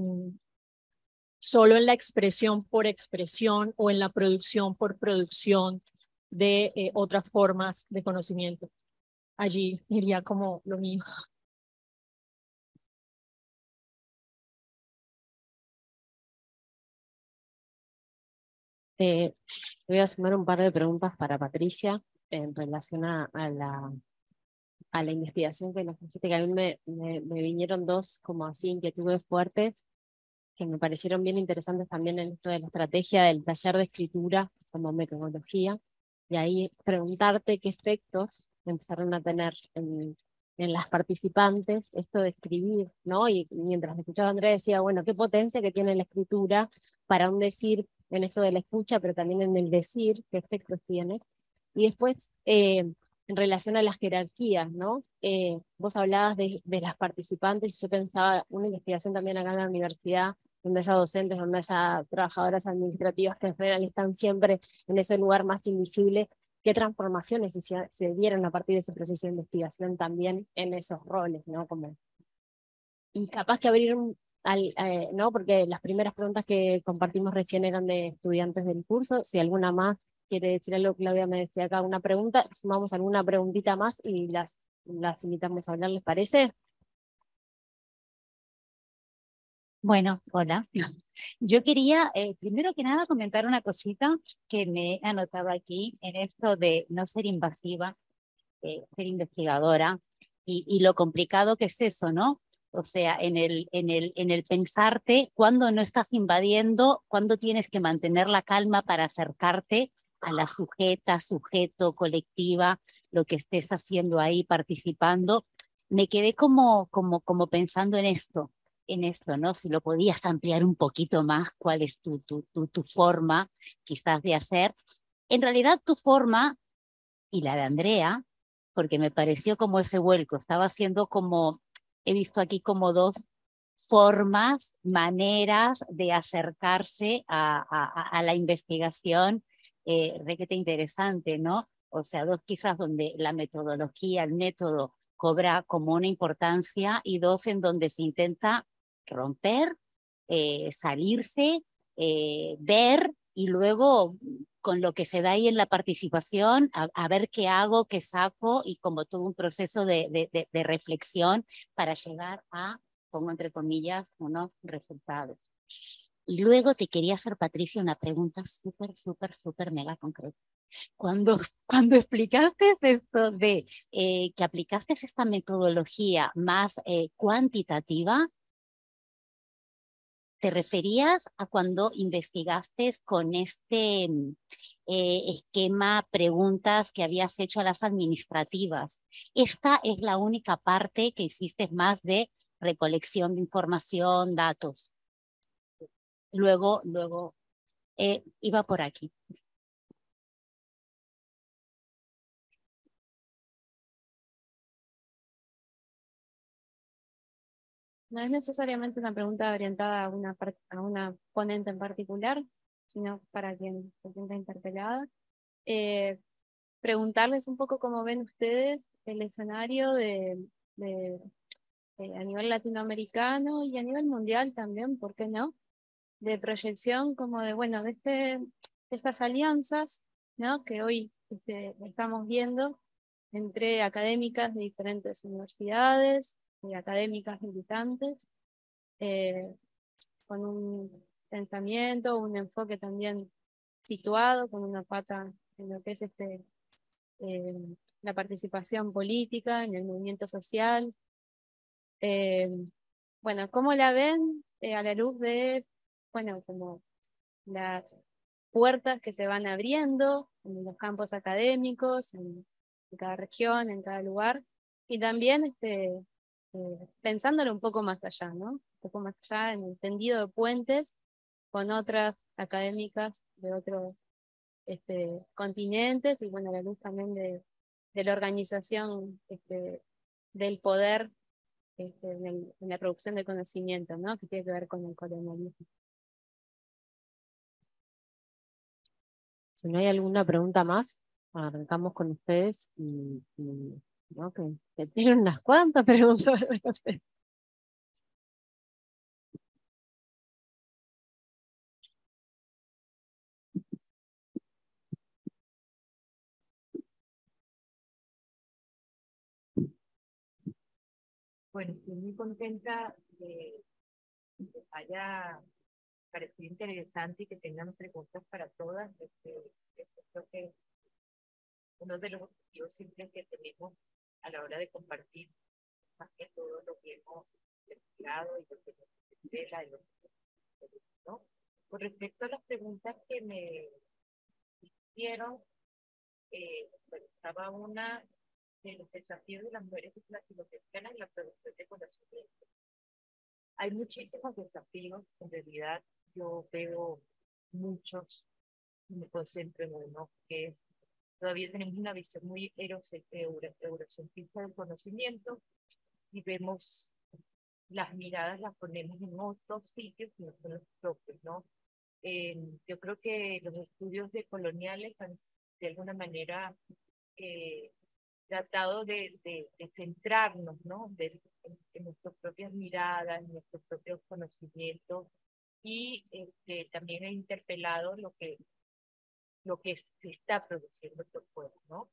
solo en la expresión por expresión o en la producción por producción de eh, otras formas de conocimiento. Allí iría como lo mío. Eh, voy a sumar un par de preguntas para Patricia en relación a, a la, a la investigación que nos hiciste, que a mí me, me, me vinieron dos como así inquietudes fuertes que me parecieron bien interesantes también en esto de la estrategia del taller de escritura como metodología, y ahí preguntarte qué efectos empezaron a tener en, en las participantes esto de escribir, ¿no? Y mientras escuchaba a Andrea decía, bueno, qué potencia que tiene la escritura para un decir en esto de la escucha, pero también en el decir, qué efectos tiene. Y después, eh, en relación a las jerarquías, ¿no? Eh, vos hablabas de, de las participantes, y yo pensaba una investigación también acá en la universidad, donde haya docentes, donde haya trabajadoras administrativas que en general están siempre en ese lugar más invisible, qué transformaciones se, se dieron a partir de ese proceso de investigación también en esos roles, ¿no? Como, y capaz que abrir un, al, eh, ¿no? Porque las primeras preguntas que compartimos recién eran de estudiantes del curso, si alguna más quiere decir algo, Claudia me decía acá una pregunta, sumamos alguna preguntita más y las, las invitamos a hablar, ¿les parece? Bueno, hola. Yo quería, eh, primero que nada, comentar una cosita que me he anotado aquí en esto de no ser invasiva, eh, ser investigadora, y, y lo complicado que es eso, ¿no? O sea, en el, en el, en el pensarte cuándo no estás invadiendo, cuándo tienes que mantener la calma para acercarte a la sujeta, sujeto, colectiva, lo que estés haciendo ahí, participando. Me quedé como, como, como pensando en esto, en esto, ¿no? Si lo podías ampliar un poquito más, cuál es tu, tu, tu, tu forma quizás de hacer. En realidad tu forma y la de Andrea, porque me pareció como ese vuelco, estaba haciendo como, he visto aquí como dos formas, maneras de acercarse a, a, a la investigación, eh, requete interesante, ¿no? O sea, dos quizás donde la metodología, el método cobra como una importancia, y dos en donde se intenta romper, eh, salirse, eh, ver, y luego con lo que se da ahí en la participación, a, a ver qué hago, qué saco, y como todo un proceso de, de, de, de reflexión para llegar a, pongo entre comillas, unos resultados. Y luego te quería hacer, Patricia, una pregunta súper, súper, súper mega concreta. Cuando, cuando explicaste esto de eh, que aplicaste esta metodología más eh, cuantitativa, ¿te referías a cuando investigaste con este eh, esquema, preguntas que habías hecho a las administrativas? Esta es la única parte que hiciste más de recolección de información, datos. Luego, luego, eh, iba por aquí. No es necesariamente una pregunta orientada a una, a una ponente en particular, sino para quien se sienta interpelada. Eh, preguntarles un poco cómo ven ustedes el escenario de, de, de, a nivel latinoamericano y a nivel mundial también, ¿por qué no? De proyección como de, bueno, de, este, de estas alianzas, ¿no? Que hoy este, estamos viendo entre académicas de diferentes universidades, y académicas militantes, eh, con un pensamiento, un enfoque también situado, con una pata en lo que es este, eh, la participación política, en el movimiento social. Eh, bueno, ¿cómo la ven eh, a la luz de, bueno, como las puertas que se van abriendo en los campos académicos, en, en cada región, en cada lugar, y también este, eh, pensándolo un poco más allá, ¿no? Un poco más allá en el tendido de puentes con otras académicas de otros este, continentes, y bueno, a la luz también de, de la organización este, del poder este, en, el, en la producción de conocimiento, ¿no? Que tiene que ver con el colonialismo. Si no hay alguna pregunta más, arrancamos con ustedes y, y ¿no? que, que tienen unas cuantas preguntas. Bueno, estoy muy contenta de que haya pareció interesante y que tengan preguntas para todas. Este, eso creo que uno de los objetivos simples que tenemos a la hora de compartir más que todo lo que hemos investigado y lo que nos interesa y lo que ¿no? Con respecto a las preguntas que me hicieron, eh, bueno, estaba una de los desafíos de las mujeres latinoamericanas en la producción de conocimiento. Hay muchísimos desafíos, en realidad yo veo muchos, me concentro en uno, que es, todavía tenemos una visión muy eurocentrista del conocimiento y vemos las miradas, las ponemos en otros sitios que no son los propios, ¿no? Eh, yo creo que los estudios de coloniales han de alguna manera eh, tratado de, de, de centrarnos, ¿no? De, en, en nuestras propias miradas, en nuestros propios conocimientos y este, también ha interpelado lo que, lo que se está produciendo por fuera, ¿no?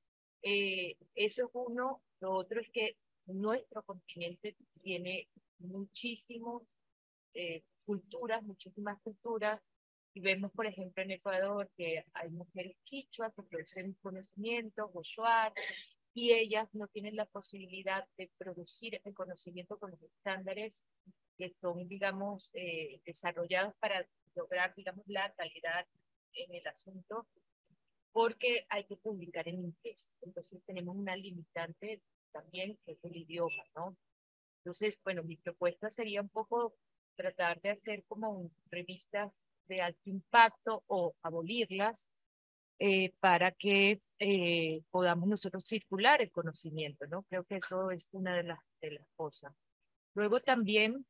Eh, eso es uno. Lo otro es que nuestro continente tiene muchísimas eh, culturas, muchísimas culturas, y vemos, por ejemplo, en Ecuador que hay mujeres quichuas que producen conocimiento, Goshuar, y ellas no tienen la posibilidad de producir el conocimiento con los estándares que son, digamos, eh, desarrollados para lograr, digamos, la calidad en el asunto, porque hay que publicar en inglés. Entonces tenemos una limitante también que es el idioma, ¿no? Entonces, bueno, mi propuesta sería un poco tratar de hacer como revistas de alto impacto o abolirlas eh, para que eh, podamos nosotros circular el conocimiento, ¿no? Creo que eso es una de las, de las cosas. Luego también,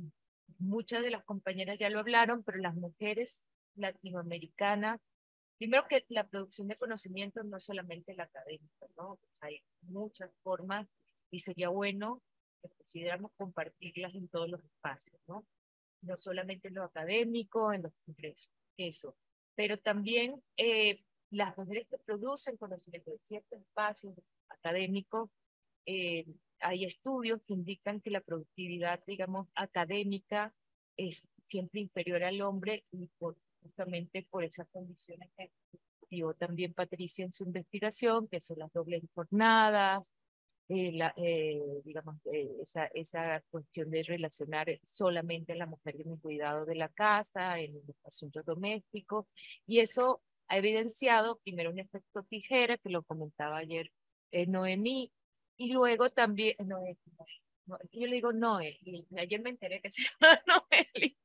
muchas de las compañeras ya lo hablaron, pero las mujeres latinoamericanas, primero que la producción de conocimiento no es solamente la académica, ¿no? Pues hay muchas formas y sería bueno que consideramos compartirlas en todos los espacios, ¿no? No solamente en lo académico, en los congresos, eso. Pero también eh, las mujeres que producen conocimiento de ciertos espacios académicos, eh, hay estudios que indican que la productividad, digamos, académica es siempre inferior al hombre y por, justamente por esas condiciones que dio también Patricia en su investigación, que son las dobles jornadas, eh, la, eh, digamos, eh, esa, esa cuestión de relacionar solamente a la mujer en el cuidado de la casa, en los asuntos domésticos, y eso ha evidenciado primero un efecto tijera, que lo comentaba ayer eh, Noemí, y luego también, no, no, yo le digo Noé, y ayer me enteré que se llama Noeli,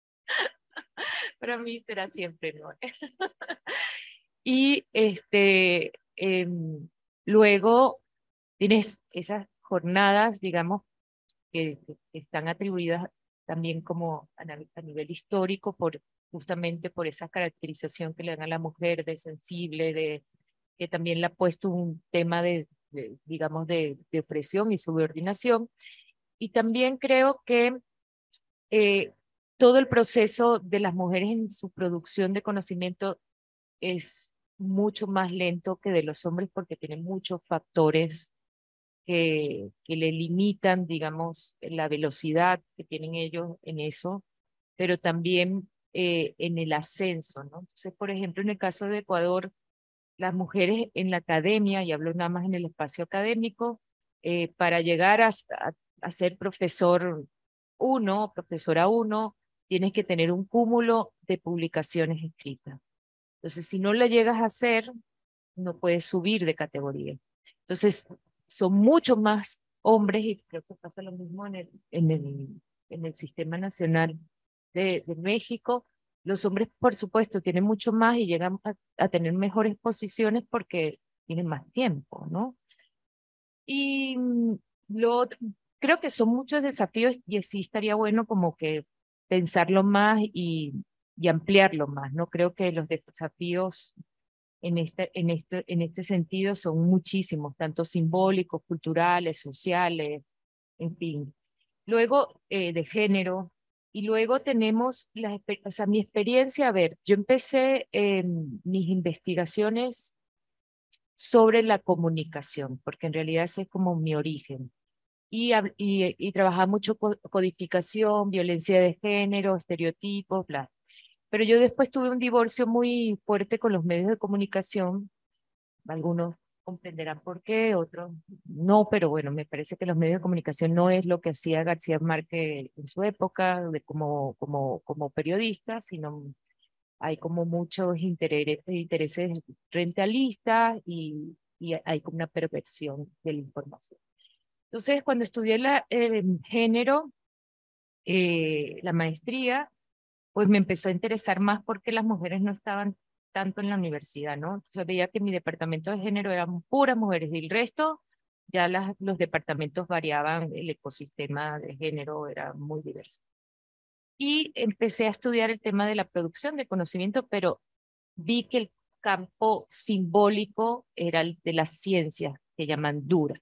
pero a mí será siempre Noé. Y este, eh, luego tienes esas jornadas, digamos, que, que están atribuidas también como a, a nivel histórico, por, justamente por esa caracterización que le dan a la mujer de sensible, de que también le ha puesto un tema de, de digamos, de, de opresión y subordinación. Y también creo que eh, todo el proceso de las mujeres en su producción de conocimiento es mucho más lento que de los hombres porque tienen muchos factores que, que le limitan, digamos, la velocidad que tienen ellos en eso, pero también eh, en el ascenso, ¿no? Entonces, por ejemplo, en el caso de Ecuador, las mujeres en la academia, y hablo nada más en el espacio académico, eh, para llegar a, a, a ser profesor uno, profesora uno, tienes que tener un cúmulo de publicaciones escritas. Entonces, si no la llegas a hacer, no puedes subir de categoría. Entonces, son mucho más hombres, y creo que pasa lo mismo en el, en el, en el Sistema Nacional de, de México. Los hombres, por supuesto, tienen mucho más y llegan a, a tener mejores posiciones porque tienen más tiempo, ¿no? Y lo otro, creo que son muchos desafíos y sí estaría bueno como que pensarlo más y, y ampliarlo más, ¿no? Creo que los desafíos en este, en, este, en este sentido son muchísimos, tanto simbólicos, culturales, sociales, en fin. Luego eh, de género, y luego tenemos, la, o sea, mi experiencia, a ver, yo empecé eh, mis investigaciones sobre la comunicación, porque en realidad ese es como mi origen. y, y, y trabajaba mucho codificación, violencia de género, estereotipos, bla. Pero yo después tuve un divorcio muy fuerte con los medios de comunicación. Algunos comprenderán por qué, otros no, pero bueno, me parece que los medios de comunicación no es lo que hacía García Márquez en su época de como, como, como periodista, sino hay como muchos intereses, intereses rentistas y, y hay como una perversión de la información. Entonces, cuando estudié la, el género, eh, la maestría, pues me empezó a interesar más porque las mujeres no estaban tanto en la universidad, ¿no? Entonces veía que mi departamento de género eran puras mujeres y el resto, ya las, los departamentos variaban, el ecosistema de género era muy diverso. Y empecé a estudiar el tema de la producción de conocimiento, pero vi que el campo simbólico era el de las ciencias, que llaman duras.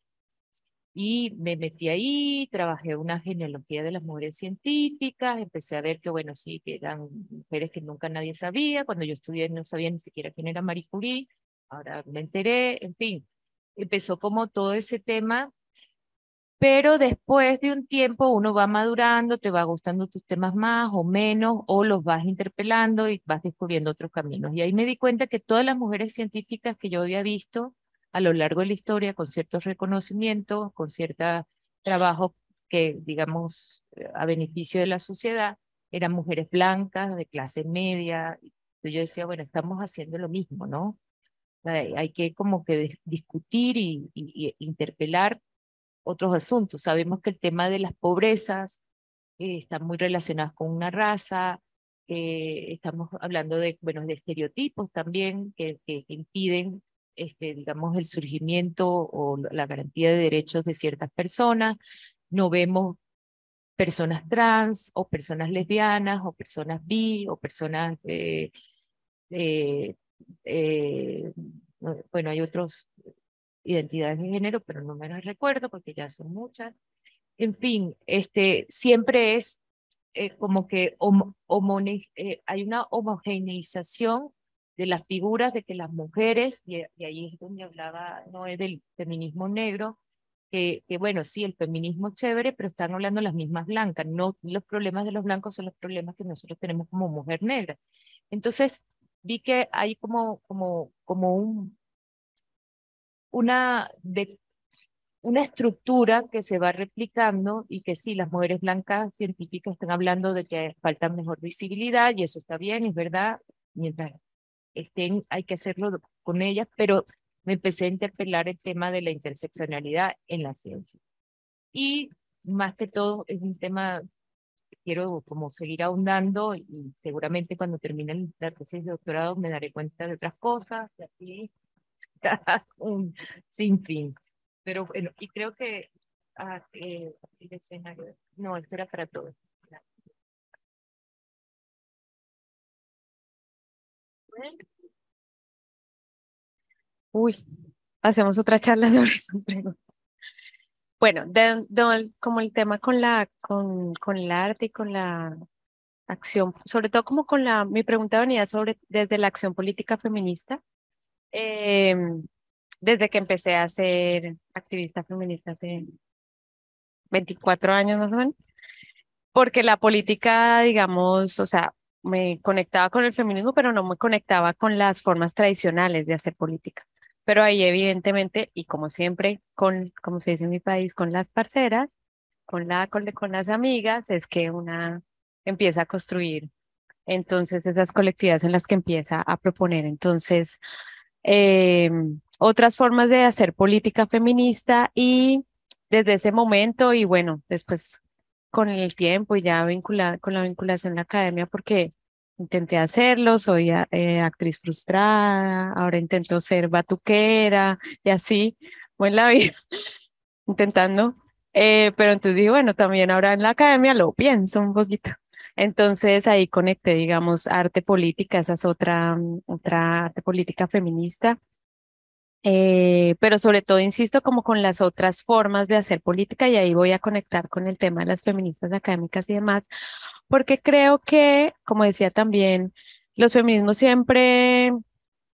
Y me metí ahí, trabajé una genealogía de las mujeres científicas, empecé a ver que, bueno, sí, que eran mujeres que nunca nadie sabía. Cuando yo estudié no sabía ni siquiera quién era Marie Curie, ahora me enteré, en fin. Empezó como todo ese tema, pero después de un tiempo uno va madurando, te va gustando tus temas más o menos, o los vas interpelando y vas descubriendo otros caminos. Y ahí me di cuenta que todas las mujeres científicas que yo había visto a lo largo de la historia, con ciertos reconocimientos, con ciertos trabajos que, digamos, a beneficio de la sociedad, eran mujeres blancas, de clase media. Entonces yo decía, bueno, estamos haciendo lo mismo, ¿no? Hay, hay que como que discutir y, y, y interpelar otros asuntos. Sabemos que el tema de las pobrezas eh, está muy relacionado con una raza. Eh, estamos hablando de, bueno, de estereotipos también que, que, que impiden, este, digamos, el surgimiento o la garantía de derechos de ciertas personas. No vemos personas trans o personas lesbianas o personas bi o personas, eh, eh, eh, bueno, hay otras identidades de género, pero no me las recuerdo porque ya son muchas. En fin, este, siempre es eh, como que homo, homone, eh, hay una homogeneización de las figuras de que las mujeres, y, y ahí es donde hablaba Noé del feminismo negro, que, que bueno, sí, el feminismo es chévere, pero están hablando las mismas blancas, no los problemas de los blancos son los problemas que nosotros tenemos como mujer negra. Entonces, vi que hay como, como, como un, una de, una estructura que se va replicando y que sí, las mujeres blancas científicas están hablando de que falta mejor visibilidad y eso está bien, es verdad, mientras estén hay que hacerlo con ellas, pero me empecé a interpelar el tema de la interseccionalidad en la ciencia. Y más que todo es un tema que quiero como seguir ahondando y seguramente cuando termine la tesis de doctorado me daré cuenta de otras cosas y así un sinfín. Pero bueno, y creo que ah, eh, el escenario, no, esto era para todos. Uy, hacemos otra charla sobre esas preguntas. Bueno, de, de- como el tema con la, con, con el arte y con la acción, sobre todo como con la, mi pregunta venía sobre desde la acción política feminista, em, desde que empecé a ser activista feminista hace veinticuatro años más o menos, porque la política, digamos, o sea, me conectaba con el feminismo, pero no me conectaba con las formas tradicionales de hacer política. Pero ahí evidentemente, y como siempre, con, como se dice en mi país, con las parceras, con la, con, con las amigas, es que una empieza a construir entonces esas colectividades en las que empieza a proponer. Entonces, eh, otras formas de hacer política feminista y desde ese momento y bueno, después con el tiempo y ya vinculada con la vinculación en la academia porque intenté hacerlo, soy a- eh, actriz frustrada, ahora intento ser batuquera y así, buen la vida, intentando. Eh, pero entonces digo, bueno, también ahora en la academia lo pienso un poquito. Entonces ahí conecté, digamos, arte política, esa es otra, mm, otra arte política feminista. Eh, pero sobre todo, insisto, como con las otras formas de hacer política y ahí voy a conectar con el tema de las feministas académicas y demás, porque creo que, como decía también, los feminismos siempre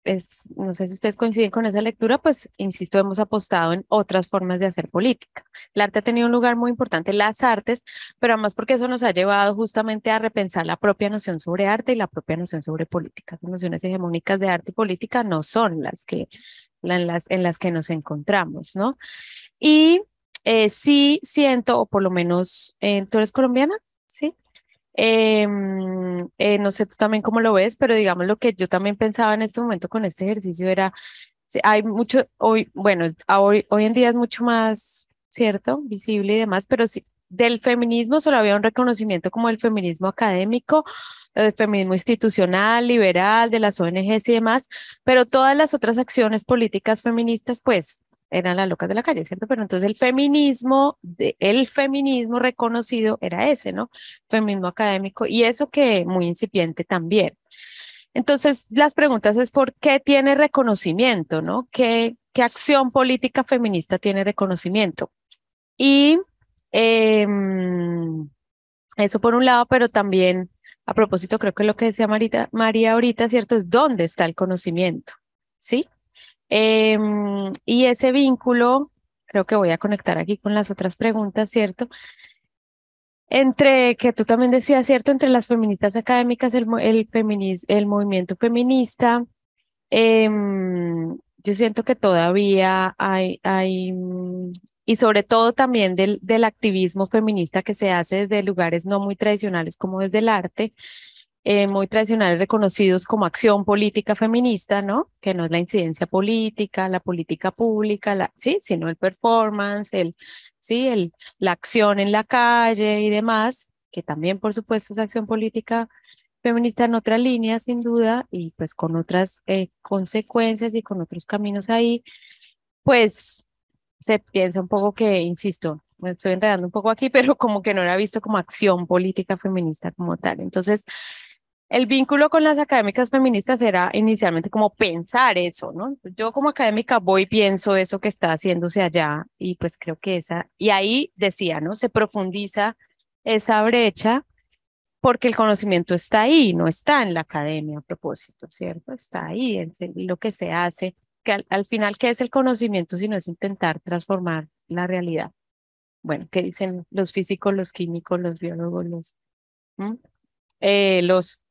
es, no sé si ustedes coinciden con esa lectura, pues insisto, hemos apostado en otras formas de hacer política. El arte ha tenido un lugar muy importante, las artes, pero además porque eso nos ha llevado justamente a repensar la propia noción sobre arte y la propia noción sobre política. Las nociones hegemónicas de arte y política no son las que, la- en, las, en las que nos encontramos, ¿no? Y eh, sí siento, o por lo menos, eh, ¿tú eres colombiana? Sí. Em, eh, no sé tú también cómo lo ves, pero digamos lo que yo también pensaba en este momento con este ejercicio era, sí, hay mucho, hoy, bueno, es- a hoy, hoy en día es mucho más, ¿cierto? Visible y demás, pero sí, del feminismo solo había un reconocimiento como el feminismo académico, el feminismo institucional, liberal, de las O N Ges y demás, pero todas las otras acciones políticas feministas, pues, eran las locas de la calle, ¿cierto? Pero entonces el feminismo, de, el feminismo reconocido era ese, ¿no? Feminismo académico, y eso que muy incipiente también. Entonces, las preguntas es por qué tiene reconocimiento, ¿no? ¿Qué, qué acción política feminista tiene reconocimiento? Y em, eso por un lado, pero también, a propósito, creo que lo que decía Marita, María ahorita, ¿cierto? Es dónde está el conocimiento, ¿sí? Em, y ese vínculo, creo que voy a conectar aquí con las otras preguntas, ¿cierto? Entre que tú también decías, ¿cierto? Entre las feministas académicas, el, mo- el, feminis- el movimiento feminista, em, yo siento que todavía hay, hay, mm, y sobre todo también del, del activismo feminista que se hace desde lugares no muy tradicionales como desde el arte, eh, muy tradicionales reconocidos como acción política feminista, ¿no? Que no es la incidencia política, la política pública, la, sí, sino el performance, el, sí, el, la acción en la calle y demás, que también, por supuesto, es acción política feminista en otra línea, sin duda, y pues con otras eh, consecuencias y con otros caminos ahí, pues se piensa un poco que, insisto, me estoy enredando un poco aquí, pero como que no era visto como acción política feminista como tal. Entonces, el vínculo con las académicas feministas era inicialmente como pensar eso, ¿no? Yo como académica voy y pienso eso que está haciéndose allá y pues creo que esa, y ahí decía, ¿no? Se profundiza esa brecha porque el conocimiento está ahí, no está en la academia a propósito, ¿cierto? Está ahí, en se- lo que se hace, que al, al final, ¿qué es el conocimiento si no es intentar transformar la realidad? Bueno, ¿qué dicen los físicos, los químicos, los biólogos, los, ¿Mm? eh, los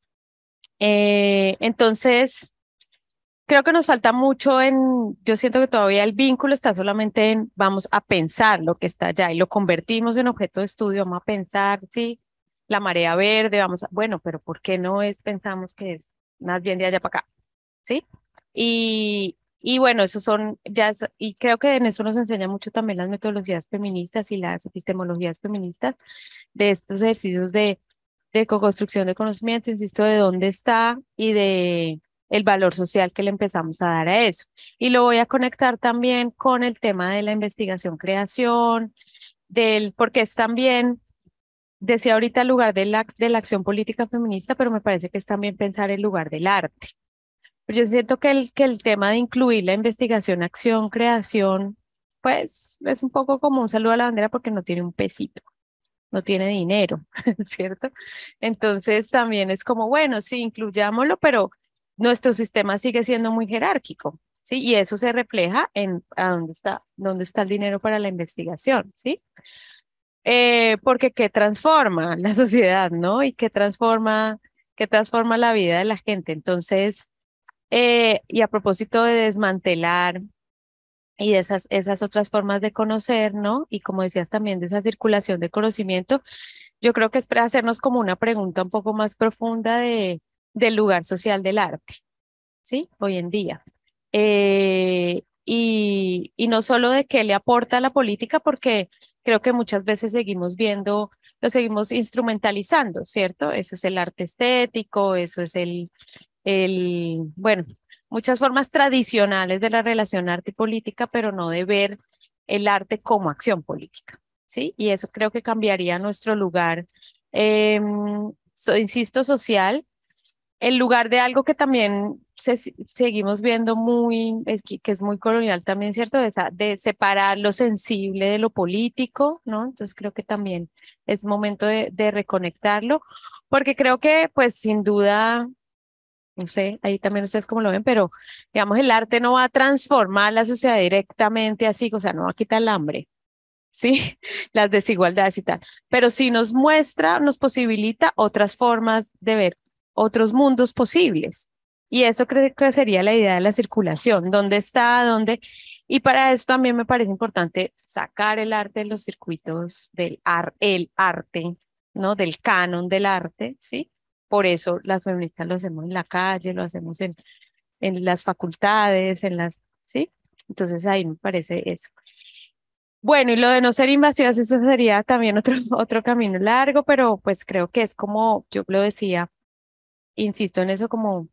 eh, entonces, creo que nos falta mucho en, yo siento que todavía el vínculo está solamente en, vamos a pensar lo que está allá y lo convertimos en objeto de estudio, vamos a pensar, sí, la marea verde, vamos a, bueno, pero ¿por qué no es, pensamos que es más bien de allá para acá? ¿Sí? Y, y bueno, esos son, ya, es- y creo que en eso nos enseña mucho también las metodologías feministas y las epistemologías feministas de estos ejercicios de, de co-construcción de conocimiento, insisto, de dónde está y de el valor social que le empezamos a dar a eso. Y lo voy a conectar también con el tema de la investigación-creación, del, porque es también, decía ahorita el lugar de la, de la acción política feminista, pero me parece que es también pensar el lugar del arte. Pero yo siento que el, que el tema de incluir la investigación, acción, creación, pues es un poco como un saludo a la bandera porque no tiene un pesito, no tiene dinero, ¿cierto? Entonces también es como, bueno, sí, incluyámoslo, pero nuestro sistema sigue siendo muy jerárquico, ¿sí? Y eso se refleja en a dónde está, dónde está el dinero para la investigación, ¿sí? Eh, porque qué transforma la sociedad, ¿no? Y qué transforma, qué transforma la vida de la gente. Entonces, eh, y a propósito de desmantelar y de esas, esas otras formas de conocer, ¿no? Y como decías también, de esa circulación de conocimiento, yo creo que es para hacernos como una pregunta un poco más profunda de, del lugar social del arte, ¿sí? Hoy en día. Eh, y, y no solo de qué le aporta a la política, porque creo que muchas veces seguimos viendo, lo seguimos instrumentalizando, ¿cierto? Eso es el arte estético, eso es el, el, bueno, muchas formas tradicionales de la relación arte y política, pero no de ver el arte como acción política, ¿sí? Y eso creo que cambiaría nuestro lugar, eh, so, insisto, social, el lugar de algo que también se, seguimos viendo muy, es que, que es muy colonial también, ¿cierto? De, esa, de separar lo sensible de lo político, ¿no? Entonces creo que también es momento de, de reconectarlo, porque creo que, pues, sin duda, No sé, ahí también ustedes cómo lo ven, pero digamos, el arte no va a transformar la sociedad directamente así, o sea, no va a quitar el hambre, ¿sí? Las desigualdades y tal, pero sí nos muestra, nos posibilita otras formas de ver otros mundos posibles. Y eso creo que sería la idea de la circulación, dónde está, dónde. Y para eso también me parece importante sacar el arte de los circuitos del ar el arte, ¿no? Del canon del arte, ¿sí? Por eso las feministas lo hacemos en la calle, lo hacemos en, en las facultades, en las, ¿sí? Entonces ahí me parece eso. Bueno, y lo de no ser invasivas, eso sería también otro, otro camino largo, pero pues creo que es como, yo lo decía, insisto en eso, como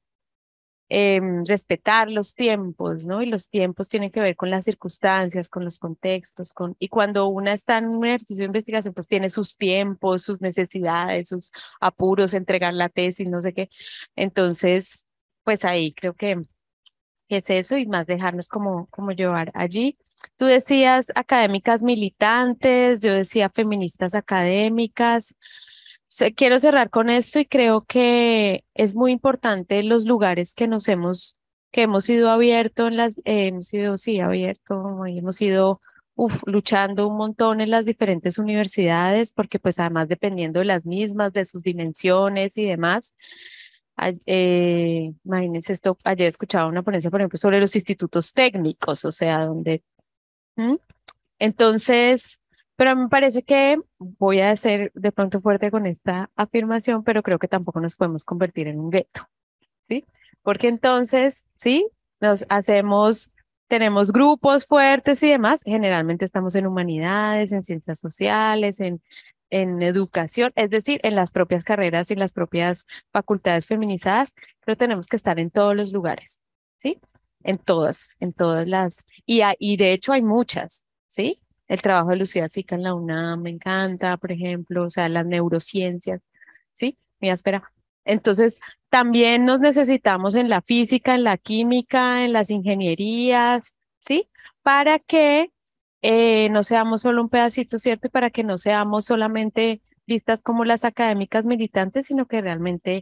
em, respetar los tiempos, ¿no? Y los tiempos tienen que ver con las circunstancias, con los contextos, con, y cuando una está en un ejercicio de investigación, pues tiene sus tiempos, sus necesidades, sus apuros, entregar la tesis, no sé qué. Entonces, pues ahí creo que es eso y más dejarnos como, como llevar allí. Tú decías académicas militantes, yo decía feministas académicas. Se- Quiero cerrar con esto y creo que es muy importante los lugares que nos hemos, que hemos ido abierto en las, eh, hemos ido, sí, abierto, y hemos ido uf, luchando un montón en las diferentes universidades, porque pues además dependiendo de las mismas, de sus dimensiones y demás. a- Eh, imagínense esto, ayer escuchaba una ponencia, por ejemplo, sobre los institutos técnicos, o sea, donde ¿Mm? Entonces, pero me parece que voy a ser de pronto fuerte con esta afirmación, pero creo que tampoco nos podemos convertir en un gueto, ¿sí? Porque entonces, sí, nos hacemos, tenemos grupos fuertes y demás, generalmente estamos en humanidades, en ciencias sociales, en, en educación, es decir, en las propias carreras y las propias facultades feminizadas, pero tenemos que estar en todos los lugares, ¿sí? En todas, en todas las, y, hay- y de hecho hay muchas, ¿sí? El trabajo de Lucía Sica en la UNAM me encanta, por ejemplo, o sea, las neurociencias, ¿sí? Mira, espera. Entonces, también nos necesitamos en la física, en la química, en las ingenierías, ¿sí? Para que eh, no seamos solo un pedacito, ¿cierto? Y para que no seamos solamente vistas como las académicas militantes, sino que realmente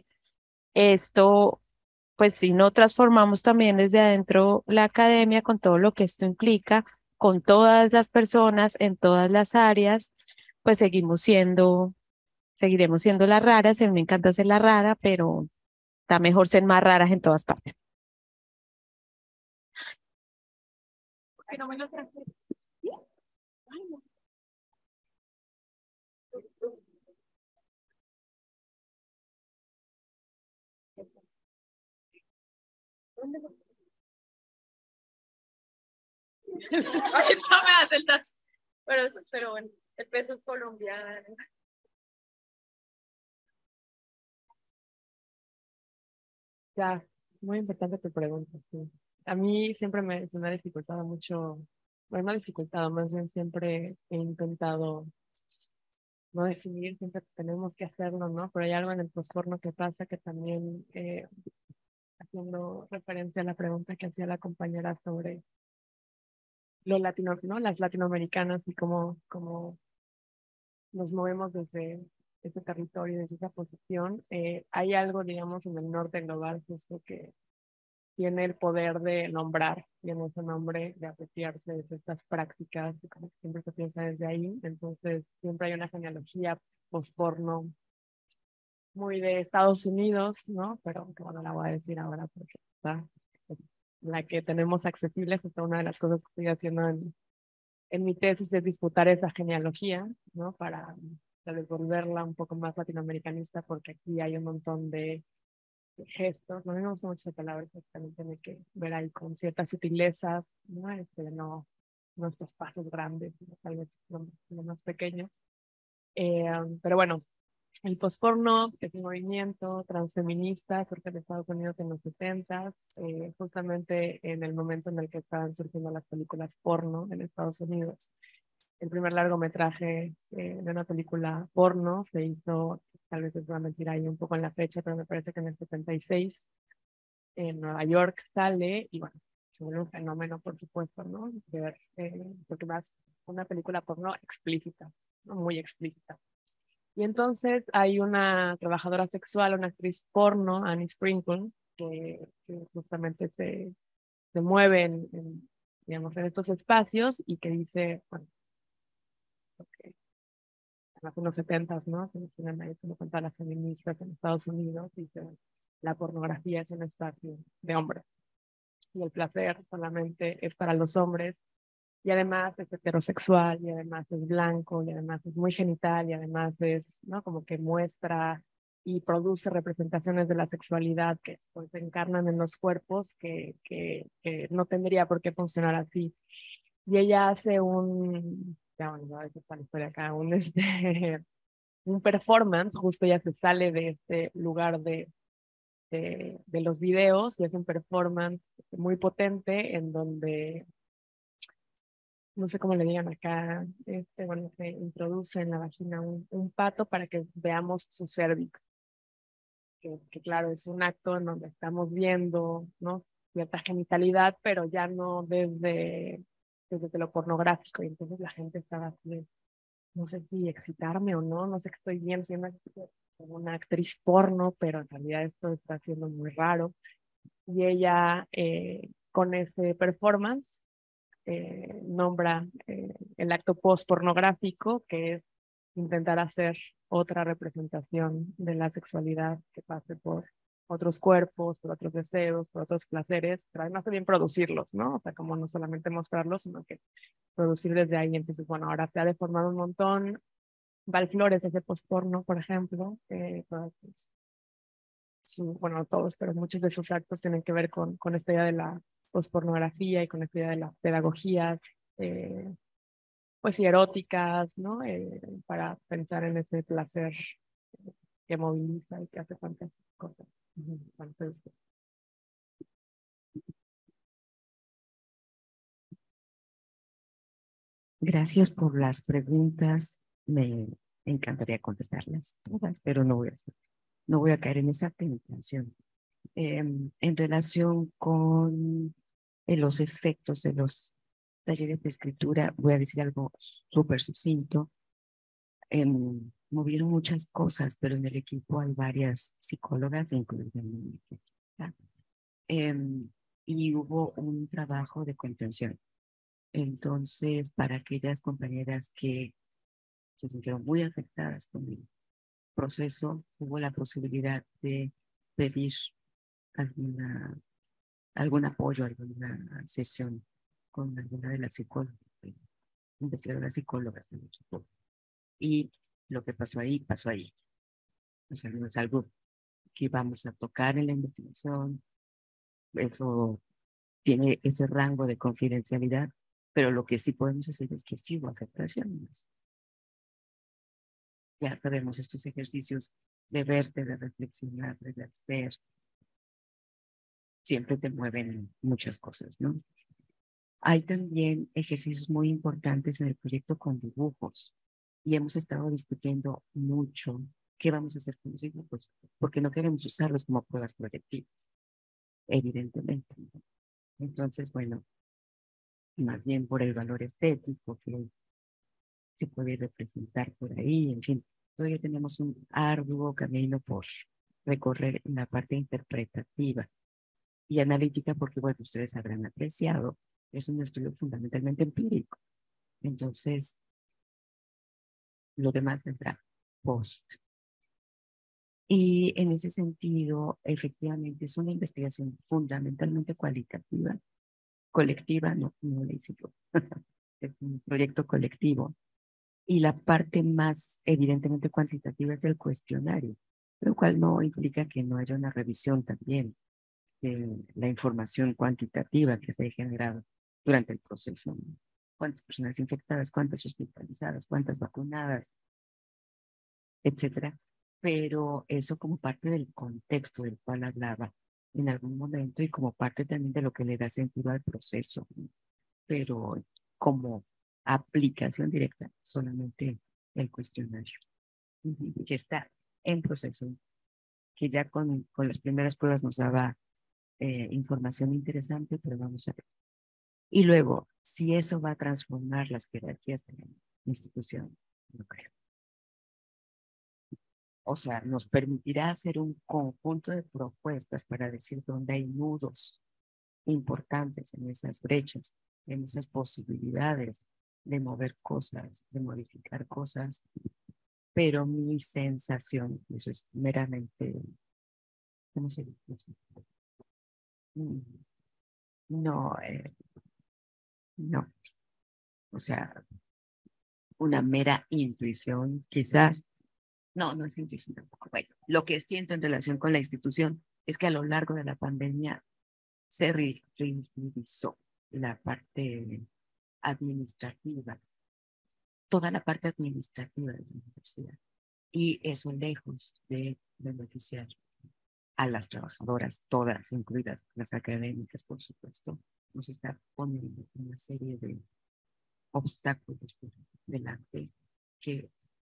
esto, pues si no transformamos también desde adentro la academia con todo lo que esto implica, con todas las personas en todas las áreas, pues seguimos siendo, seguiremos siendo las raras. A mí me encanta ser la rara, pero está mejor ser más raras en todas partes. Ay, no me lo traje. Ay, no. ¿Dónde lo- Ahorita me hace el dato. Pero, pero bueno, el peso es colombiano. Ya, muy importante tu pregunta, sí. A mí siempre me, se me ha dificultado mucho, bueno, no ha dificultado, más bien siempre he intentado no definir, siempre tenemos que hacerlo, ¿no? Pero hay algo en el postporno que pasa que también, eh, haciendo referencia a la pregunta que hacía la compañera sobre los latinos, ¿no? Las latinoamericanas y cómo, cómo nos movemos desde ese territorio, desde esa posición. Eh, hay algo, digamos, en el norte global, justo que tiene el poder de nombrar, y en ese nombre de apropiarse de estas prácticas, y como que siempre se piensa desde ahí. Entonces, siempre hay una genealogía post-porno muy de Estados Unidos, ¿no? Pero que bueno, la voy a decir ahora porque está es la que tenemos accesible. Justo una de las cosas que estoy haciendo en, en mi tesis es disputar esa genealogía, ¿no? Para tal vez volverla un poco más latinoamericanista, porque aquí hay un montón de gestos, no me gusta mucho esa palabra, pero también tiene que ver ahí con ciertas sutilezas, ¿no? Este, no, no estos pasos grandes, sino tal vez lo, lo más pequeño. Eh, pero bueno, el posporno, que es un movimiento transfeminista, surge de Estados Unidos en los setentas, eh, justamente en el momento en el que estaban surgiendo las películas porno en Estados Unidos. El primer largometraje eh, de una película porno se hizo, tal vez es una mentira ahí un poco en la fecha, pero me parece que en el setenta y seis en Nueva York sale y bueno, se vuelve un fenómeno, por supuesto, ¿no? De ver, eh, porque más una película porno explícita, ¿no? Muy explícita. Y entonces hay una trabajadora sexual, una actriz porno, Annie Sprinkle, que, que justamente se, se mueve en, en, digamos, en estos espacios y que dice, bueno, okay, en los setentas, ¿no? Se mencionan ahí como cuentan las feministas en Estados Unidos, dice, la pornografía es un espacio de hombres y el placer solamente es para los hombres y además es heterosexual y además es blanco y además es muy genital y además es, ¿no? Como que muestra y produce representaciones de la sexualidad que pues, se encarnan en los cuerpos que, que, que no tendría por qué funcionar así. Y ella hace un, ya bueno, a veces está la historia acá, un, este, un performance, justo ya se sale de este lugar de, de, de los videos y es un performance muy potente en donde no sé cómo le digan acá, este, bueno, se introduce en la vagina un, un pato para que veamos su cervix. Que, que claro, es un acto en donde estamos viendo, ¿no? Cierta genitalidad, pero ya no desde, desde lo pornográfico. Y entonces la gente estaba así, no sé si excitarme o no, no sé qué estoy viendo, siendo una actriz porno, pero en realidad esto está siendo muy raro. Y ella, eh, con ese performance, eh, nombra eh, el acto post-pornográfico, que es intentar hacer otra representación de la sexualidad que pase por otros cuerpos, por otros deseos, por otros placeres, pero además también producirlos, ¿no? O sea, como no solamente mostrarlos, sino que producir desde ahí. Entonces, bueno, ahora se ha deformado un montón. Val Flores es de post-porno, por ejemplo. Eh, pues, su, bueno, no todos, pero muchos de sus actos tienen que ver con, con esta idea de la pospornografía y con esta idea de las pedagogías, eh, pues y eróticas, ¿no? Eh, para pensar en ese placer que moviliza y que hace tantas cosas. Entonces, Gracias por las preguntas. Me encantaría contestarlas todas, pero no voy a hacer, no voy a caer en esa tentación. Eh, en relación con eh, los efectos de los talleres de escritura, voy a decir algo súper sucinto. Eh, movieron muchas cosas, pero en el equipo hay varias psicólogas, incluida mi equipo. Eh, y hubo un trabajo de contención. Entonces, para aquellas compañeras que se sintieron muy afectadas con el proceso, hubo la posibilidad de pedir alguna, algún apoyo, alguna sesión con alguna de las psicólogas, investigadoras psicólogas del equipo. Y lo que pasó ahí, pasó ahí. O sea, no es algo que vamos a tocar en la investigación. Eso tiene ese rango de confidencialidad, pero lo que sí podemos hacer es que sí hubo afectaciones. Ya sabemos estos ejercicios de verte, de reflexionar, de hacer, siempre te mueven muchas cosas, ¿no? Hay también ejercicios muy importantes en el proyecto con dibujos y hemos estado discutiendo mucho qué vamos a hacer con los dibujos, porque no queremos usarlos como pruebas proyectivas, evidentemente, ¿no? Entonces, bueno, más bien por el valor estético que se puede representar por ahí, en fin, todavía tenemos un arduo camino por recorrer en la parte interpretativa y analítica, porque, bueno, ustedes habrán apreciado, es un estudio fundamentalmente empírico. Entonces, lo demás vendrá post. Y en ese sentido, efectivamente, es una investigación fundamentalmente cualitativa, colectiva, no, no le hice yo. Es un proyecto colectivo. Y la parte más evidentemente cuantitativa es el cuestionario, lo cual no implica que no haya una revisión también de la información cuantitativa que se ha generado durante el proceso, ¿no? Cuántas personas infectadas, cuántas hospitalizadas, cuántas vacunadas, etcétera. Pero eso como parte del contexto del cual hablaba en algún momento y como parte también de lo que le da sentido al proceso, ¿no? Pero como aplicación directa solamente el cuestionario, uh-huh, que está en proceso, que ya con, con las primeras pruebas nos daba eh, información interesante, pero vamos a ver. Y luego, si eso va a transformar las jerarquías de la institución, no creo. o sea, nos permitirá hacer un conjunto de propuestas para decir dónde hay nudos importantes en esas brechas, en esas posibilidades de mover cosas, de modificar cosas, pero mi sensación, eso es meramente, ¿cómo se dice? No, eh, no, o sea, una mera intuición, quizás. No, no es intuición tampoco. Bueno, lo que siento en relación con la institución es que a lo largo de la pandemia se rigidizó la parte administrativa, toda la parte administrativa de la universidad. Y eso, lejos de beneficiar a las trabajadoras, todas, incluidas las académicas, por supuesto, nos está poniendo una serie de obstáculos por delante que,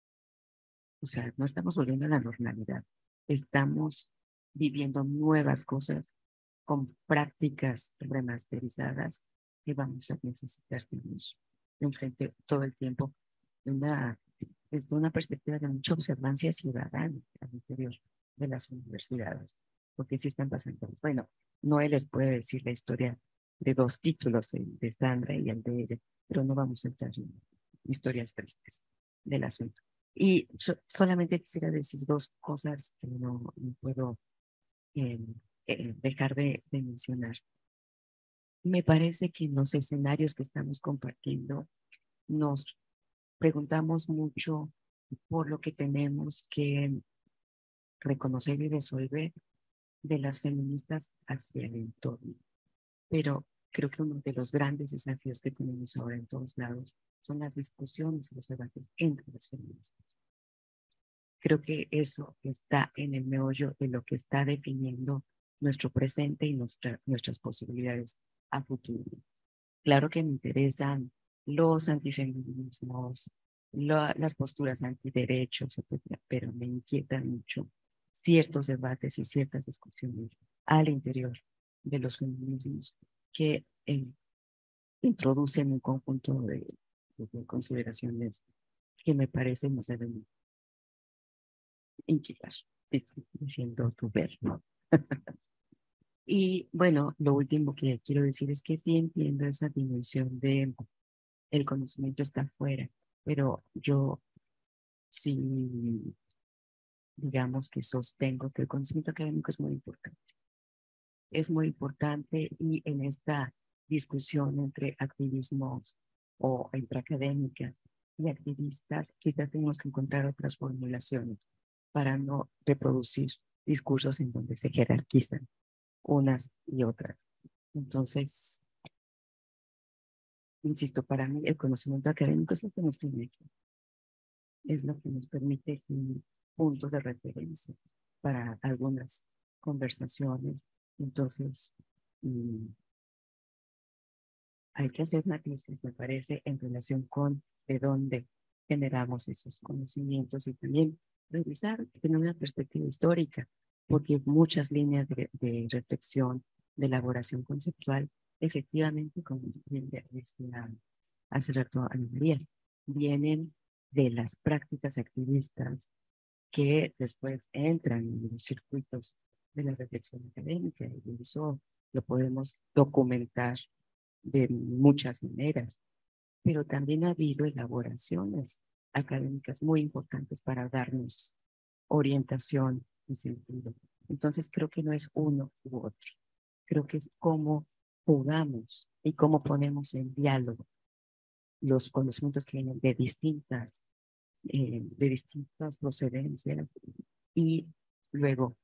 o sea, no estamos volviendo a la normalidad, estamos viviendo nuevas cosas con prácticas remasterizadas que vamos a necesitar tener enfrente todo el tiempo de una, desde una perspectiva de mucha observancia ciudadana al interior de las universidades, porque sí están pasando. Bueno, no él les puede decir la historia de dos títulos, el de Sandra y el de ella, pero no vamos a entrar en historias tristes del asunto. Y so, solamente quisiera decir dos cosas que no, no puedo eh, eh, dejar de, de mencionar. Me parece que en los escenarios que estamos compartiendo nos preguntamos mucho por lo que tenemos que reconocer y resolver de las feministas hacia el entorno. Pero creo que uno de los grandes desafíos que tenemos ahora en todos lados son las discusiones y los debates entre las feministas. Creo que eso está en el meollo de lo que está definiendo nuestro presente y nuestra, nuestras posibilidades a futuro. Claro que me interesan los antifeminismos, lo, las posturas antiderechos, etcétera, pero me inquietan mucho ciertos debates y ciertas discusiones al interior de los feminismos que eh, introducen un conjunto de, de consideraciones que me parece nos deben inquietar, diciendo tu verbo. Y bueno, lo último que quiero decir es que sí entiendo esa dimensión de el conocimiento está afuera, pero yo sí, digamos que sostengo que el conocimiento académico es muy importante. Es muy importante y en esta discusión entre activismos o entre académicas y activistas, quizás tenemos que encontrar otras formulaciones para no reproducir discursos en donde se jerarquizan unas y otras. Entonces, insisto, para mí el conocimiento académico es lo que nos tiene aquí. Es lo que nos permite un punto de referencia para algunas conversaciones. Entonces, mmm, hay que hacer matices, me parece, en relación con de dónde generamos esos conocimientos y también revisar, tener una perspectiva histórica, porque muchas líneas de, de reflexión, de elaboración conceptual, efectivamente, como bien decía hace rato Ana María, vienen de las prácticas activistas que después entran en los circuitos de la reflexión académica y eso lo podemos documentar de muchas maneras, pero también ha habido elaboraciones académicas muy importantes para darnos orientación y sentido. Entonces creo que no es uno u otro, creo que es cómo jugamos y cómo ponemos en diálogo los conocimientos que vienen de distintas, eh, de distintas procedencias y luego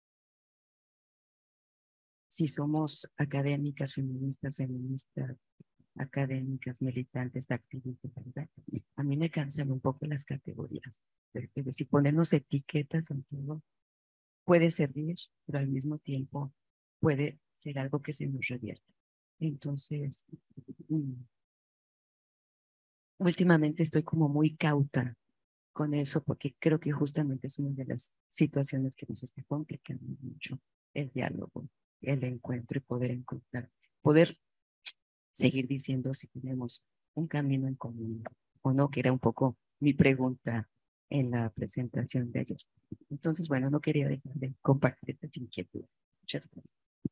si somos académicas, feministas, feministas, académicas, militantes, activistas, ¿verdad? A mí me cansan un poco las categorías. Es decir, ponernos etiquetas en todo puede servir, pero al mismo tiempo puede ser algo que se nos revierte. Entonces, um, últimamente estoy como muy cauta con eso porque creo que justamente es una de las situaciones que nos está complicando mucho el diálogo, el encuentro y poder encontrar, poder seguir diciendo si tenemos un camino en común o no, que era un poco mi pregunta en la presentación de ayer. Entonces, bueno, no quería dejar de compartir estas inquietudes. Muchas gracias.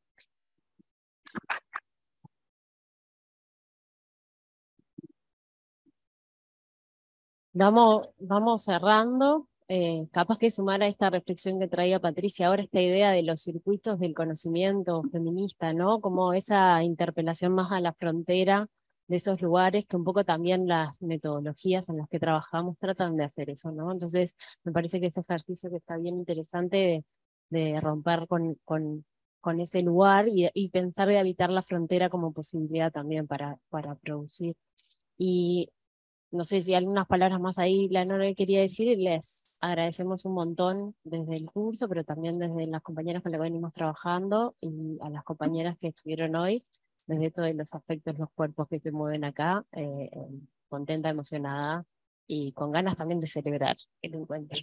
Vamos, vamos cerrando. Eh, capaz que sumar a esta reflexión que traía Patricia ahora, esta idea de los circuitos del conocimiento feminista, ¿no? Como esa interpelación más a la frontera de esos lugares, que un poco también las metodologías en las que trabajamos tratan de hacer eso, ¿no? Entonces, me parece que ese ejercicio que está bien interesante de, de romper con, con, con ese lugar y, y pensar de habitar la frontera como posibilidad también para, para producir. Y no sé si algunas palabras más ahí Leonora quería decir, les agradecemos un montón desde el curso, pero también desde las compañeras con las que venimos trabajando y a las compañeras que estuvieron hoy, desde todos los aspectos, los cuerpos que se mueven acá, eh, contenta, emocionada y con ganas también de celebrar el encuentro.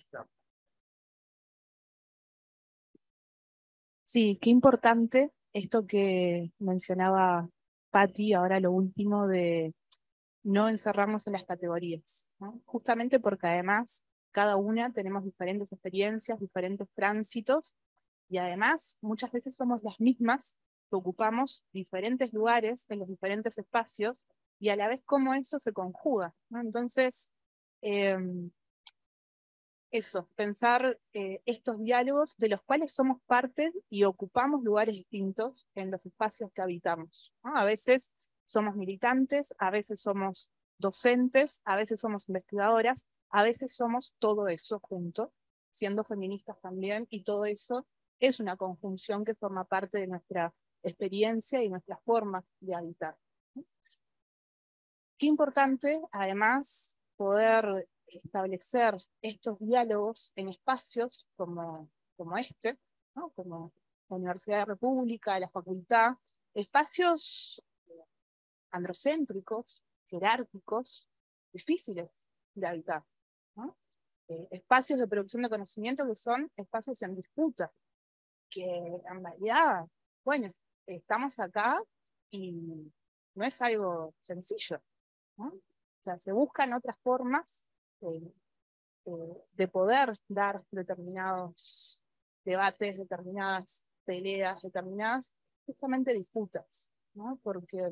Sí, qué importante esto que mencionaba Patti, ahora lo último de no encerrarnos en las categorías, ¿no? Justamente porque además cada una tenemos diferentes experiencias, diferentes tránsitos, y además muchas veces somos las mismas que ocupamos diferentes lugares en los diferentes espacios, y a la vez cómo eso se conjuga, ¿no? Entonces, eh, eso, pensar eh, estos diálogos de los cuales somos parte y ocupamos lugares distintos en los espacios que habitamos, ¿no? A veces somos militantes, a veces somos docentes, a veces somos investigadoras, a veces somos todo eso junto, siendo feministas también, y todo eso es una conjunción que forma parte de nuestra experiencia y nuestra forma de habitar. Qué importante, además, poder establecer estos diálogos en espacios como, como este, ¿no? Como la Universidad de la República, la facultad, espacios androcéntricos, jerárquicos, difíciles de habitar, ¿no? Eh, espacios de producción de conocimiento que son espacios en disputa, que en realidad, bueno, estamos acá y no es algo sencillo, ¿no? O sea, se buscan otras formas eh, eh, de poder dar determinados debates, determinadas peleas, determinadas justamente disputas, ¿no? Porque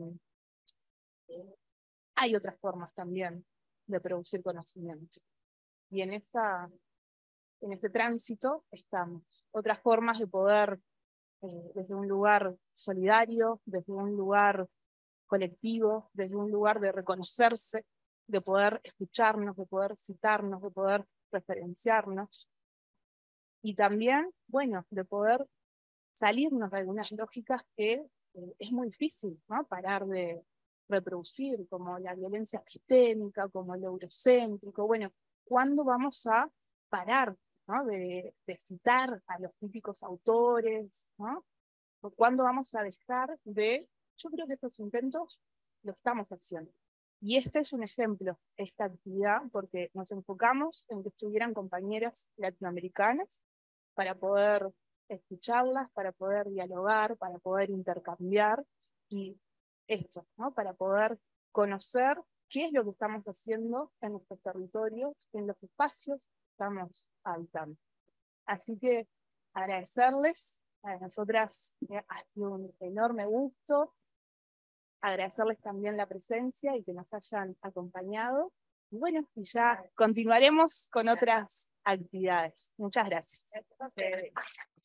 eh, hay otras formas también de producir conocimiento. Y en, esa, en ese tránsito estamos. Otras formas de poder, eh, desde un lugar solidario, desde un lugar colectivo, desde un lugar de reconocerse, de poder escucharnos, de poder citarnos, de poder referenciarnos, y también, bueno, de poder salirnos de algunas lógicas que eh, es muy difícil, ¿no? Parar de reproducir, como la violencia sistémica, como el eurocéntrico. Bueno, ¿cuándo vamos a parar, ¿no? de, de citar a los típicos autores, ¿no? ¿O cuándo vamos a dejar de... Yo creo que estos intentos lo estamos haciendo. Y este es un ejemplo, esta actividad, porque nos enfocamos en que estuvieran compañeras latinoamericanas para poder escucharlas, para poder dialogar, para poder intercambiar, y esto, ¿no? Para poder conocer qué es lo que estamos haciendo en nuestros territorios, en los espacios que estamos habitando. Así que agradecerles, a nosotras eh, ha sido un enorme gusto, agradecerles también la presencia y que nos hayan acompañado. Y bueno, y ya continuaremos con otras actividades. Muchas gracias.